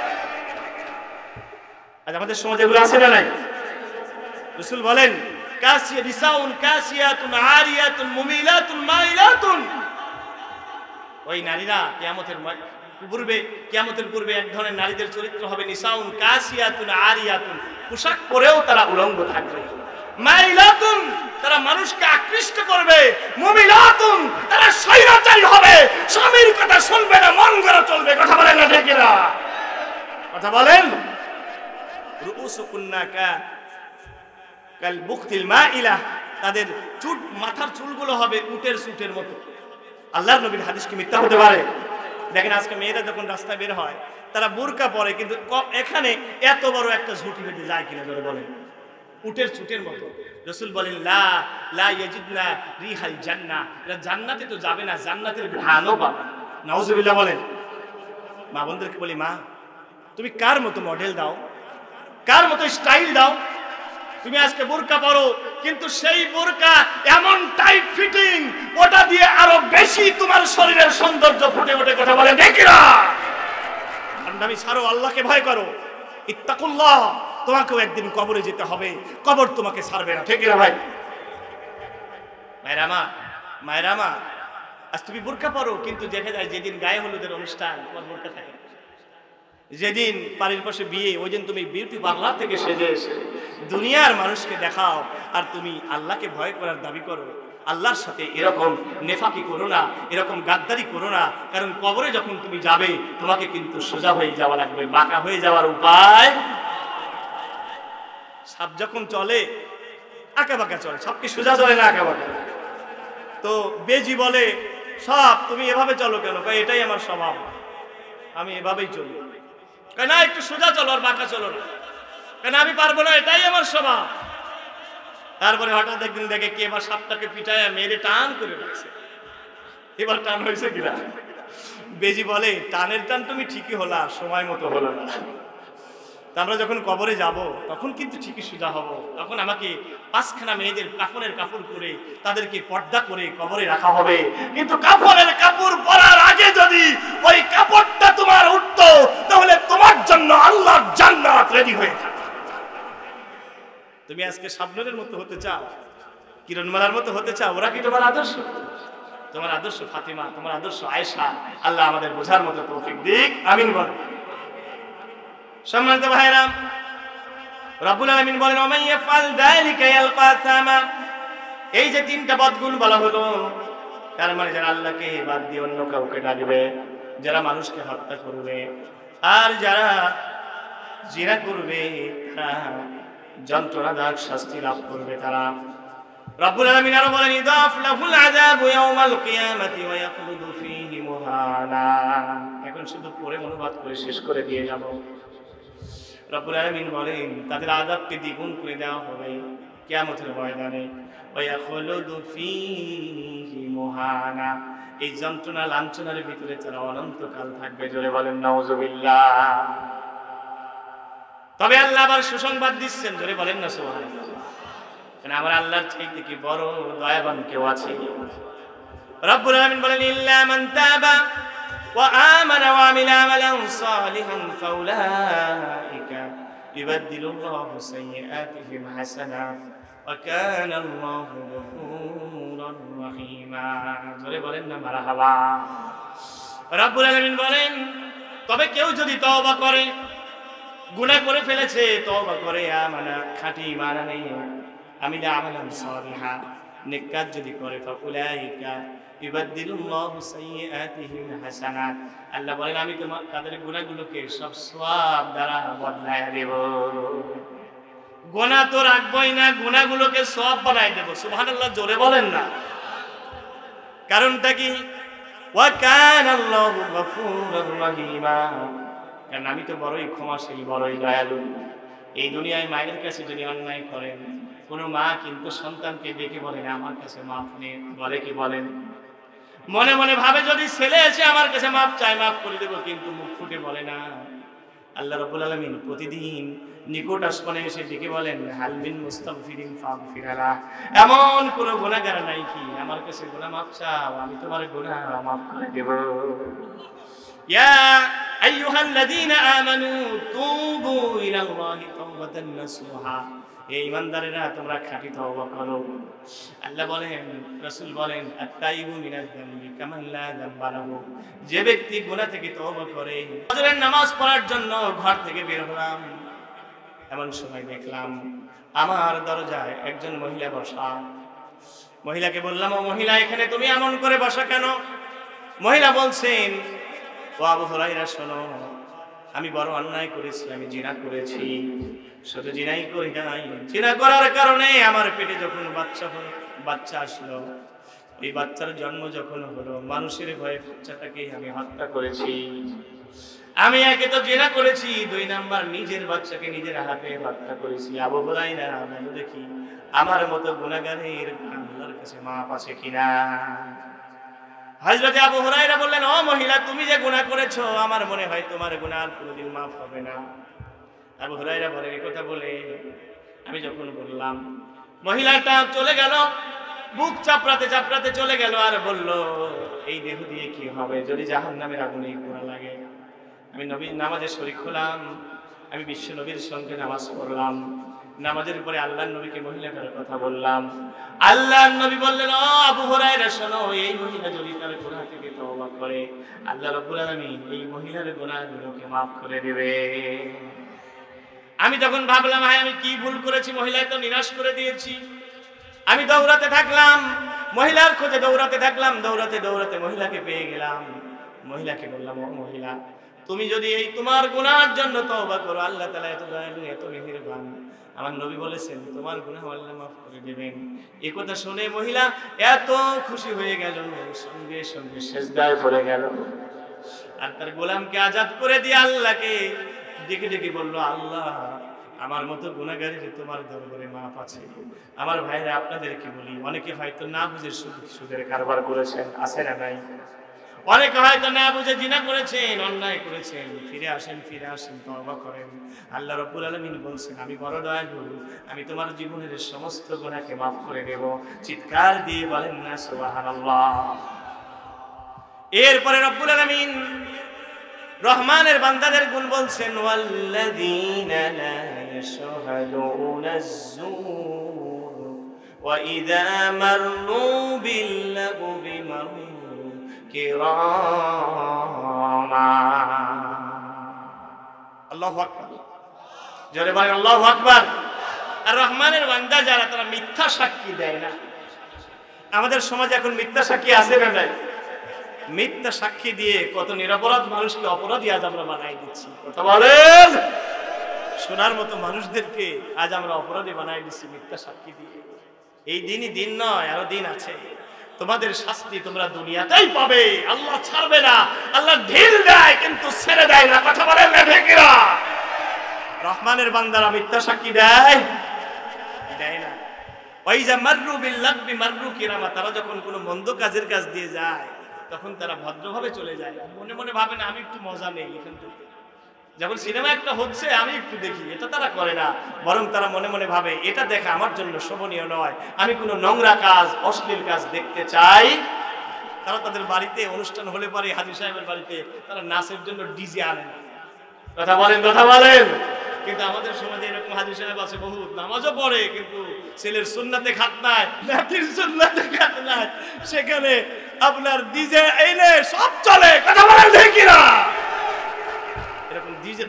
আজ আমাদের সমাজে এগুলো আছে না নাই রাসূল বলেন কাসিয়া নিসাউন কাসিয়াতুন আরিয়াতুন মুমিলাতুন মাইলাতুন ওই নারীরা কিয়ামতের পূর্বে এক ধরনের নারীদের চরিত্র হবে নিসাউন কাসিয়াতুন আরিয়াতুন পোশাক পরেও তারা উলঙ্গ থাকবে মাইলাতুন তারা মানুষকে আকৃষ্ট করবে মুমিলাতুন তারা স্বৈরাচারী হবে স্বামীর কথা শুনবে না মন গড়া চলবে কথা বলেন না ঠিক না কথা বলেন রুউসুকুন্না কাল বুখতিল মাইলা তাদের চুট মাথার চুলগুলো হবে উটের চুটের মতো আল্লাহর নবীর হাদিস কি মিথ্যা হতে পারে দেখেন আজকে মেয়েরা যখন রাস্তায় বের হয় তারা বোরকা পরে কিন্তু এখানে এত বড় একটা ঝুঁটি বেঁধে যায় কিনা ধরে বলেন উটের চুটের মতো রাসূল বলেন লা লা ইয়াজিদনা রিহাল জান্নাহ এরা জান্নাতে তো যাবে না জান্নাতের ঘ্রাণও পাবে না নাউজুবিল্লাহ বলেন মা বোনদেরকে বলি মা তুমি কার মতো মডেল দাও কার মতো স্টাইল দাও তুমি আজকে বোরকা পরো কিন্তু সেই বোরকা এমন টাইট ফিটিং ওটা দিয়ে আরো বেশি তোমার শরীরের সৌন্দর্য ফুটে ওঠে কথা বলে দেখিরা ভণ্ডামি ছাড়ো আল্লাহকে ভয় করো ইত্তাকুল্লাহ তোমাকেও একদিন কবরে যেতে হবে কবর তোমাকে ছাড়বে না ঠিক না ভাই মায়েরা মা আজ তুমি বোরকা পরো কিন্তু দেখা যায় যেদিন গায়ে হলুদের অনুষ্ঠান তোমার বোরকা থাকে যেদিন বাড়ির পাশে বিয়ে ওই দিন তুমি বিউটি পার্লার থেকে সেজে এসে দুনিয়ার মানুষকে দেখাও আর তুমি আল্লাহকে ভয় করার দাবি করো আল্লাহর সাথে এরকম নেফাকি করো না এরকম গাদ্দারি করো না কারণ কবরে যখন তুমি যাবে তোমাকে কিন্তু সোজা হয়ে যাওয়া লাগবে বাঁকা হয়ে যাওয়ার উপায় সাপ যখন চলে আঁকা বাঁকা চলে সব কি সোজা চলে না আঁকা বাঁকা তো বেজি বলে সব তুমি এভাবে চলো কেন এটাই আমার স্বভাব আমি এভাবেই চলি কেন একটু সোজা চলো আর বাঁকা চলো না কেন আমি পারবো না এটাই আমার স্বভাব তারপরে হঠাৎ একদিন দেখে কে এবার সাপটাকে পিটায় মেরে টান করে রাখছে এবার টান হয়েছে কিনা বেজি বলে টানের টান তুমি ঠিকই হলা সময় মতো হলো না আমরা যখন কবরে যাব তখন কিন্তু ঠিকই সোজা হব তখন আমাকে 5খানা মেয়েদের কাফনের কাপড় করে তাদেরকে পর্দা করে কবরে রাখা হবে কিন্তু কাফনের কাপড় পরার আগে যদি ওই কাপড়টা তোমার উঠতো তাহলে তোমার জন্য আল্লাহর জান্নাত রেডি হয়ে থাকে তুমি আজকে শাবনূরের মতো হতে চাও কিরণমালার মতো হতে চাও ওরা কি তোমার আদর্শ ফাতিমা তোমার আদর্শ আয়েশা আল্লাহ আমাদের বোঝার মতো তৌফিক দিক আমিন বল সম্মানিত ভাইরা রব্বুল আলামিন বলেন ওয়া মান ইয়াফআল যালিকা ইয়ালকা আসামা এই যে 3টা বদগুণ বলা হলো তার মানে যারা আল্লাহকে বাদ দিয়ে অন্য কাউকে ডাকবে যারা মানুষকে হত্যা করবে আর যারা জিনা করবে তারা যন্ত্রণাদায়ক শাস্তি লাভ করবে তারা রব্বুল আলামিন আরো বলেন ইদাফ লাহুল আযাবু ইয়াওমাল কিয়ামাতি ওয়া ইয়াখলুদু ফীহি মুহানা এখন শুধু পড়ে অনুবাদ করে শেষ করে দিয়ে যাব রব্বুল আলামিন বলেন তাদের আযাবকে দ্বিগুণ করে দেওয়া হবে কিয়ামতের ময়দানে ওয়া ইয়াখলুদু ফীহি মুহানা এই যন্ত্রণা লাঞ্ছনার ভিতরে তারা অনন্তকাল থাকবে জোরে বলেন নাউজুবিল্লাহ তবে আল্লাহ আবার সুসংবাদ দিচ্ছেন জোরে বলেন না সুবহানাল্লাহ কারণ আমার আল্লাহর চাইতে কি বড় দয়াবান কেউ আছে রব্বুল আলামিন বলেন ইল্লা মান তাবা ওয়া আমানা ওয়া আমিলা আমালান সালিহান ফাউলাইকা ইউবাদদিলুল্লাহু সাইয়্যাতিহিম হাসানাত ওয়া কানা আল্লাহু গফুরুর রহিমা জোরে বলেন না মারহাবা রব্বুল আলামিন বলেন তবে কেউ যদি তওবা করে গুনাহ করে ফেলেছে, তওবা করে আমানা খাঁটি ঈমান আনে আমিলা আমালান সালিহা নেক কাজ যদি করে ফাউলাইকা ইউবাদদিলুল্লাহু সাইয়্যাতিহিম হাসানাত, আল্লাহ বলেন আমি তাদের গুনাহগুলোকে সব সওয়াব দ্বারা বদলায় দেব। গুনাহ তো রাখবই না, গুনাহগুলোকে সওয়াব বানায় দেব। সুবহানাল্লাহ, জোরে বলেন না। কারণটা কি? ওয়া কানাল্লাহু গফুরুর রহিমা, কারণ আমি তো বড়ই ক্ষমাশীল, বড়ই দয়ালু। এই দুনিয়ায় মায়ের কাছে যদি অন্যায় করেন, কোনো মা কিন্তু সন্তানকে ডেকে বলেন আমার কাছে মাফ নেই, বলে কি বলেন? মনে মনে ভাবে যদি ছেলে এসে আমার কাছে মাফ চায় মাফ করে দেব, কিন্তু মুখ ফুটে বলে না। আল্লাহ রাব্বুল আলামিন প্রতিদিন নিকট আসমানে এসে ডেকে বলেন হাল মিন মুস্তাগফিরিন ফাগফির লাহ, এমন কোন গুনাহগার নাই কি আমার কাছে গুনাহ মাফ চাও, আমি তোমার গুনাহ মাফ করে দেব। ইয়া আইয়ুহাল্লাযীনা আমানু তুবু ইলাল্লাহি তাওবাতান নাসুহা, এই ইমানদারেরা তোমরা খাঁটি তওবা করো। আল্লাহ বলেন, রাসূল বলেন আত-তাইবু মিনাজ যামবি কামান লা যামবা লাহু, যে ব্যক্তি গুনাহ থেকে তওবা করে। ফজরের নামাজ পড়ার জন্য ঘর থেকে বের হলাম, এমন সময় দেখলাম আমার দরজায় একজন মহিলা বসা। মহিলাকে বললাম, ও মহিলা, এখানে তুমি এমন করে বসা কেন? মহিলা বলছেন, ও আবু হুরায়রা শোনো, আমি বড় অন্যায় করেছি, আমি জিনা করেছি। শুধু জিনাই করি নাই, জিনা করার কারণে আমার পেটে যখন বাচ্চা আসলো, এই বাচ্চার জন্ম যখন হলো, মানুষের ভয়ে বাচ্চাটাকে আমি হত্যা করেছি। আমি একে তো জিনা করেছি, 2 নাম্বার নিজের বাচ্চাকে নিজের হাতে হত্যা করেছি। আবু হুরায়রা বলো দেখি আমার মতো গুনাহগারের আল্লাহর কাছে মাপ আছে কিনা? হযরত আবু হুরায়রা বললেন, ও মহিলা, তুমি যে গুনাহ করেছো আমার মনে হয় তোমার গুনাহ আর কোনোদিন মাফ হবে না। আবু হুরায়রা বলে, এই কথা বলে আমি যখন বললাম, মহিলাটা চলে গেল, বুক চাপড়াতে চাপড়াতে চলে গেল, আর বলল, এই দেহ দিয়ে কি হবে যদি জাহান্নামের আগুনে পোড়া লাগে? আমি নবীর নামাজে শরীক হলাম, আমি বিশ্ব নবীর সঙ্গে নামাজ পড়লাম, নামাজের পরে আল্লাহর নবীকে মহিলাটার কথা বললাম। আল্লাহর নবী বললেন, ও আবু হুরায়রা শোনো, এই মহিলা যদি তার গুনাহ থেকে তওবা করে, আল্লাহ রাব্বুল আলামিন এই মহিলার গুনাহগুলোকে maaf করে দেবে। আমি তখন ভাবলাম, হায় আমি কি ভুল করেছি, মহিলাকে তো নিরাশ করে দিয়েছি। আমি দৌড়াতে থাকলাম, মহিলার খোঁজে দৌড়াতে থাকলাম, দৌড়াতে দৌড়াতে মহিলাকে পেয়ে গেলাম। মহিলাকে বললাম, ও মহিলা, তুমি যদি এই তোমার গুনাহের জন্য তওবা করো, আল্লাহ তাআলা এত দয়ালু, এত মেহেরবান, আমার নবী বলেছেন তোমার গুনাহ আল্লাহ মাফ করে দিবেন। এই কথা শুনে মহিলা এত খুশি হয়ে গেল, সঙ্গে সঙ্গে সিজদায় পড়ে গেল, আর তার গোলামকে আজাদ করে দিয়ে আল্লাহকে ডেকে ডেকে বলল, আল্লাহ আমার মতো গুনাহগারের তোমার দরবারে মাফ আছে। আমার ভাইরা আপনাদেরকে বলি, অনেকে হয়তো না বুঝে সুদের কারবার করেছেন, আছে না নাই? অনেকে হয়তো না বুঝে জিনা করেছেন, অন্যায় করেছেন, ফিরে আসেন তওবা করেন। আল্লাহ রাব্বুল আলামিন বলছেন, আমি বড় দয়ালু, আমি তোমার জীবনের সমস্ত গুনাহকে মাফ করে দেব। চিৎকার দিয়ে বলেন না সুবহানাল্লাহ। এরপরে রাব্বুল আলামিন রহমানের বান্দাদের গুণ বলছেন, ওয়াল্লাযীনা লা ইয়াশহাদুনা আয-যুর ওয়া ইযা মাররু বিল-লাগwi মাররু কিরামা। আল্লাহু আকবার, জোরে বলেন আল্লাহু আকবার। আর রহমানের বান্দা যারা, তারা মিথ্যা সাক্ষী দেয় না। আমাদের সমাজে এখন মিথ্যা সাক্ষী আছে না নাই? মিথ্যা সাক্ষী দিয়ে কত নিরপরাধ মানুষকে অপরাধী আজ আমরা বানাই দিচ্ছি। কথা বলেন, শোনার মতো মানুষদেরকে আজ আমরা অপরাধী বানাই দিচ্ছি মিথ্যা সাক্ষী দিয়ে। এই দিনই দিন নয়, আরো দিন আছে। তোমাদের শাস্তি তোমরা দুনিয়াতেই পাবে, আল্লাহ ছাড়বে না। আল্লাহ ঢিল দেয় কিন্তু ছেড়ে দেয় না। কথা বলেন না ঠিক না? রহমানের বান্দারা মিথ্যা সাক্ষী দেয় না। ওই যে মাররু বিল লাগবি মাররু কিরামা, তারা যখন কোনো মন্দ কাজের কাজ দিয়ে যায় তখন তারা ভদ্রভাবে চলে যায়, মনে মনে ভাবে না আমি একটু মজা নেই এখান থেকে। যখন সিনেমা একটা হচ্ছে আমি একটু দেখি, এটা তারা করে না। বরং তারা মনে মনে ভাবে এটা দেখা আমার জন্য শোভনীয় নয়, আমি কোনো নোংরা কাজ, অশ্লীল কাজ দেখতে চাই। তারা তাদের বাড়িতে অনুষ্ঠান হলে পরে হাজী সাহেবের বাড়িতে তারা নাচের জন্য ডিজে আনে না। কথা বলেন। কিন্তু আমাদের সমাজে এরকম হাজী সাহেব আছে বহুত, নামাজও পড়ে কিন্তু ছেলের সুন্নাতে খাত নাই, নাতির সুন্নাতে খাত নাই, সেখানে আপনার ডিজে এনে সব চলে। কথা বলেন ঠিক না? এরকম ডিজে দুদেল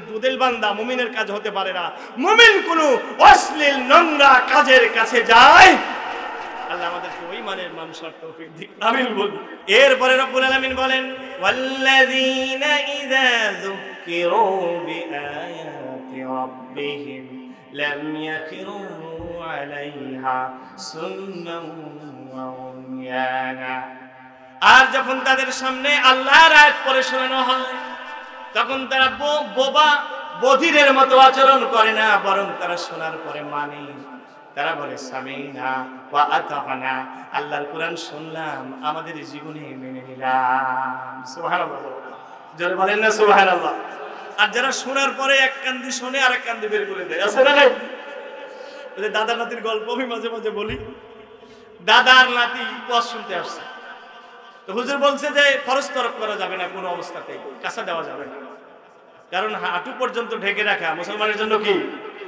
বান্দা, মুমিনের কাজ হতে পারে না। মুমিন কোনো অশ্লীল নোংরা কাজের কাছে যায়। আল্লাহ আমাদেরকে ওই মানের মানুষ হওয়ার তৌফিক দিক, আমিন বলুন। এরপরে রব্বুল আলামিন বলেন, ওয়াল্লাযীনা ইযা যুকিরু বিআয়াতি রাব্বিহিম লাম ইয়াকিরু আলাইহা সুম্মান ওয়া উময়ানা। আর যখন তাদের সামনে আল্লাহর আয়াত পড়ে শোনানো হয়, তখন তারা বোবা বধিরের মতো আচরণ করে না, বরং তারা শোনার পরে মানে। তারা বলে সামিনা ওয়া আতানা, আল্লাহর কোরআন শুনলাম, আমাদের জীবনে মেনে নিলাম। সুবহানাল্লাহ, জোরে বলেন না সুবহানাল্লাহ। আর যারা শোনার পরে এক কান দিয়ে শোনে আর এক কান দিয়ে বের করে দেয়, আছে না নাই? ওই যে দাদা নাতির গল্প আমি মাঝে মাঝে বলি। দাদার নাতি ওয়াজ শুনতে আসছে, তো হুজুর বলছে যে ফরজ তরক করা যাবে না, কোনো অবস্থাতেই কাঁচা দেওয়া যাবে না, কারণ হাঁটু পর্যন্ত ঢেকে রাখা মুসলমানের জন্য কি।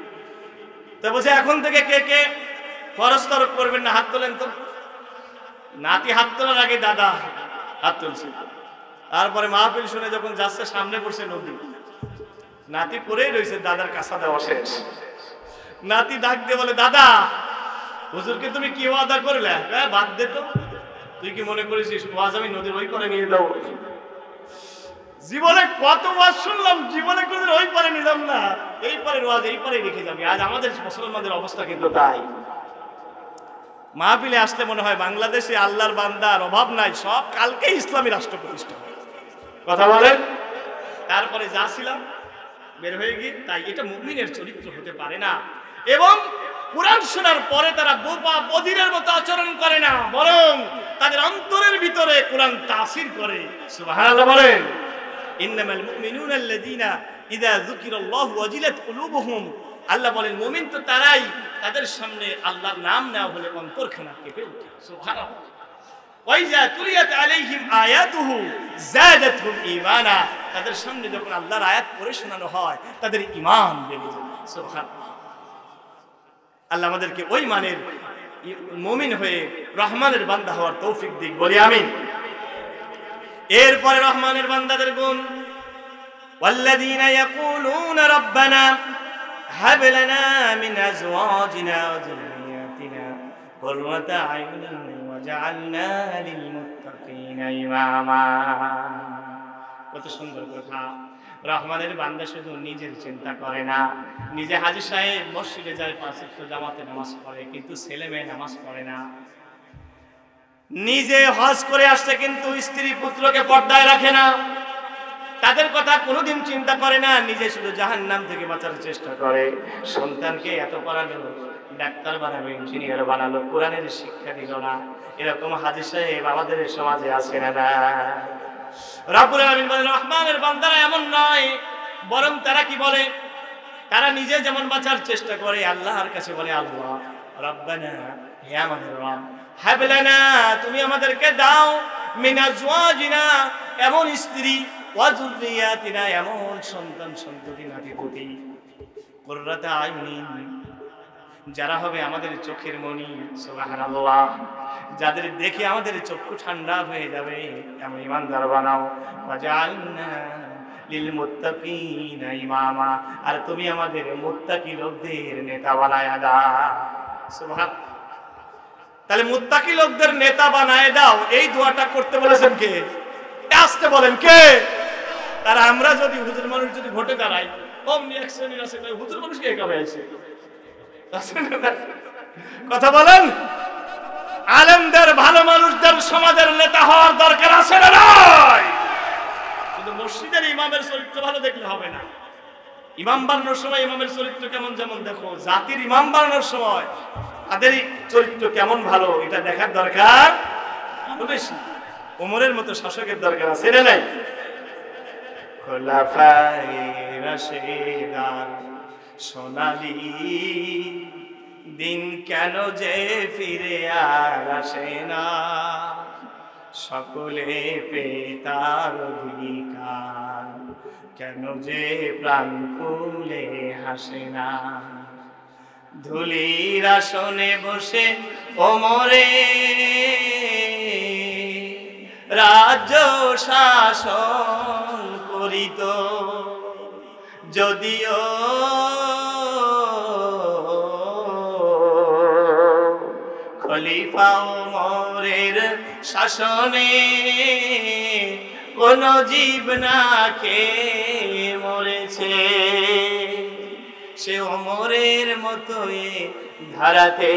তো বলছে এখন থেকে কে কে ফরজ তরক করবেন না, হাত তোলেন তো। নাতি হাত তোলার আগে দাদা হাত তুলছে। তারপরে মাহফিল শুনে যখন যাচ্ছে, সামনে পড়ছে নদী, নাতি পড়েই রয়েছে, দাদার কাঁচা দেওয়া শেষ। নাতি ডাক দিয়ে বলে, দাদা হুজুরকে তুমি কি ওয়াদা করলে? বাদ দে তো, তুই কি মনে করেছিস ওয়াজ আমি নদীর ওই পারে নিয়ে যাবো? জীবনে কত ওয়াজ শুনলাম, জীবনে কোনদিন ওই পারে নিলাম না, এই পারে ওয়াজ এই পারে রেখে যাবি। আজ আমাদের মুসলমানদের অবস্থা কিন্তু তাই। মাহফিলে আসলে মনে হয় বাংলাদেশে আল্লাহর বান্দার অভাব নাই, সব কালকে ইসলামী রাষ্ট্র প্রতিষ্ঠা। কথা বলেন। তারপরে যা ছিলাম বের হয়ে গিয়ে, তাই এটা মুমিনের চরিত্র হতে পারে না। এবং কুরআন শোনার পরে তারা বোবা বধিরের মতো আচরণ করে না, বরং তাদের অন্তরের ভিতরে কুরআন তাসির করে। সুবহানাল্লাহ বলেন। ইন্নামাল মুমিনুনা আল্লাযীনা ইযা যুকিরাল্লাহু ওয়াজিলাত কুলুবুহুম। আল্লাহ বলেন মুমিন তো তারাই, তাদের সামনে আল্লাহর নাম নেওয়া হলে অন্তরখানা কেঁপে ওঠে। সুবহানাল্লাহ। ওয়াইজা তুলিয়াত আলাইহিম আয়াতুহু যাদাতহুম ঈমানা। তাদের সামনে যখন আল্লাহর আয়াত পড়ে শোনানো হয়, তাদের ঈমান বেড়ে যায়। সুবহানাল্লাহ। আল্লাহ আমাদেরকে ওই মানের মুমিন হয়ে রহমানের বান্দা হওয়ার তৌফিক দিক, বলি আমিন। এরপরে রহমানের বান্দাদের গুণ, ওয়াল্লাযীনা ইয়াকুলুনা রাব্বানা হাব লানা মিন আজওয়াজিনা ওয়া যুররিয়াতিনা কুররাতা আয়ুনিন ওয়াজআলনা লিল মুত্তাকিনা ইমামা। কত সুন্দর কথা। রহমানের বান্দা শুধু নিজের চিন্তা করে না, নিজে হাজী সাহেব মসজিদে যায়, 5 ওয়াক্ত জামাতে নামাজ পড়ে, কিন্তু ছেলে মেয়ে নামাজ পড়ে না। নিজে হজ করে আসছে, কিন্তু স্ত্রী পুত্রকে পর্দায় রাখে না, তাদের কথা কোনোদিন চিন্তা করে না। নিজে শুধু জাহান্নাম থেকে বাঁচার চেষ্টা করে। সন্তানকে এত পড়ালো, ডাক্তার বানালো, ইঞ্জিনিয়ার বানালো, কোরআনের শিক্ষা দিল না। এরকম হাজী সাহেব আমাদের সমাজে আছে না? রব্বুল আলামিন বলেন রহমানের বান্দারা এমন নয়, বরং তারা কি বলে? তারা নিজে যেমন বাঁচার চেষ্টা করে, আল্লাহর কাছে বলে আল্লাহ রব্বানা, হে আমাদের রব, হাব লানা, তুমি আমাদেরকে দাও, মিন আজওয়াজিনা, এমন স্ত্রী, ওয়া যুররিয়াতিনা, এমন সন্তান সন্ততি নাতি-পুতি, কুররাতা আয়ুনিন, যারা হবে আমাদের চোখের মনি। সুবহানাল্লাহ। যাদের দেখে আমাদের চক্ষু ঠান্ডা হয়ে যাবে, এমন ইমানদার বানাও। ওয়াজআলনা লিল মুত্তাকিনা ইমামা, আর তুমি আমাদের মুত্তাকি লোকদের নেতা বানায় দাও। সুবহানাল্লাহ। তাহলে মুত্তাকি লোকদের নেতা বানায় দাও, এই দোয়াটা করতে বলেছেন কে? আসতে বলেন কে? আর আমরা যদি হুজুর মানুষ যদি ভোটে দাঁড়াই, অমনি এক শ্রেণীর আছে হুজুর মানুষকে একা হয়েছে। কথা বলেন। আলেমদের, ভালো মানুষদের সমাজের নেতা হওয়ার দরকার আছে না নাই? শুধু মসজিদের ইমামের চরিত্র ভালো দেখলে হবে না। ইমাম বানানোর সময় ইমামের চরিত্র কেমন, যেমন দেখো জাতির ইমাম বানানোর সময় তাদের চরিত্র কেমন ভালো, এটা দেখার দরকার আরো বেশি। ওমরের মতো শাসকের দরকার আছে না নাই? খোলাফায়ে রাশিদান সোনালী দিন কেন যে ফিরে আর আসে না, সকলে পেতার অধিকার, কেন যে প্রাণ খুলে হাসে না। ধুলির আসনে বসে ওমরে রাজ্য শাসন করিত, যদিও খলিফা ওমরের শাসনে কোন জীব না খেয়ে মরেছে, সে ওমরের মতোই ধারাতে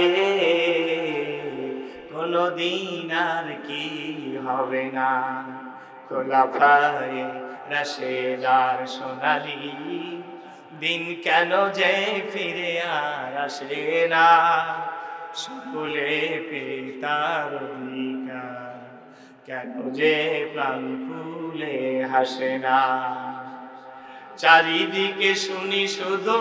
কোনদিন আর কি হবে না। খোলাফায়ে রাশেদার সোনালী দিন কেন যে ফিরে আর আসে না, সকলে পিতার অধিকার কেন যে প্রাণ খুলে হাসে না। চারিদিকে শুনি শুধু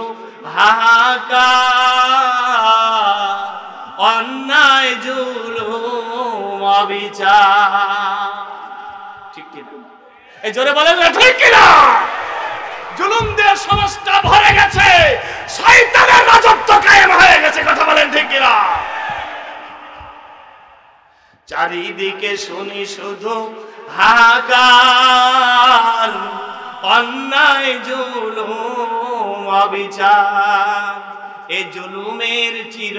হাহাকার, অন্যায় জুলুম অবিচার। ঠিক কিনা? এই জোরে বলেন না ঠিক কিনা? জুলুম দিয়ে সমাজটা ভরে গেছে, শয়তানের রাজত্ব কায়েম হয়ে গেছে। কথা বলেন ঠিক কিনা? চারিদিকে শুনি শুধু হাহাকার, অন্যায় জুলুম অবিচার। এ জুলুমের চির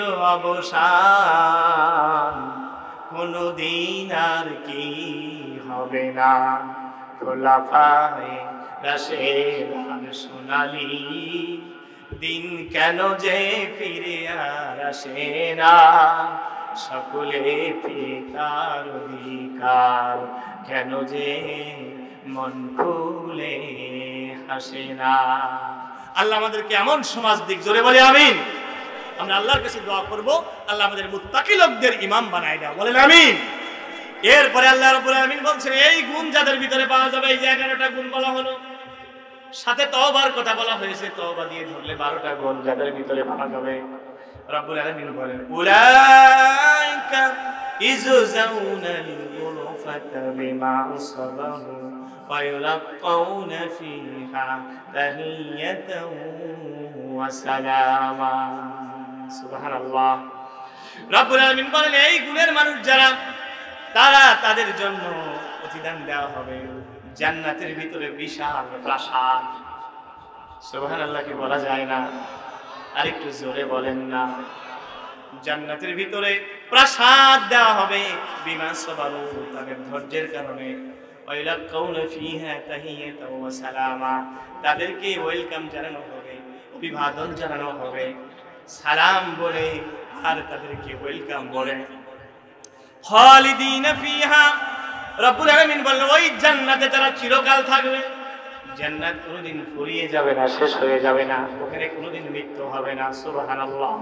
অবসান কোনদিন আর কি হবে না। খোলাফায়ে রাশেদার সোনালী দিন কেন যে ফিরে আর আসে না, সকলে পিতার অধিকার কেন যে মন খুলে হাসে না। আল্লাহ আমাদেরকে এমন সমাজ দিক, জোরে বলে আমিন। আমরা আল্লাহর কাছে দোয়া করব, আল্লাহ আমাদের মুত্তাকি লোকদের ইমাম বানায় দাও, বলেন আমিন। এরপরে আল্লাহ রাব্বুল আলামিন বলছেন এই গুণ যাদের ভিতরে পাওয়া যাবে, এই যে 11টা গুণ বলা হলো, সাথে তওবার কথা বলা হয়েছে, তওবা দিয়ে ধরলে 12টা গুণ যাদের ভিতরে পাওয়া যাবে। রব্বুল আলামিন বলেন উলাইকা ইযজাউনাল গুরফাতা বিমা সাবারু ওয়া ইউলাক্কাউনা ফিহা তাহিয়াতাও ওয়া সালামা। সুবহানাল্লাহ। রব্বুল আলামিন বলেন এই গুণের মানুষ যারা, তারা তাদের জন্য প্রতিদান দেওয়া হবে জান্নাতের ভিতরে বিশাল প্রাসাদ। সুবহানাল্লাহ কি বলা যায় না? আরেকটু জোরে বলেন না। জান্নাতের ভিতরে প্রাসাদ দেওয়া হবে বিমা সাবারু, তাদের ধৈর্যের কারণে। ওয়াইলাকাউনা ফিহা তাহিয়াতাও ওয়া সালামা, তাদেরকে ওয়েলকাম জানানো হবে, অভিবাদন জানানো হবে, সালাম বলে আর তাদেরকে ওয়েলকাম বলে। খালিদিনা ফিহা, রব্বুল আলামিন বলেন ওই জান্নাতে তারা চিরকাল থাকবে। জান্নাত কোনোদিন ফুরিয়ে যাবে না, শেষ হয়ে যাবে না, ওখানে কোনোদিন মৃত্যু হবে না। সুবহানাল্লাহ।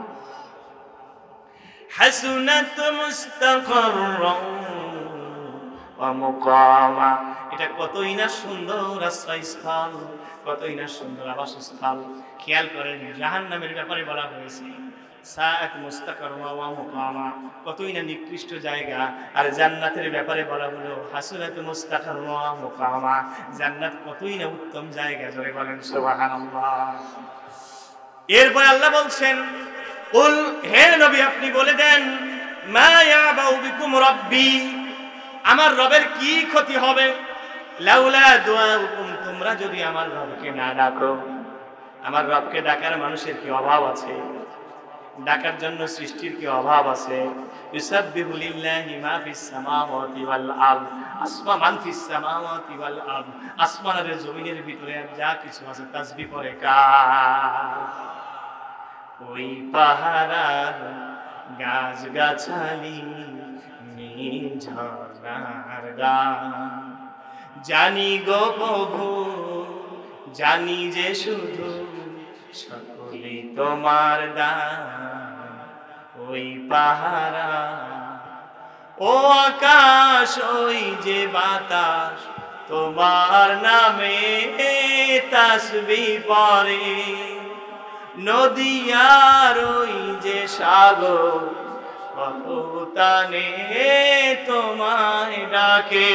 হাসুনাত মুস্তাকাররান ওয়া মুকামা, এটা কতই না সুন্দর আশ্রয়স্থল, কতই না সুন্দর আবাসস্থল। খেয়াল করেন জাহান্নামের ব্যাপারে বলা হয়েছে সাআত মুস্তাকাররা ওয়া মুকামা, কতই না নিকৃষ্ট জায়গা। আর জান্নাতের ব্যাপারে বলা হলো হাসুনাত মুস্তাকাররা ওয়া মুকামা, জান্নাত কতই না উত্তম জায়গা। জোরে বলেন সুবহানাল্লাহ। এরপর আল্লাহ বলছেন কুল, হে নবী আপনি বলে দেন, মা ইয়াবাউ বিকুম রাব্বি, আমার রবের কি ক্ষতি হবে, লাউলা দুআউকুম, তোমরা যদি আমার রবকে না ডাকো। আমার রবকে ডাকার মানুষের কি অভাব আছে? ডাকার জন্য সৃষ্টির কি অভাব আছে? ইউসাব্বিহু লিল্লাহি মা ফিস সামাওয়াতি ওয়াল আরদ, মান ফিস সামাওয়াতি ওয়াল আরদ, আসমানের জমিনের ভিতরে যা কিছু আছে তাসবিহ করে কার? ওই পাহাড়ার গাছ গাছালি ঝর্ণার গান, জানি গো প্রভু জানি যে শুধু সকলে তোমার দান। ওই পাহাড়া ও আকাশ, ওই যে বাতাস তোমার নামে তাসবিহ পড়ে। নদী আর ওই যে সাগর কততানে তোমায় ডাকে।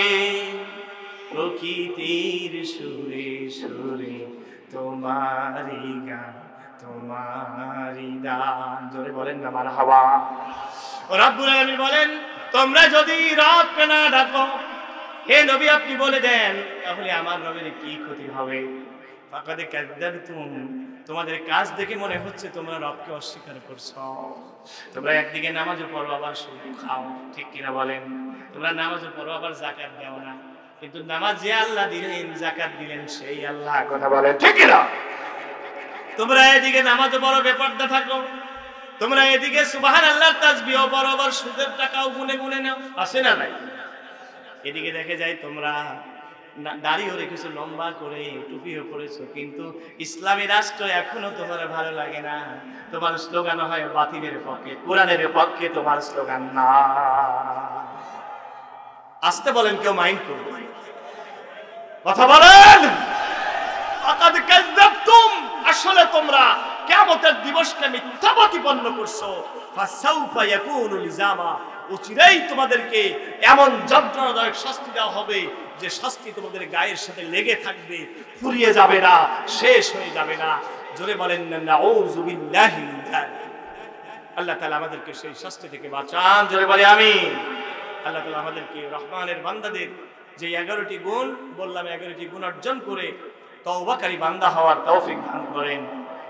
প্রকৃতির সুরে সুরে তোমারি গান, তোমারি দান। জোরে বলেন না মারহাবা। রব্বুল আলামিন বলেন তোমরা যদি রবকে না ডাকো, হে নবী আপনি বলে দেন, তাহলে আমার রবের কি ক্ষতি হবে? ফাকাদ কাযযাবতুম, তোমাদের কাজ দেখে মনে হচ্ছে তোমরা রবকে অস্বীকার করছো। তোমরা একদিকে নামাজও পড়ো আবার সুদ খাও, ঠিক কিনা বলেন? তোমরা নামাজও পড়ো আবার যাকাত দাও না, কিন্তু নামাজ যে আল্লাহ দিলেন, যাকাত দিলেন সেই আল্লাহ, কথা বলেন ঠিক কিনা? তোমরা এদিকে নামাজও পড়ো, বেপরদা থাকো, তোমরা এদিকে সুবহানাল্লাহর তাসবিহও পড়ো, আবার সুদের টাকাও গুনে গুনে নাও, আছে না নাই? এদিকে দেখে যায় তোমরা দাড়িও রেখেছো লম্বা করে, টুপিও পরেছো, কিন্তু ইসলামী রাষ্ট্র এখনো তোমার ভালো লাগে না। তোমার স্লোগান হয় বাতিলের পক্ষে, কোরআনের পক্ষে তোমার স্লোগান না। আসতে বলেন, কেউ মাইন্ড করবে? কথা বলেন। ফাকাদ কাযযাবতুম, আসলে তোমরা কিয়ামতের দিবসকে মিথ্যা প্রতিপন্ন করছো। ফাসাউফা ইয়াকুনু লিজামা, অচিরেই তোমাদেরকে এমন যন্ত্রণাদায়ক শাস্তি দেওয়া হবে যে শাস্তি তোমাদের গায়ের সাথে লেগে থাকবে, ফুরিয়ে যাবে না, শেষ হয়ে যাবে না। জোরে বলেন না নাউযু বিল্লাহি মিন যালিক। আল্লাহ তাআলা আমাদেরকে সেই শাস্তি থেকে বাঁচান, জোরে বলে আমিন। আল্লাহ তাআলা আমাদেরকে রহমানের বান্দাদের যে 11টি গুণ বললাম, 11টি গুণ অর্জন করে তওবাকারী বান্দা হওয়ার তৌফিক দান করেন।